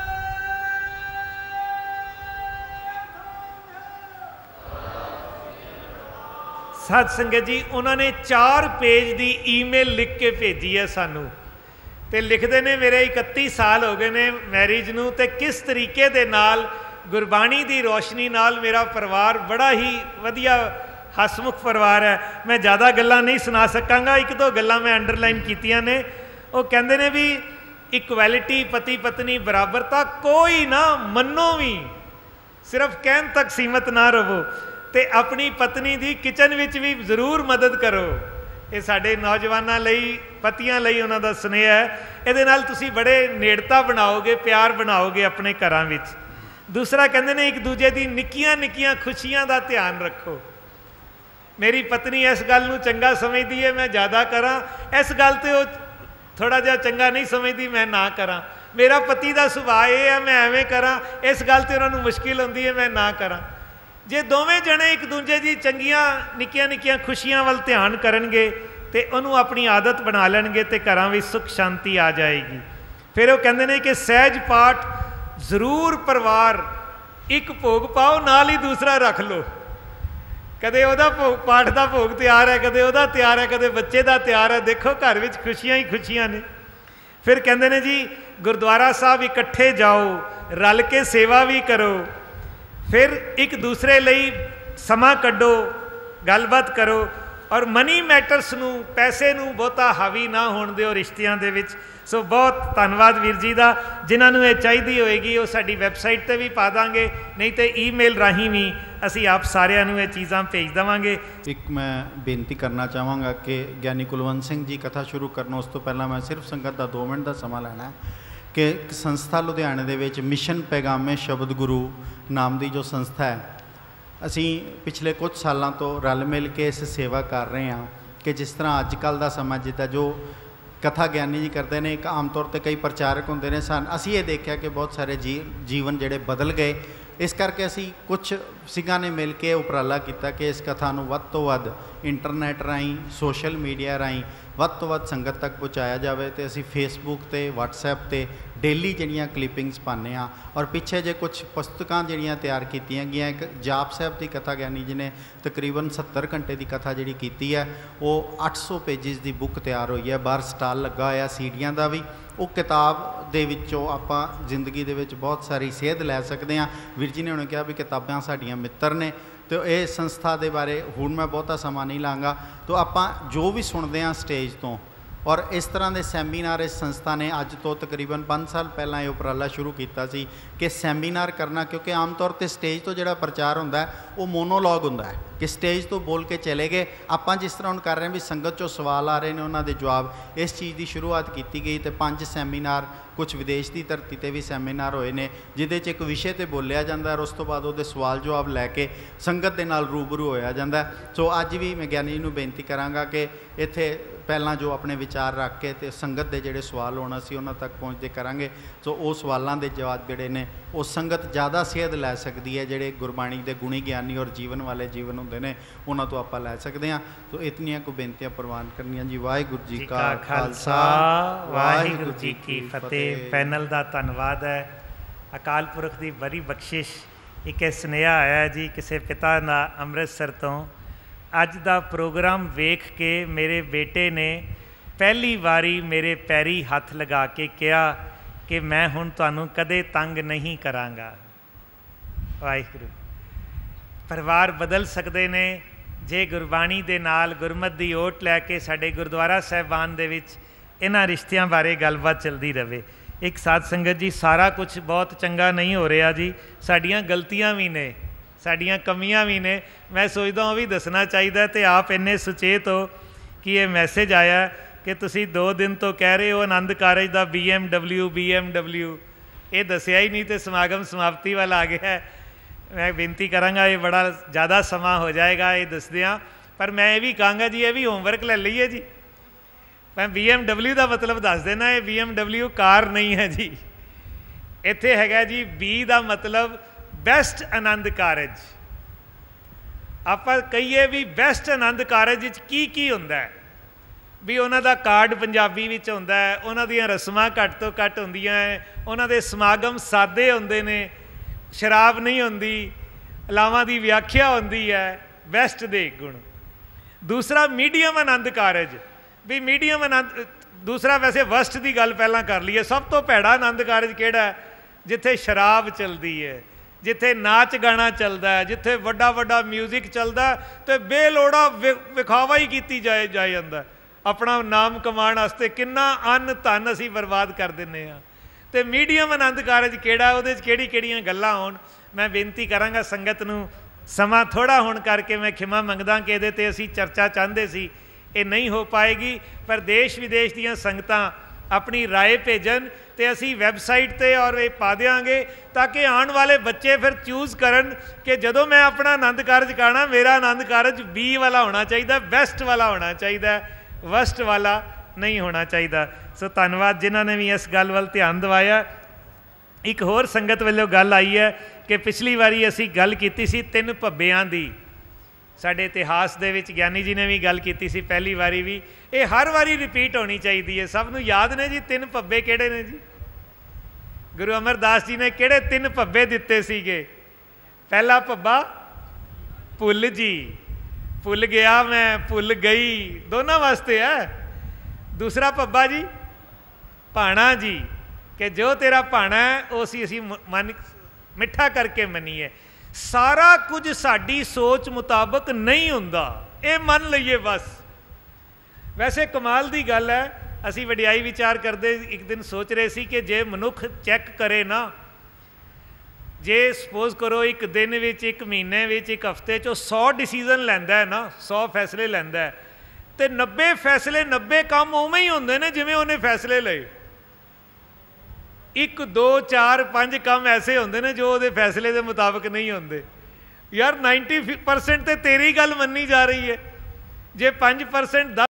Speaker 1: ਸਾਧ ਸੰਗਤ ਜੀ, ਉਹਨਾਂ ਨੇ ਚਾਰ ਪੇਜ ਦੀ ਈਮੇਲ ਲਿਖ ਕੇ ਭੇਜੀ ਹੈ ਸਾਨੂੰ, ਅਤੇ ਲਿਖਦੇ ਨੇ ਮੇਰੇ ਇਕੱਤੀ ਸਾਲ ਹੋ ਗਏ ਨੇ ਮੈਰਿਜ ਨੂੰ, ਅਤੇ ਕਿਸ ਤਰੀਕੇ ਦੇ ਨਾਲ ਗੁਰਬਾਣੀ ਦੀ ਰੋਸ਼ਨੀ ਨਾਲ ਮੇਰਾ ਪਰਿਵਾਰ ਬੜਾ ਹੀ ਵਧੀਆ ਹਸਮੁਖ ਪਰਿਵਾਰ ਹੈ। ਮੈਂ ਜ਼ਿਆਦਾ ਗੱਲਾਂ ਨਹੀਂ ਸੁਣਾ ਸਕਾਂਗਾ, ਇੱਕ ਦੋ ਗੱਲਾਂ ਮੈਂ ਅੰਡਰਲਾਈਨ ਕੀਤੀਆਂ ਨੇ। ਉਹ ਕਹਿੰਦੇ ਨੇ ਵੀ ਇਕੁਐਲਿਟੀ, ਪਤੀ ਪਤਨੀ ਬਰਾਬਰਤਾ ਕੋਈ ਨਾ ਮੰਨੋ, ਵੀ ਸਿਰਫ ਕਹਿਣ ਤੱਕ ਸੀਮਤ ਨਾ ਰਹੋ, ਅਤੇ ਆਪਣੀ ਪਤਨੀ ਦੀ ਕਿਚਨ ਵਿੱਚ ਵੀ ਜ਼ਰੂਰ ਮਦਦ ਕਰੋ। ਇਹ ਸਾਡੇ ਨੌਜਵਾਨਾਂ ਲਈ, ਪਤੀਆਂ ਲਈ ਉਹਨਾਂ ਦਾ ਸੁਨੇਹਾ ਹੈ। ਇਹਦੇ ਨਾਲ ਤੁਸੀਂ ਬੜੇ ਨੇੜਤਾ ਬਣਾਓਗੇ, ਪਿਆਰ ਬਣਾਓਗੇ ਆਪਣੇ ਘਰਾਂ ਵਿੱਚ। ਦੂਸਰਾ ਕਹਿੰਦੇ ਨੇ ਇੱਕ ਦੂਜੇ ਦੀ ਨਿੱਕੀਆਂ ਨਿੱਕੀਆਂ ਖੁਸ਼ੀਆਂ ਦਾ ਧਿਆਨ ਰੱਖੋ। ਮੇਰੀ ਪਤਨੀ ਇਸ ਗੱਲ ਨੂੰ ਚੰਗਾ ਸਮਝਦੀ ਹੈ ਮੈਂ ਜ਼ਿਆਦਾ ਕਰਾਂ, ਇਸ ਗੱਲ 'ਤੇ ਉਹ ਥੋੜ੍ਹਾ ਜਿਹਾ ਚੰਗਾ ਨਹੀਂ ਸਮਝਦੀ ਮੈਂ ਨਾ ਕਰਾਂ। ਮੇਰਾ ਪਤੀ ਦਾ ਸੁਭਾਅ ਇਹ ਹੈ ਮੈਂ ਐਵੇਂ ਕਰਾਂ, ਇਸ ਗੱਲ 'ਤੇ ਉਹਨਾਂ ਨੂੰ ਮੁਸ਼ਕਿਲ ਹੁੰਦੀ ਹੈ ਮੈਂ ਨਾ ਕਰਾਂ। ਜੇ ਦੋਵੇਂ ਜਣੇ ਇੱਕ ਦੂਜੇ ਦੀ ਚੰਗੀਆਂ ਨਿੱਕੀਆਂ ਨਿੱਕੀਆਂ ਖੁਸ਼ੀਆਂ ਵੱਲ ਧਿਆਨ ਕਰਨਗੇ ਅਤੇ ਉਹਨੂੰ ਆਪਣੀ ਆਦਤ ਬਣਾ ਲੈਣਗੇ ਅਤੇ ਘਰਾਂ ਵਿੱਚ ਸੁੱਖ ਸ਼ਾਂਤੀ ਆ ਜਾਏਗੀ। ਫਿਰ ਉਹ ਕਹਿੰਦੇ ਨੇ ਕਿ ਸਹਿਜ ਪਾਠ ਜ਼ਰੂਰ ਪਰਿਵਾਰ ਇੱਕ ਭੋਗ ਪਾਓ, ਨਾਲ ਹੀ ਦੂਸਰਾ ਰੱਖ ਲਓ। ਕਦੇ ਉਹਦਾ ਭੋਗ, ਪਾਠ ਦਾ ਭੋਗ ਤਿਆਰ ਹੈ, ਕਦੇ ਉਹਦਾ ਤਿਆਰ ਹੈ, ਕਦੇ ਬੱਚੇ ਦਾ ਤਿਆਰ ਹੈ। ਦੇਖੋ ਘਰ ਵਿੱਚ ਖੁਸ਼ੀਆਂ ਹੀ ਖੁਸ਼ੀਆਂ ਨੇ। ਫਿਰ ਕਹਿੰਦੇ ਨੇ ਜੀ ਗੁਰਦੁਆਰਾ ਸਾਹਿਬ ਇਕੱਠੇ ਜਾਓ, ਰਲ ਕੇ ਸੇਵਾ ਵੀ ਕਰੋ, ਫਿਰ ਇੱਕ ਦੂਸਰੇ ਲਈ ਸਮਾਂ ਕੱਢੋ, ਗੱਲਬਾਤ ਕਰੋ, ਔਰ ਮਨੀ ਮੈਟਰਸ ਨੂੰ, ਪੈਸੇ ਨੂੰ ਬਹੁਤਾ ਹਾਵੀ ਨਾ ਹੋਣ ਦਿਓ ਰਿਸ਼ਤਿਆਂ ਦੇ ਵਿੱਚ। ਸੋ ਬਹੁਤ ਧੰਨਵਾਦ ਵੀਰ ਜੀ ਦਾ। ਜਿਨ੍ਹਾਂ ਨੂੰ ਇਹ ਚਾਹੀਦੀ ਹੋਏਗੀ ਉਹ ਸਾਡੀ ਵੈਬਸਾਈਟ 'ਤੇ ਵੀ ਪਾ ਦਾਂਗੇ, ਨਹੀਂ ਤਾਂ ਈਮੇਲ ਰਾਹੀਂ ਵੀ ਅਸੀਂ ਆਪ ਸਾਰਿਆਂ ਨੂੰ ਇਹ ਚੀਜ਼ਾਂ ਭੇਜ ਦੇਵਾਂਗੇ।
Speaker 3: ਇੱਕ ਮੈਂ ਬੇਨਤੀ ਕਰਨਾ ਚਾਹਾਂਗਾ ਕਿ ਗਿਆਨੀ ਕੁਲਵੰਤ ਸਿੰਘ ਜੀ ਕਥਾ ਸ਼ੁਰੂ ਕਰਨ ਉਸ ਤੋਂ ਪਹਿਲਾਂ ਮੈਂ ਸਿਰਫ ਸੰਗਤ ਦਾ ਦੋ ਮਿੰਟ ਦਾ ਸਮਾਂ ਲੈਣਾ ਹੈ ਕਿ ਇੱਕ ਸੰਸਥਾ ਲੁਧਿਆਣੇ ਦੇ ਵਿੱਚ ਮਿਸ਼ਨ ਪੈਗਾਮੇ ਸ਼ਬਦ ਗੁਰੂ ਨਾਮ ਦੀ ਜੋ ਸੰਸਥਾ ਹੈ, ਅਸੀਂ ਪਿਛਲੇ ਕੁਝ ਸਾਲਾਂ ਤੋਂ ਰਲ ਮਿਲ ਕੇ ਇਸ ਸੇਵਾ ਕਰ ਰਹੇ ਹਾਂ ਕਿ ਜਿਸ ਤਰ੍ਹਾਂ ਅੱਜ ਕੱਲ੍ਹ ਦਾ ਸਮਾਂ ਜਿੱਦਾਂ ਜੋ ਕਥਾ ਗਿਆਨੀ ਜੀ ਕਰਦੇ ਨੇ, ਇੱਕ ਆਮ ਤੌਰ 'ਤੇ ਕਈ ਪ੍ਰਚਾਰਕ ਹੁੰਦੇ ਨੇ, ਸਨ ਅਸੀਂ ਇਹ ਦੇਖਿਆ ਕਿ ਬਹੁਤ ਸਾਰੇ ਜੀ ਜੀਵਨ ਜਿਹੜੇ ਬਦਲ ਗਏ। ਇਸ ਕਰਕੇ ਅਸੀਂ ਕੁਛ ਸਿੰਘਾਂ ਨੇ ਮਿਲ ਕੇ ਉਪਰਾਲਾ ਕੀਤਾ ਕਿ ਇਸ ਕਥਾ ਨੂੰ ਵੱਧ ਤੋਂ ਵੱਧ ਇੰਟਰਨੈਟ ਰਾਹੀਂ, ਸੋਸ਼ਲ ਮੀਡੀਆ ਰਾਹੀਂ ਵੱਧ ਤੋਂ ਵੱਧ ਸੰਗਤ ਤੱਕ ਪਹੁੰਚਾਇਆ ਜਾਵੇ। ਅਤੇ ਅਸੀਂ ਫੇਸਬੁੱਕ 'ਤੇ, ਵਟਸਐਪ 'ਤੇ डेली ਜਿਹੜੀਆਂ ਕਲਿੱਪਿੰਗਸ ਪਾਉਂਦੇ ਹਾਂ। ਔਰ ਪਿੱਛੇ ਜੇ ਕੁਛ ਪੁਸਤਕਾਂ ਜਿਹੜੀਆਂ ਤਿਆਰ ਕੀਤੀਆਂ ਗਈਆਂ, ਇੱਕ ਜਾਪ ਸਾਹਿਬ ਦੀ ਕਥਾ ਗਿਆਨੀ ਜੀ ਨੇ ਤਕਰੀਬਨ ਸੱਤਰ ਘੰਟੇ ਦੀ ਕਥਾ ਜਿਹੜੀ ਕੀਤੀ ਹੈ, ਉਹ ਅੱਠ ਸੌ ਪੇਜਿਸ ਦੀ ਬੁੱਕ ਤਿਆਰ ਹੋਈ ਹੈ। ਬਾਹਰ ਸਟਾਲ ਲੱਗਾ ਹੋਇਆ ਸੀਡੀਆਂ ਦਾ ਵੀ। ਉਹ ਕਿਤਾਬ ਦੇ ਵਿੱਚੋਂ ਆਪਾਂ ਜ਼ਿੰਦਗੀ ਦੇ ਵਿੱਚ ਬਹੁਤ ਸਾਰੀ ਸੇਧ ਲੈ ਸਕਦੇ ਹਾਂ। ਵੀਰ ਜੀ ਨੇ ਉਹਨੇ ਕਿਹਾ ਵੀ ਕਿਤਾਬਾਂ ਸਾਡੀਆਂ ਮਿੱਤਰ ਨੇ। ਤੇ ਇਹ ਸੰਸਥਾ ਦੇ ਬਾਰੇ ਹੁਣ ਮੈਂ ਬਹੁਤਾ ਸਮਾਂ ਨਹੀਂ ਲਾਂਗਾ। ਤੋ ਆਪਾਂ ਜੋ ਵੀ ਸੁਣਦੇ ਹਾਂ ਸਟੇਜ ਤੋਂ, ਔਰ ਇਸ ਤਰ੍ਹਾਂ ਦੇ ਸੈਮੀਨਾਰ ਇਸ ਸੰਸਥਾ ਨੇ ਅੱਜ ਤੋਂ ਤਕਰੀਬਨ ਪੰਜ ਸਾਲ ਪਹਿਲਾਂ ਇਹ ਉਪਰਾਲਾ ਸ਼ੁਰੂ ਕੀਤਾ ਸੀ ਕਿ ਸੈਮੀਨਾਰ ਕਰਨਾ, ਕਿਉਂਕਿ ਆਮ ਤੌਰ 'ਤੇ ਸਟੇਜ ਤੋਂ ਜਿਹੜਾ ਪ੍ਰਚਾਰ ਹੁੰਦਾ ਉਹ ਮੋਨੋਲੋਗ ਹੁੰਦਾ ਹੈ ਕਿ ਸਟੇਜ ਤੋਂ ਬੋਲ ਕੇ ਚਲੇ ਗਏ। ਆਪਾਂ ਜਿਸ ਤਰ੍ਹਾਂ ਹੁਣ ਕਰ ਰਹੇ ਹਾਂ ਵੀ ਸੰਗਤ 'ਚੋਂ ਸਵਾਲ ਆ ਰਹੇ ਨੇ, ਉਹਨਾਂ ਦੇ ਜਵਾਬ, ਇਸ ਚੀਜ਼ ਦੀ ਸ਼ੁਰੂਆਤ ਕੀਤੀ ਗਈ। ਅਤੇ ਪੰਜ ਸੈਮੀਨਾਰ, ਕੁਛ ਵਿਦੇਸ਼ ਦੀ ਧਰਤੀ 'ਤੇ ਵੀ ਸੈਮੀਨਾਰ ਹੋਏ ਨੇ, ਜਿਹਦੇ 'ਚ ਇੱਕ ਵਿਸ਼ੇ 'ਤੇ ਬੋਲਿਆ ਜਾਂਦਾ ਔਰ ਉਸ ਤੋਂ ਬਾਅਦ ਉਹਦੇ ਸਵਾਲ ਜਵਾਬ ਲੈ ਕੇ ਸੰਗਤ ਦੇ ਨਾਲ ਰੂਬਰੂ ਹੋਇਆ ਜਾਂਦਾ। ਸੋ ਅੱਜ ਵੀ ਮੈਂ ਗਿਆਨੀ ਜੀ ਨੂੰ ਬੇਨਤੀ ਕਰਾਂਗਾ ਕਿ ਇੱਥੇ ਪਹਿਲਾਂ ਜੋ ਆਪਣੇ ਵਿਚਾਰ ਰੱਖ ਕੇ ਅਤੇ ਸੰਗਤ ਦੇ ਜਿਹੜੇ ਸਵਾਲ ਹੋਣਾ ਸੀ ਉਹਨਾਂ ਤੱਕ ਪਹੁੰਚਦੇ ਕਰਾਂਗੇ। ਸੋ ਉਹ ਸਵਾਲਾਂ ਦੇ ਜਵਾਬ ਜਿਹੜੇ ਨੇ ਉਹ ਸੰਗਤ ਜ਼ਿਆਦਾ ਸੇਧ ਲੈ ਸਕਦੀ ਹੈ। ਜਿਹੜੇ ਗੁਰਬਾਣੀ ਦੇ ਗੁਣੀ ਗਿਆਨੀ ਔਰ ਜੀਵਨ ਵਾਲੇ ਜੀਵਨ ਹੁੰਦੇ ਨੇ, ਉਹਨਾਂ ਤੋਂ ਆਪਾਂ ਲੈ ਸਕਦੇ ਹਾਂ। ਸੋ ਇਤਨੀਆਂ ਕੁ ਬੇਨਤੀਆਂ ਪ੍ਰਵਾਨ ਕਰਨੀਆਂ ਜੀ। ਵਾਹਿਗੁਰੂ ਜੀ ਕਾ ਖਾਲਸਾ,
Speaker 1: ਵਾਹਿਗੁਰੂ ਜੀ ਕੀ ਫਤਿਹ। ਪੈਨਲ ਦਾ ਧੰਨਵਾਦ ਹੈ। ਅਕਾਲ ਪੁਰਖ ਦੀ ਬੜੀ ਬਖਸ਼ਿਸ਼। ਇੱਕ ਇਹ ਸੁਨੇਹਾ ਆਇਆ ਜੀ ਕਿਸੇ ਪਿਤਾ ਦਾ ਅੰਮ੍ਰਿਤਸਰ ਤੋਂ। ਅੱਜ ਦਾ ਪ੍ਰੋਗਰਾਮ ਵੇਖ ਕੇ ਮੇਰੇ ਬੇਟੇ ਨੇ ਪਹਿਲੀ ਵਾਰੀ ਮੇਰੇ ਪੈਰੀ ਹੱਥ ਲਗਾ ਕੇ ਕਿਹਾ ਕਿ ਮੈਂ ਹੁਣ ਤੁਹਾਨੂੰ ਕਦੇ ਤੰਗ ਨਹੀਂ ਕਰਾਂਗਾ। ਵਾਹਿਗੁਰੂ। ਪਰਿਵਾਰ ਬਦਲ ਸਕਦੇ ਨੇ ਜੇ ਗੁਰਬਾਣੀ ਦੇ ਨਾਲ ਗੁਰਮਤਿ ਦੀ ਓਟ ਲੈ ਕੇ ਸਾਡੇ ਗੁਰਦੁਆਰਾ ਸਾਹਿਬਾਨ ਦੇ ਵਿੱਚ ਇਹਨਾਂ ਰਿਸ਼ਤਿਆਂ ਬਾਰੇ ਗੱਲਬਾਤ ਚੱਲਦੀ ਰਹੇ। ਇੱਕ ਸਾਧ ਸੰਗਤ ਜੀ, ਸਾਰਾ ਕੁਛ ਬਹੁਤ ਚੰਗਾ ਨਹੀਂ ਹੋ ਰਿਹਾ ਜੀ, ਸਾਡੀਆਂ ਗਲਤੀਆਂ ਵੀ ਨੇ, ਸਾਡੀਆਂ ਕਮੀਆਂ ਵੀ ਨੇ। ਮੈਂ ਸੋਚਦਾ ਉਹ ਵੀ ਦੱਸਣਾ ਚਾਹੀਦਾ। ਅਤੇ ਆਪ ਇੰਨੇ ਸੁਚੇਤ ਹੋ ਕਿ ਇਹ ਮੈਸੇਜ ਆਇਆ ਕਿ ਤੁਸੀਂ ਦੋ ਦਿਨ ਤੋਂ ਕਹਿ ਰਹੇ ਹੋ ਆਨੰਦ ਕਾਰਜ ਦਾ B M W B M W, ਇਹ ਦੱਸਿਆ ਹੀ ਨਹੀਂ ਅਤੇ ਸਮਾਗਮ ਸਮਾਪਤੀ ਵੱਲ ਆ ਗਿਆ। ਮੈਂ ਬੇਨਤੀ ਕਰਾਂਗਾ, ਇਹ ਬੜਾ ਜ਼ਿਆਦਾ ਸਮਾਂ ਹੋ ਜਾਏਗਾ ਇਹ ਦੱਸਦਿਆਂ, ਪਰ ਮੈਂ ਇਹ ਵੀ ਕਹਾਂਗਾ ਜੀ ਇਹ ਵੀ ਹੋਮਵਰਕ ਲੈ ਲਈਏ ਜੀ। ਮੈਂ ਬੀ ਐਮ ਡਬਲਿਊ ਦਾ ਮਤਲਬ ਦੱਸ ਦੇਣਾ, ਇਹ ਬੀ ਐਮ ਡਬਲਿਊ ਕਾਰ ਨਹੀਂ ਹੈ ਜੀ। ਇੱਥੇ ਹੈਗਾ ਜੀ ਬੀ ਦਾ ਮਤਲਬ ਬੈਸਟ ਆਨੰਦ ਕਾਰਜ। ਆਪਾਂ ਕਹੀਏ ਵੀ ਬੈਸਟ ਆਨੰਦ ਕਾਰਜ ਵਿੱਚ ਕੀ ਕੀ ਹੁੰਦਾ ਵੀ ਉਹਨਾਂ ਦਾ ਕਾਰਡ ਪੰਜਾਬੀ ਵਿੱਚ ਹੁੰਦਾ ਹੈ, ਉਹਨਾਂ ਦੀਆਂ ਰਸਮਾਂ ਘੱਟ ਤੋਂ ਘੱਟ ਹੁੰਦੀਆਂ ਹੈ, ਉਹਨਾਂ ਦੇ ਸਮਾਗਮ ਸਾਦੇ ਹੁੰਦੇ ਨੇ, ਸ਼ਰਾਬ ਨਹੀਂ ਹੁੰਦੀ, ਅਲਾਵਾਂ ਦੀ ਵਿਆਖਿਆ ਹੁੰਦੀ ਹੈ, ਬੈਸਟ ਦੇ ਗੁਣ। ਦੂਸਰਾ ਮੀਡੀਅਮ ਆਨੰਦ ਕਾਰਜ, ਵੀ ਮੀਡੀਅਮ ਆਨੰਦ। ਦੂਸਰਾ ਵੈਸੇ ਵਸਟ ਦੀ ਗੱਲ ਪਹਿਲਾਂ ਕਰ ਲਈਏ। ਸਭ ਤੋਂ ਭੈੜਾ ਆਨੰਦ ਕਾਰਜ ਕਿਹੜਾ? ਜਿੱਥੇ ਸ਼ਰਾਬ ਚੱਲਦੀ ਹੈ, ਜਿੱਥੇ ਨਾਚ ਗਾਣਾ ਚੱਲਦਾ ਹੈ, ਜਿੱਥੇ ਵੱਡਾ ਵੱਡਾ ਮਿਊਜ਼ਿਕ ਚੱਲਦਾ ਅਤੇ ਬੇਲੋੜਾ ਵਿ ਵਿਖਾਵਾ ਹੀ ਕੀਤੀ ਜਾਏ ਜਾਏ ਜਾਂਦਾ। ਆਪਣਾ ਨਾਮ ਕਮਾਉਣ ਵਾਸਤੇ ਕਿੰਨਾ ਅੰਨ ਧਨ ਅਸੀਂ ਬਰਬਾਦ ਕਰ ਦਿੰਦੇ ਹਾਂ। ਅਤੇ ਮੀਡੀਅਮ ਆਨੰਦ ਕਾਰਜ ਕਿਹੜਾ? ਉਹਦੇ 'ਚ ਕਿਹੜੀ ਕਿਹੜੀਆਂ ਗੱਲਾਂ ਹੋਣ? ਮੈਂ ਬੇਨਤੀ ਕਰਾਂਗਾ ਸੰਗਤ ਨੂੰ, ਸਮਾਂ ਥੋੜ੍ਹਾ ਹੋਣ ਕਰਕੇ ਮੈਂ ਖਿਮਾ ਮੰਗਦਾ ਕਿ ਇਹਦੇ 'ਤੇ ਅਸੀਂ ਚਰਚਾ ਚਾਹੁੰਦੇ ਸੀ, ਇਹ ਨਹੀਂ ਹੋ ਪਾਏਗੀ। ਪਰ ਦੇਸ਼ ਵਿਦੇਸ਼ ਦੀਆਂ ਸੰਗਤਾਂ ਆਪਣੀ ਰਾਏ ਭੇਜਣ ਅਤੇ ਅਸੀਂ ਵੈਬਸਾਈਟ 'ਤੇ ਔਰ ਇਹ ਪਾ ਦਿਆਂਗੇ ਤਾਂ ਕਿ ਆਉਣ ਵਾਲੇ ਬੱਚੇ ਫਿਰ ਚੂਜ਼ ਕਰਨ ਕਿ ਜਦੋਂ ਮੈਂ ਆਪਣਾ ਆਨੰਦ ਕਾਰਜ ਕਰਨਾ, ਮੇਰਾ ਆਨੰਦ ਕਾਰਜ ਬੀ ਵਾਲਾ ਹੋਣਾ ਚਾਹੀਦਾ, ਬੈਸਟ ਵਾਲਾ ਹੋਣਾ ਚਾਹੀਦਾ, ਵਸਟ ਵਾਲਾ ਨਹੀਂ ਹੋਣਾ ਚਾਹੀਦਾ। ਸੋ ਧੰਨਵਾਦ ਜਿਨ੍ਹਾਂ ਨੇ ਵੀ ਇਸ ਗੱਲ ਵੱਲ ਧਿਆਨ ਦਿਵਾਇਆ। ਇੱਕ ਹੋਰ ਸੰਗਤ ਵੱਲੋਂ ਗੱਲ ਆਈ ਹੈ ਕਿ ਪਿਛਲੀ ਵਾਰੀ ਅਸੀਂ ਗੱਲ ਕੀਤੀ ਸੀ ਤਿੰਨ ਭੱਬਿਆਂ ਦੀ। ਸਾਡੇ ਇਤਿਹਾਸ ਦੇ ਵਿੱਚ ਗਿਆਨੀ ਜੀ ਨੇ ਵੀ ਗੱਲ ਕੀਤੀ ਸੀ ਪਹਿਲੀ ਵਾਰੀ ਵੀ, ਇਹ ਹਰ ਵਾਰੀ ਰਿਪੀਟ ਹੋਣੀ ਚਾਹੀਦੀ ਹੈ। ਸਭ ਨੂੰ ਯਾਦ ਨੇ ਜੀ ਤਿੰਨ ਭੱਬੇ ਕਿਹੜੇ ਨੇ ਜੀ? ਗੁਰੂ ਅਮਰਦਾਸ ਜੀ ਨੇ ਕਿਹੜੇ ਤਿੰਨ ਭੱਬੇ ਦਿੱਤੇ ਸੀਗੇ? ਪਹਿਲਾ ਭੱਬਾ ਭੁੱਲ ਜੀ, ਭੁੱਲ ਗਿਆ ਮੈਂ, ਭੁੱਲ ਗਈ, ਦੋਨਾਂ ਵਾਸਤੇ ਹੈ। ਦੂਸਰਾ ਭੱਬਾ ਜੀ ਭਾਣਾ ਜੀ, ਕਿ ਜੋ ਤੇਰਾ ਭਾਣਾ ਹੈ ਉਹ ਅਸੀਂ ਅਸੀਂ ਮਨ ਮਿੱਠਾ ਕਰਕੇ ਮੰਨੀਏ। ਸਾਰਾ ਕੁਝ ਸਾਡੀ ਸੋਚ ਮੁਤਾਬਕ ਨਹੀਂ ਹੁੰਦਾ, ਇਹ ਮੰਨ ਲਈਏ ਬਸ। ਵੈਸੇ ਕਮਾਲ ਦੀ ਗੱਲ ਹੈ, ਅਸੀਂ ਵਡਿਆਈ ਵਿਚਾਰ ਕਰਦੇ ਇੱਕ ਦਿਨ ਸੋਚ ਰਹੇ ਸੀ ਕਿ ਜੇ ਮਨੁੱਖ ਚੈੱਕ ਕਰੇ ਨਾ, ਜੇ ਸਪੋਜ਼ ਕਰੋ ਇੱਕ ਦਿਨ ਵਿੱਚ, ਇੱਕ ਮਹੀਨੇ ਵਿੱਚ, ਇੱਕ ਹਫ਼ਤੇ 'ਚੋਂ ਸੌ ਡਿਸੀਜ਼ਨ ਲੈਂਦਾ ਹੈ ਨਾ, ਸੌ ਫੈਸਲੇ ਲੈਂਦਾ ਹੈ, ਅਤੇ ਨੱਬੇ ਫੈਸਲੇ ਨੱਬੇ ਕੰਮ ਉਵੇਂ ਹੀ ਹੁੰਦੇ ਨੇ ਜਿਵੇਂ ਉਹਨੇ ਫੈਸਲੇ ਲਏ। ਇੱਕ ਦੋ ਚਾਰ ਪੰਜ ਕੰਮ ਐਸੇ ਹੁੰਦੇ ਨੇ ਜੋ ਉਹਦੇ ਫੈਸਲੇ ਦੇ ਮੁਤਾਬਕ ਨਹੀਂ ਹੁੰਦੇ। ਯਾਰ ਨਾਈਨਟੀ ਪਰਸੈਂਟ ਤਾਂ ਤੇਰੀ ਗੱਲ ਮੰਨੀ ਜਾ ਰਹੀ ਹੈ, ਜੇ ਪੰਜ ਪਰਸੈਂਟ